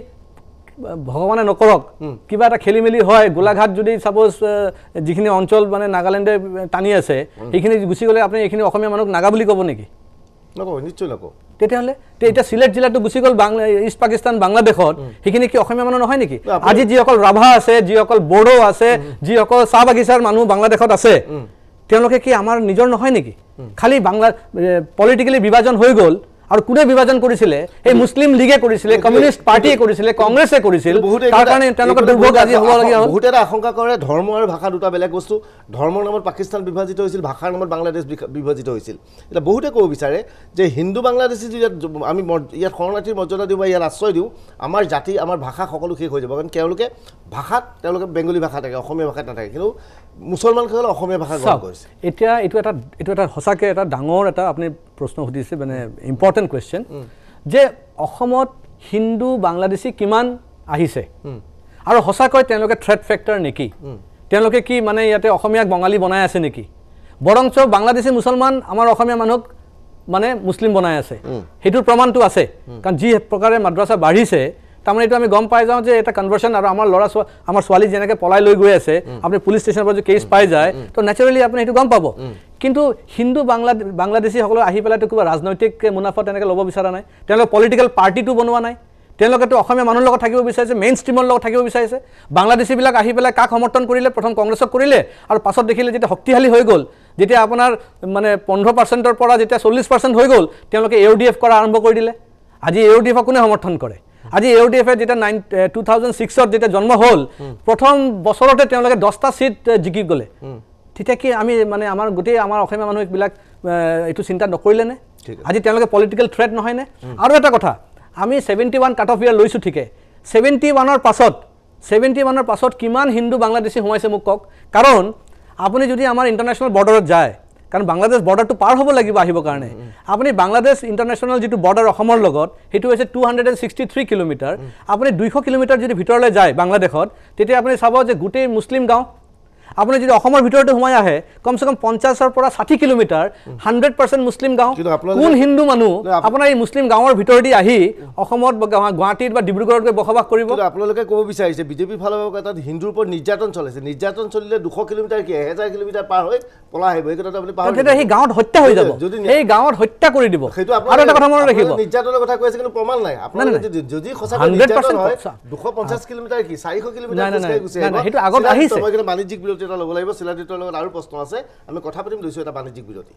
ভগৱানে নকৰক কিবা এটা খেলি মেলি হয় গোলাঘাট যদি ছাপ'জ যিখিনি অঞ্চল মানে নাগালেণ্ডে টানি আছে সেইখিনি গুচি গ'লে আপুনি এইখিনি অসমীয়া মানুহক নাগা বুলি ক'ব নেকি নকওঁ নিশ্চয় নকওঁ তেতিয়াহ'লে এতিয়া চিলেট জিলাটো গুচি গ'ল বাংলা ইষ্ট পাকিস্তান বাংলাদেশত সেইখিনি কি অসমীয়া মানুহ নহয় নেকি আজি যিসকল ৰাভা আছে যিসকল বড়ো আছে যিসকল চাহ বাগিচাৰ মানুহ বাংলাদেশত আছে তেওঁলোকে কি আমাৰ নিজৰ নহয় নেকি খালি বাংলা পলিটিকেলি বিভাজন হৈ গ'ল আৰু কোনে বিভাজন কৰিছিলে এই মুছলিম লীগে কৰিছিলে কমিউনিষ্ট পাৰ্টিয়ে কৰিছিলে কংগ্ৰেছে কৰিছিল তাৰ কাৰণে তেওঁলোকৰ দুৰ্ভোগ আজি হ'বলগীয়া হ'ল বহুতে এটা আশংকা কৰে ধৰ্ম আৰু ভাষা দুটা বেলেগ বস্তু ধৰ্মৰ নামত পাকিস্তান বিভাজিত হৈছিল ভাষাৰ নামত বাংলাদেশ বিভাজিত হৈছিল এতিয়া বহুতে ক'ব বিচাৰে যে হিন্দু বাংলাদেশী ইয়াত আমি ইয়াত শৰণাৰ্থীৰ মৰ্যাদা দিওঁ বা ইয়াত আশ্ৰয় দিওঁ আমাৰ জাতি আমাৰ ভাষা সকলো শেষ হৈ যাব কাৰণ তেওঁলোকে ভাষাত তেওঁলোকে বেংগলী ভাষা থাকে অসমীয়া ভাষাত নাথাকে কিন্তু মুছলমানসকলে অসমীয়া ভাষা গ্ৰহণ কৰিছে এতিয়া এইটো এটা এইটো এটা সঁচাকৈ এটা ডাঙৰ এটা আপুনি প্ৰশ্ন সুধিছে মানে ইম্পৰ্টেণ্ট কুৱেশ্যন যে অসমত হিন্দু বাংলাদেশী কিমান আহিছে আৰু সঁচাকৈ তেওঁলোকে থ্ৰেট ফেক্টৰ নেকি তেওঁলোকে কি মানে ইয়াতে অসমীয়াক বঙালী বনাই আছে নেকি বৰঞ্চ বাংলাদেশী মুছলমান আমাৰ অসমীয়া মানুহক মানে মুছলিম বনাই আছে সেইটোৰ প্ৰমাণটো আছে কাৰণ যি প্ৰকাৰে মাদ্ৰাছা বাঢ়িছে তাৰমানে এইটো আমি গম পাই যাওঁ যে এটা কনভাৰ্চন আৰু আমাৰ ল'ৰা ছোৱালী আমাৰ ছোৱালী যেনেকৈ পলাই লৈ গৈ আছে আপুনি পুলিচ ষ্টেচনৰ পৰা যদি কেছ পাই যায় তো নেচাৰেলি আপুনি সেইটো গম পাব কিন্তু হিন্দু বাংলা বাংলাদেশীসকলে আহি পেলাইতো কিবা ৰাজনৈতিক মুনাফা তেনেকৈ ল'ব বিচৰা নাই তেওঁলোকে পলিটিকেল পাৰ্টিটো বনোৱা নাই তেওঁলোকেতো অসমীয়া মানুহৰ লগত থাকিব বিচাৰিছে মেইন ষ্ট্ৰীমৰ লগত থাকিব বিচাৰিছে বাংলাদেশীবিলাক আহি পেলাই কাক সমৰ্থন কৰিলে প্ৰথম কংগ্ৰেছক কৰিলে আৰু পাছত দেখিলে যেতিয়া শক্তিশালী হৈ গ'ল যেতিয়া আপোনাৰ মানে পোন্ধৰ পাৰ্চেণ্টৰ পৰা যেতিয়া চল্লিছ পাৰ্চেণ্ট হৈ গ'ল তেওঁলোকে এ ইউ ডি এফ কৰা আৰম্ভ কৰি দিলে আজি এ ইউ ডি এফক কোনে সমৰ্থন কৰে আজি এ ইউ ডি এফে যেতিয়া নাইন টু থাউজেণ্ড ছিক্সত যেতিয়া জন্ম হ'ল প্ৰথম বছৰতে তেওঁলোকে দহটা ছিট জিকি গ'লে তেতিয়া কি আমি মানে আমাৰ গোটেই আমাৰ অসমীয়া মানুহবিলাক এইটো চিন্তা নকৰিলেনে আজি তেওঁলোকে পলিটিকেল থ্ৰেট নহয়নে আৰু এটা কথা আমি seventy one cut off year লৈছোঁ ঠিকে ছেভেণ্টি ওৱানৰ পাছত ছেভেণ্টি ওৱানৰ পাছত কিমান হিন্দু বাংলাদেশী সোমাইছে মোক কওক কাৰণ আপুনি যদি আমাৰ ইণ্টাৰনেশ্যনেল বৰ্ডাৰত যায় কাৰণ বাংলাদেশ বৰ্ডাৰটো পাৰ হ'ব লাগিব আহিবৰ কাৰণে আপুনি বাংলাদেশ ইণ্টাৰনেশ্যনেল যিটো বৰ্ডাৰ অসমৰ লগত সেইটো হৈছে two hundred and sixty three kilometre আপুনি দুইশ কিলোমিটাৰ যদি ভিতৰলৈ যায় বাংলাদেশত তেতিয়া আপুনি চাব যে গোটেই মুছলিম গাঁও আপুনি যদি অসমৰ ভিতৰতে সোমাই আহে কমচে কম পঞ্চাছৰ পৰা ষাঠি কিলোমিটাৰ হাণ্ড্ৰেড পাৰ্চেণ্ট মুছলিম গাঁও কোন হিন্দু মানুহ আপোনাৰ এই মুছলিম গাঁৱৰ ভিতৰেদি আহি অসমত গুৱাহাটীত বা ডিব্ৰুগড়ত গৈ বসবাস কৰিব আপোনালোকে ক'ব বিচাৰিছে বিজেপিৰ ফালৰ পৰা তাত হিন্দুৰ ওপৰত নিৰ্যাতন চলিছে নিৰ্যাতন চলিলে দুশ কিলোমিটাৰ কি এহেজাৰ কিলোমিটাৰ পাৰ হৈ পলাই আহিব এই কথাটো আপুনি পাহৰি সেই গাঁৱত হত্যা হৈ যাব সেই গাঁৱত হত্যা কৰি দিব সেইটো আৰু এটা কথা মনত ৰাখিব নিৰ্যাতনৰ কথা কৈ আছে কিন্তু প্ৰমাণ নাই আপোনালোকে যদি সঁচাকৈ নিৰ্যাতন হয় দুশ পঞ্চাছ কিলোমিটাৰ কি চাৰিশ কিলোমিটাৰ সেইটো আগত আহিছে বাণিজ্যিক বিৰতি এটা ল'ব লাগিব চিলাদিতৰ লগত আৰু প্ৰশ্ন আছে আমি কথা পাতিম লৈছোঁ এটা বাণিজ্যিক বিৰতি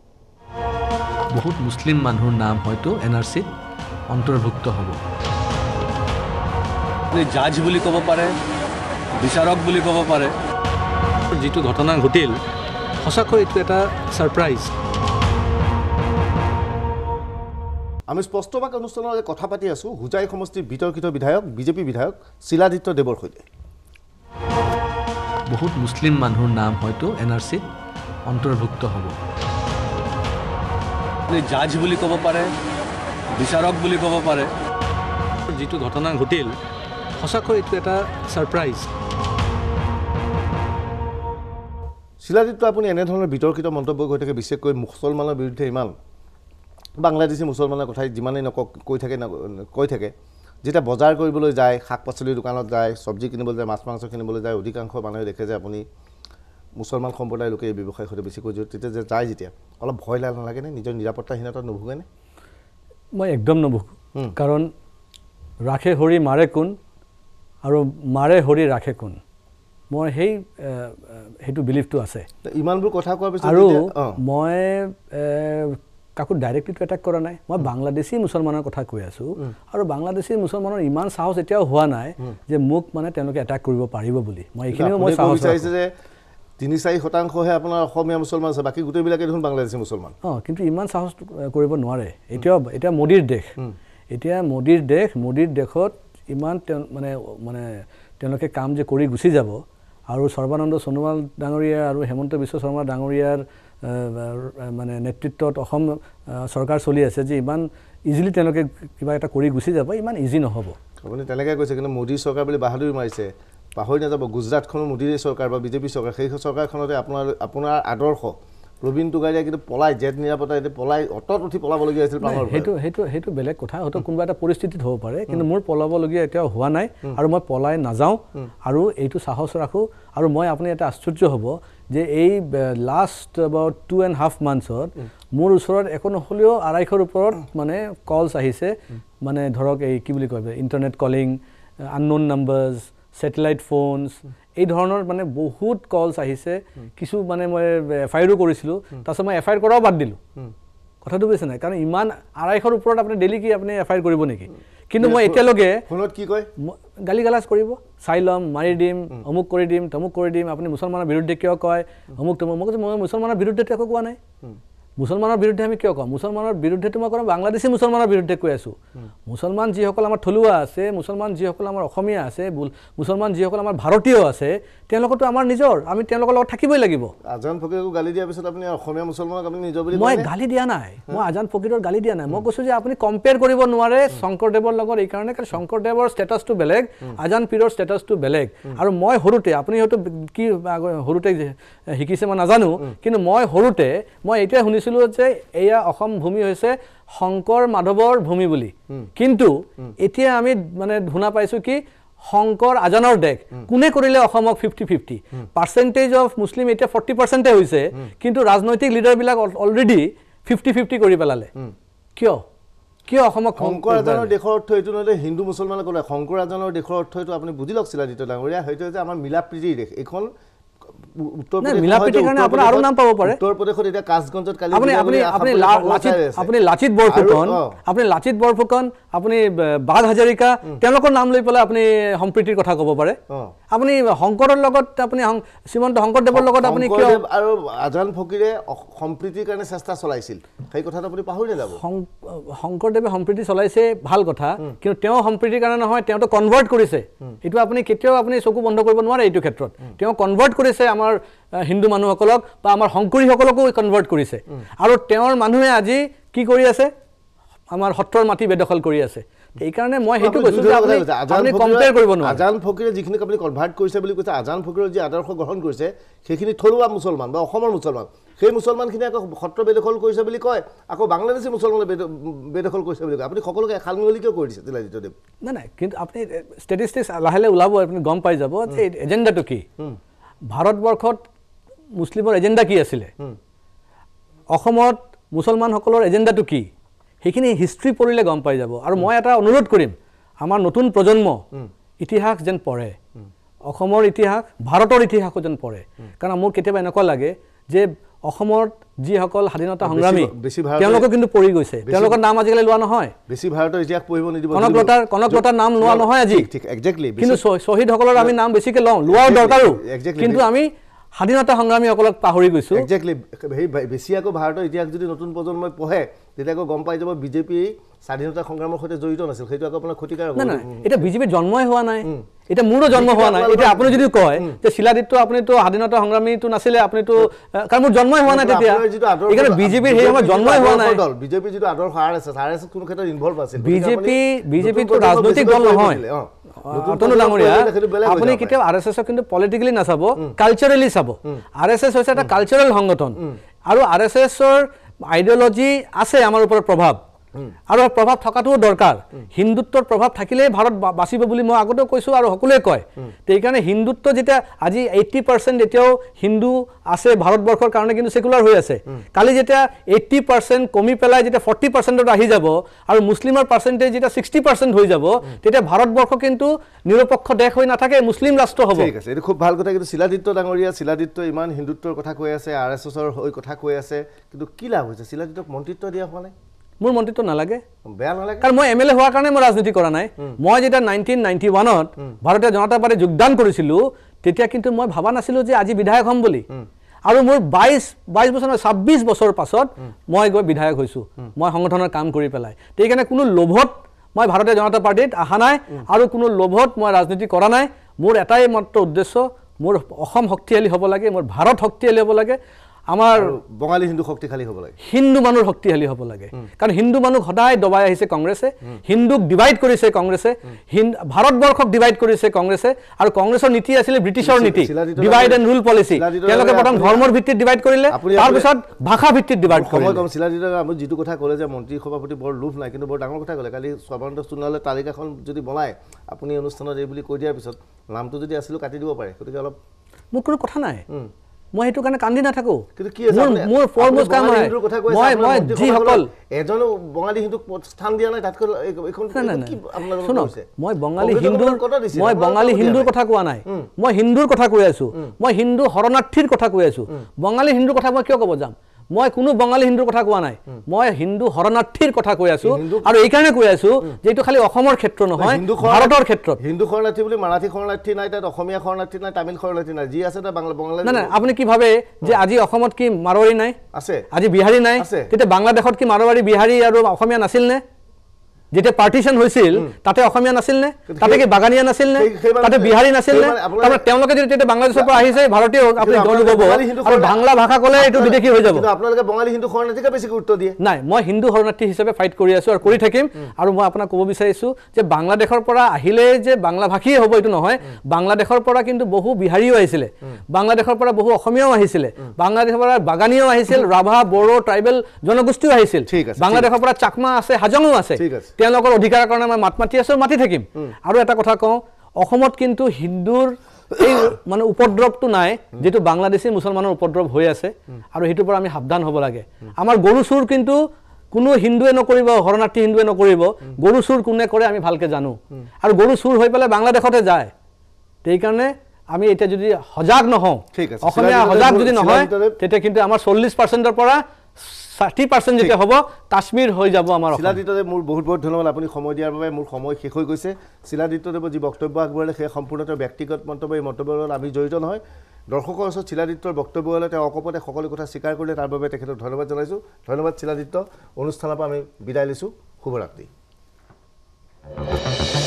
বহুত মুছলিম মানুহৰ নাম হয়তো এন আৰ চিত অন্তৰ্ভুক্ত হ'ব আপুনি জাজ বুলি ক'ব পাৰে বিচাৰক বুলি ক'ব পাৰে যিটো ঘটনা ঘটিল সঁচাকৈ এইটো এটা ছাৰপ্ৰাইজ আমি স্পষ্টবাক অনুষ্ঠানত কথা পাতি আছোঁ হোজাই সমষ্টিৰ বিতৰ্কিত বিধায়ক বিজেপি বিধায়ক শিলাদিত্য দেৱৰ সৈতে বহুত মুছলিম মানুহৰ নাম হয়তো এন আৰ চিত অন্তৰ্ভুক্ত হ'ব আপুনি জাজ বুলি ক'ব পাৰে বিচাৰক বুলি ক'ব পাৰে যিটো ঘটনা ঘটিল সঁচাকৈ এইটো এটা ছাৰপ্ৰাইজ শিলাদিত্য আপুনি এনেধৰণৰ বিতৰ্কিত মন্তব্য কৰি থাকে বিশেষকৈ মুছলমানৰ বিৰুদ্ধে ইমান বাংলাদেশী মুছলমানৰ কথাই যিমানেই নকওক কৈ থাকে কৈ থাকে যেতিয়া বজাৰ কৰিবলৈ যায় শাক পাচলিৰ দোকানত যায় চব্জি কিনিবলৈ যায় মাছ মাংস কিনিবলৈ যায় অধিকাংশ মানুহে দেখে যে আপুনি মুছলমান সম্প্ৰদায়ৰ লোকে এই ব্যৱসায়ৰ সৈতে বেছিকৈ জড়িত তেতিয়া যে যায় যেতিয়া অলপ ভয় নালাগেনে নিজৰ নিৰাপত্তাহীনতাত নুভোগেনে মই একদম নুভোগোঁ কাৰণ ৰাখে হৰি মাৰে কোন আৰু মাৰে হৰি ৰাখে কোন মই সেই সেইটো বিলিফটো আছে ইমানবোৰ কথা কোৱাৰ পিছত আৰু মই কাকো ডাইৰেক্টলি এটাক কৰা নাই মই বাংলাদেশী মুছলমানৰ কথা কৈ আছোঁ আৰু বাংলাদেশী মুছলমানৰ ইমান সাহস এতিয়াও হোৱা নাই যে মোক মানে তেওঁলোকে এটাক কৰিব পাৰিব বুলি মই এইখিনিও মই সাহস বিচাৰিছে যে তিনি চাৰি শতাংশহে আপোনাৰ অসমীয়া মুছলমান আছে বাকী গোটেইবিলাকে দেখোন বাংলাদেশী মুছলমান অঁ কিন্তু ইমান সাহস কৰিব নোৱাৰে এতিয়াও এতিয়া মোদীৰ দেশ এতিয়া মোদীৰ দেশ মোদীৰ দেশত ইমান মানে মানে তেওঁলোকে কাম যে কৰি গুচি যাব আৰু সৰ্বানন্দ সোণোৱাল ডাঙৰীয়া আৰু হেমন্ত বিশ্ব শৰ্মা ডাঙৰীয়াৰ মানে নেতৃত্বত অসম চৰকাৰ চলি আছে যে ইমান ইজিলি তেওঁলোকে কিবা এটা কৰি গুচি যাব ইমান ইজি নহ'ব আপুনি তেনেকৈ কৈছে কিন্তু মোদী চৰকাৰ বুলি বাহাদুৰি মাৰিছে পাহৰি নাযাব গুজৰাটখনো মোদীৰে চৰকাৰ বা বিজেপি চৰকাৰ সেই চৰকাৰখনতে আপোনাৰ আপোনাৰ আদৰ্শ প্ৰবীণ টুগাৰীয়া কিন্তু পলাই জেট নিৰাপত্তা এতিয়া পলাই অটত উঠি পলাবলগীয়া হৈছিল প্ৰাণৰ সেইটো সেইটো সেইটো বেলেগ কথা হয়তো কোনোবা এটা পৰিস্থিতিত হ'ব পাৰে কিন্তু মোৰ পলাবলগীয়া এতিয়াও হোৱা নাই আৰু মই পলাই নাযাওঁ আৰু এইটো সাহস ৰাখোঁ আৰু মই আপুনি এটা আশ্চৰ্য হ'ব যে এই last about two and half মান্থছত মোৰ ওচৰত একো নহ'লেও আঢ়ৈশৰ ওপৰত মানে কলছ আহিছে মানে ধৰক এই কি বুলি কয় internet calling unknown numbers satellite phones এই ধৰণৰ মানে বহুত কলছ আহিছে কিছু মানে মই এফ আই আৰো কৰিছিলোঁ তাৰপিছত মই এফ আই আৰ কৰাও বাদ দিলোঁ কথাটো বুজিছে নাই কাৰণ ইমান আঢ়ৈশৰ ওপৰত আপুনি ডেইলি কি আপুনি এফ আই আৰ কৰিব নেকি কিন্তু মই এতিয়ালৈকে ফোনত কি কয় গালি গালাজ কৰিব চাই ল'ম মাৰি দিম অমুক কৰি দিম তমুক কৰি দিম আপুনি মুছলমানৰ বিৰুদ্ধে কিয় কয় অমুক তমুক মই কৈছোঁ মই মুছলমানৰ বিৰুদ্ধেতো একো কোৱা নাই মুছলমানৰ বিৰুদ্ধে আমি কিয় কওঁ মুছলমানৰ বিৰুদ্ধেতো মই কওঁ বাংলাদেশী মুছলমানৰ বিৰুদ্ধে কৈ আছোঁ মুছলমান যিসকল আমাৰ থলুৱা আছে মুছলমান যিসকল আমাৰ অসমীয়া আছে মুছলমান যিসকল আমাৰ ভাৰতীয় আছে তেওঁলোকতো আমাৰ নিজৰ আমি তেওঁলোকৰ লগত থাকিবই লাগিব আজান ফকীৰক গালি দিয়াৰ পিছত আপুনি অসমীয়া মুছলমানক আপুনি নিজৰ বুলি মই গালি দিয়া নাই মই আজান ফকীৰৰ গালি দিয়া নাই মই কৈছোঁ যে আপুনি কম্পেয়াৰ কৰিব নোৱাৰে শংকৰদেৱৰ লগত এইকাৰণে কাৰণ শংকৰদেৱৰ ষ্টেটাছটো বেলেগ আজান পীৰৰ ষ্টেটাছটো বেলেগ আৰু মই সৰুতে আপুনি হয়তো কি সৰুতে শিকিছে মই নাজানো কিন্তু মই সৰুতে মই এতিয়া শুনিছিলোঁ যে এয়া অসম ভূমি হৈছে শংকৰ মাধৱৰ ভূমি বুলি কিন্তু এতিয়া আমি মানে শুনা পাইছোঁ কি শংকৰ আজানৰ দেশ কোনে কৰিলে অসমক fifty fifty percentage of Muslim এতিয়া ফৰ্টি পাৰ্চেণ্টে হৈছে কিন্তু ৰাজনৈতিক লিডাৰবিলাক অলৰেডি ফিফটি ফিফটি কৰি পেলালে কিয় কিয় অসমক শংকৰ আজানৰ দেশৰ অৰ্থ এইটো নহয় হিন্দু মুছলমানে ক'লে শংকৰ আজানৰ দেশৰ অৰ্থ এইটো আপুনি বুজি লওক চিলাদিত্য ডাঙৰীয়া সেইটো যে আমাৰ মিলা প্ৰীতিৰ দেশ এইখন উত্তৰ প্ৰদেশত এতিয়া কাছগঞ্জত কালি আপুনি লাচিত বৰফুকন আপুনি লাচিত বৰফুকন আপুনি বাঘ হাজৰিকা তেওঁলোকৰ নাম লৈ পেলাই আপুনি সম্প্ৰীতিৰ কথা ক'ব পাৰে আপুনি শংকৰৰ লগত আপুনি শ্ৰীমন্ত শংকৰদেৱৰ লগত আপুনি কিয় আৰু আজান ফকীৰে সম্প্ৰীতিৰ কাৰণে চেষ্টা চলাইছিল সেই কথাটো আপুনি পাহৰি নাযাব শংকৰদেৱে সম্প্ৰীতি চলাইছে ভাল কথা কিন্তু তেওঁ সম্প্ৰীতিৰ কাৰণে নহয় তেওঁতো কনভাৰ্ট কৰিছে এইটো আপুনি কেতিয়াও আপুনি চকু বন্ধ কৰিব নোৱাৰে এইটো ক্ষেত্ৰত তেওঁ কনভাৰ্ট কৰিছে আমাৰ হিন্দু মানুহসকলক বা আমাৰ শংকৰীসকলকো কনভাৰ্ট কৰিছে আৰু তেওঁৰ মানুহে আজি কি কৰি আছে আমাৰ সত্ৰৰ মাটি বেদখল কৰি আছে এইকাৰণে মই সেইটো কৈছোঁ যে আপুনি কম্পেয়াৰ কৰিব নোৱাৰে আজান ফকীৰে যিখিনি আপুনি কনভাৰ্ট কৰিছে বুলি কৈছে আজান ফকীৰৰ যি আদৰ্শ গ্ৰহণ কৰিছে সেইখিনি থলুৱা মুছলমান বা অসমৰ মুছলমান সেই মুছলমানখিনি আকৌ সত্ৰ বেদখল কৰিছে বুলি কয় আকৌ বাংলাদেশী মুছলমানে বেদখল কৰিছে বুলি কয় আপুনি সকলোকে এখাল মিহলি কিয় কৰি দিছে চিলাদিত্যদেৱ নাই নাই কিন্তু আপুনি ষ্টেটিষ্টিক্স লাহে লাহে ওলাব আপুনি গম পাই যাব যে এজেণ্ডাটো কি ভাৰতবৰ্ষত মুছলিমৰ এজেণ্ডা কি আছিলে অসমত মুছলমানসকলৰ এজেণ্ডাটো কি সেইখিনি হিষ্ট্ৰী পঢ়িলে গম পাই যাব আৰু মই এটা অনুৰোধ কৰিম আমাৰ নতুন প্ৰজন্ম ইতিহাস যেন পঢ়ে অসমৰ ইতিহাস ভাৰতৰ ইতিহাসো যেন পঢ়ে কাৰণ মোৰ কেতিয়াবা এনেকুৱা লাগে যে অসমত যিসকল স্বাধীনতা সংগ্ৰামী তেওঁলোকে কিন্তু পঢ়ি গৈছে তেওঁলোকৰ নাম আজিকালি লোৱা নহয় বেছি ভাৰতৰ ইতিহাস পঢ়িব নিদিব কনকলতাৰ কনকলতাৰ নাম লোৱা নহয় আজি ঠিক এক্সেক্টলি কিন্তু শ্বহীদসকলৰ আমি নাম বেছিকৈ লওঁ লোৱাও দৰকাৰো কিন্তু আমি স্বাধীনতা সংগ্ৰামীসকলক পাহৰি গৈছোঁ এক্সেক্টলি সেই বেছি আকৌ ভাৰতৰ ইতিহাস যদি নতুন প্ৰজন্মই পঢ়ে তেতিয়া আকৌ গম পাই যাব বিজেপি স্বাধীনতা সংগ্ৰামৰ সৈতে জড়িত নাছিল সেইটো আকৌ আপোনাৰ ক্ষতিকাৰক নাই নাই এতিয়া বিজেপিৰ জন্মই হোৱা নাই এতিয়া মোৰো জন্ম হোৱা নাই এতিয়া আপুনি যদি কয় যে চিলাদিত্য আপুনিতো স্বাধীনতা সংগ্ৰামীটো নাছিলে আপুনিতো কাৰণ মোৰ জন্মই হোৱা নাই তেতিয়া এইকাৰণে বিজেপিৰ সেই আমাৰ জন্মই হোৱা নাই বিজেপিৰ যিটো আদৰ্শ R S S R S S কোনো ক্ষেত্ৰত ইনভলভ আছিল বিজেপি বিজেপিটো ৰাজনৈতিক দল নহয় অতনু ডাঙৰীয়া আপুনি কেতিয়াও আৰ এছ এছক কিন্তু পলিটিকেলি নাচাব কালচাৰেলি চাব আৰ এছ এছ হৈছে এটা কালচাৰেল সংগঠন আৰু আৰ এছ এছৰ আইডিঅলজি আছে আমাৰ ওপৰত প্ৰভাৱ আৰু প্ৰভাৱ থকাটোও দৰকাৰ হিন্দুত্বৰ প্ৰভাৱ থাকিলেই ভাৰত বাচিব বুলি মই আগতেও কৈছোঁ আৰু সকলোৱে কয় সেইকাৰণে হিন্দুত্ব যেতিয়া আজি এইট্টি পাৰ্চেণ্ট এতিয়াও হিন্দু আছে ভাৰতবৰ্ষৰ কাৰণে কিন্তু সেকুলাৰ হৈ আছে কালি যেতিয়া এইট্টি পাৰ্চেণ্ট কমি পেলাই যেতিয়া ফৰ্টি পাৰ্চেণ্টত আহি যাব আৰু মুছলিমৰ পাৰ্চেণ্টেজ যেতিয়া ছিক্সটি পাৰ্চেণ্ট হৈ যাব তেতিয়া ভাৰতবৰ্ষ কিন্তু নিৰপেক্ষ দেশ হৈ নাথাকে মুছলিম ৰাষ্ট্ৰ হ'ব ঠিক আছে এইটো খুব ভাল কথা কিন্তু শিলাদিত্য ডাঙৰীয়া শিলাদিত্য ইমান হিন্দুত্বৰ কথা কৈ আছে আৰ এছ এছৰ হৈ কথা কৈ আছে কিন্তু কি লাভ হৈছে শিলাদিত্যক মন্ত্ৰিত্ব দিয়া হোৱা নাই মোৰ মন্ত্ৰিত্ব নালাগে বেয়া নালাগে কাৰণ মই এম এল এ হোৱাৰ কাৰণে মই ৰাজনীতি কৰা নাই মই যেতিয়া নাইনটিন নাইণ্টি ওৱানত ভাৰতীয় জনতা পাৰ্টীত যোগদান কৰিছিলোঁ তেতিয়া কিন্তু মই ভাবা নাছিলোঁ যে আজি বিধায়ক হ'ম বুলি আৰু মোৰ বাইছ বাইছ বছৰ নহয় ছাব্বিছ বছৰ পাছত মই গৈ বিধায়ক হৈছোঁ মই সংগঠনৰ কাম কৰি পেলাই সেইকাৰণে কোনো লোভত মই ভাৰতীয় জনতা পাৰ্টীত অহা নাই আৰু কোনো লোভত মই ৰাজনীতি কৰা নাই মোৰ এটাই মাত্ৰ উদ্দেশ্য মোৰ অসম শক্তিশালী হ'ব লাগে মোৰ ভাৰত শক্তিশালী হ'ব লাগে আমাৰ বঙালী হিন্দু শক্তিশালী হ'ব লাগে হিন্দু মানুহ শক্তিশালী হ'ব লাগে কাৰণ হিন্দু মানুহ সদায় দবাই আহিছে কংগ্ৰেছে হিন্দুক ডিভাইড কৰিছে কংগ্ৰেছে ভাৰতবৰ্ষক ডিভাইড কৰিছে কংগ্ৰেছে আৰু কংগ্ৰেছৰ নীতি আছিলে ব্ৰিটিছৰ নীতি ডিভাইড এণ্ড ৰুল পলিচি তেওঁলোকে প্ৰথম ধৰ্মৰ ভিত্তিত ডিভাইড কৰিলে তাৰপিছত ভাষা ভিত্তিত ডিভাইড কৰিলে সময় কম শিলাদিত্য আমি যিটো কথা ক'লে যে মন্ত্ৰী সভাপতি বৰ লোভ নাই কিন্তু বৰ ডাঙৰ কথা ক'লে কালি সৰ্বানন্দ সোণোৱালে তালিকাখন যদি বনায় আপুনি অনুষ্ঠানত এই বুলি কৈ দিয়াৰ পিছত নামটো যদি আছিলোঁ কাটি দিব পাৰে গতিকে অলপ মোৰ কোনো কথা নাই মই সেইটো কাৰণে কান্দি নাথাকো কিন্তু কি আছে মোৰ ফৰমোষ্ট কাম হয় মই মই যিসকল এজনো বঙালী হিন্দুক স্থান দিয়া নাই তাতকৈ এইখন কি শুনক মই বঙালী হিন্দুৰ মই বঙালী হিন্দুৰ কথা কোৱা নাই মই হিন্দুৰ কথা কৈ আছোঁ মই হিন্দু শৰণাৰ্থীৰ কথা কৈ আছোঁ বঙালী হিন্দুৰ কথা মই কিয় ক'ব যাম মই কোনো বঙালী হিন্দুৰ কথা কোৱা নাই মই হিন্দু শৰণাৰ্থীৰ কথা কৈ আছোঁ আৰু এইকাৰণে কৈ আছোঁ যে এইটো খালি অসমৰ ক্ষেত্ৰ নহয় ভাৰতৰ ক্ষেত্ৰত হিন্দু শৰণাৰ্থী বুলি মাৰাঠী শৰণাৰ্থী নাই তাত অসমীয়া শৰণাৰ্থী নাই তামিল শৰণাৰ্থী নাই যি আছে তাত বাংলা বঙালী নাই নাই আপুনি কি ভাবে যে আজি অসমত কি মাৰোৱাৰী নাই আছে আজি বিহাৰী নাই তেতিয়া বাংলাদেশত কি মাৰোৱাৰী বিহাৰী আৰু অসমীয়া নাছিল নে যেতিয়া পাৰ্টিশ্যন হৈছিল তাতে অসমীয়া নাছিল নে তাতে কি বাগানীয়া নাছিল নে তাতে বিহাৰী নাছিল নে তাৰমানে তেওঁলোকে যদি তেতিয়া বাংলাদেশৰ পৰা আহিছে ভাৰতীয় আপুনি গৌৰৱ পাব আৰু বাংলা ভাষা ক'লে এইটো বিদেশী হৈ যাব কিন্তু আপোনালোকে বঙালী হিন্দু শৰণাৰ্থীকে বেছি গুৰুত্ব দিয়ে নাই মই হিন্দু শৰণাৰ্থী হিচাপে ফাইট কৰি আছোঁ আৰু কৰি থাকিম আৰু মই আপোনাক ক'ব বিচাৰিছোঁ যে বাংলাদেশৰ পৰা আহিলে যে বাংলা ভাষীয়ে হ'ব এইটো নহয় বাংলাদেশৰ পৰা কিন্তু বহু বিহাৰীও আহিছিলে বাংলাদেশৰ পৰা বহু অসমীয়াও আহিছিলে বাংলাদেশৰ পৰা বাগানীয়াও আহিছিল ৰাভা বড়ো ট্ৰাইবেল জনগোষ্ঠীও আহিছিল বাংলাদেশৰ পৰা চাকমা আছে হাজঙো আছে তেওঁলোকৰ অধিকাৰৰ কাৰণে মই মাত মাতি আছোঁ মাতি থাকিম আৰু এটা কথা কওঁ অসমত কিন্তু হিন্দুৰ এই মানে উপদ্ৰৱটো নাই যেটো বাংলাদেশী মুছলমানৰ উপদ্ৰৱ হৈ আছে আৰু সেইটোৰ পৰা আমি সাৱধান হ'ব লাগে আমাৰ গৰু চুৰ কিন্তু কোনো হিন্দুৱে নকৰিব শৰণাৰ্থী হিন্দুৱে নকৰিব গৰু চুৰ কোনে কৰে আমি ভালকে জানো আৰু গৰু চুৰ হৈ পেলাই বাংলাদেশতে যায় সেইকাৰণে আমি এতিয়া যদি সজাগ নহওঁ অসমীয়া সজাগ যদি নহয় তেতিয়া কিন্তু আমাৰ চল্লিছ পাৰ্চেণ্টৰ পৰা ষাঠি পাৰ্চেণ্ট যেতিয়া হ'ব কাশ্মীৰ হৈ যাব আমাৰ শিলাদিত্যদেৱ মোৰ বহুত বহুত ধন্যবাদ আপুনি সময় দিয়াৰ বাবে মোৰ সময় শেষ হৈ গৈছে শিলাদিত্যদেৱৰ যি বক্তব্য আগবঢ়ালে সেই সম্পূৰ্ণতে ব্যক্তিগত মন্তব্য এই মন্তব্যৰ লগত আমি জড়িত নহয় দৰ্শকৰ ওচৰত শিলাদিত্যৰ বক্তব্য হ'লে তেওঁ অকপতে সকলো কথা স্বীকাৰ কৰিলে তাৰ বাবে তেখেতক ধন্যবাদ জনাইছোঁ ধন্যবাদ শিলাদিত্য অনুষ্ঠানৰ পৰা আমি বিদায় লৈছোঁ শুভৰাত্ৰি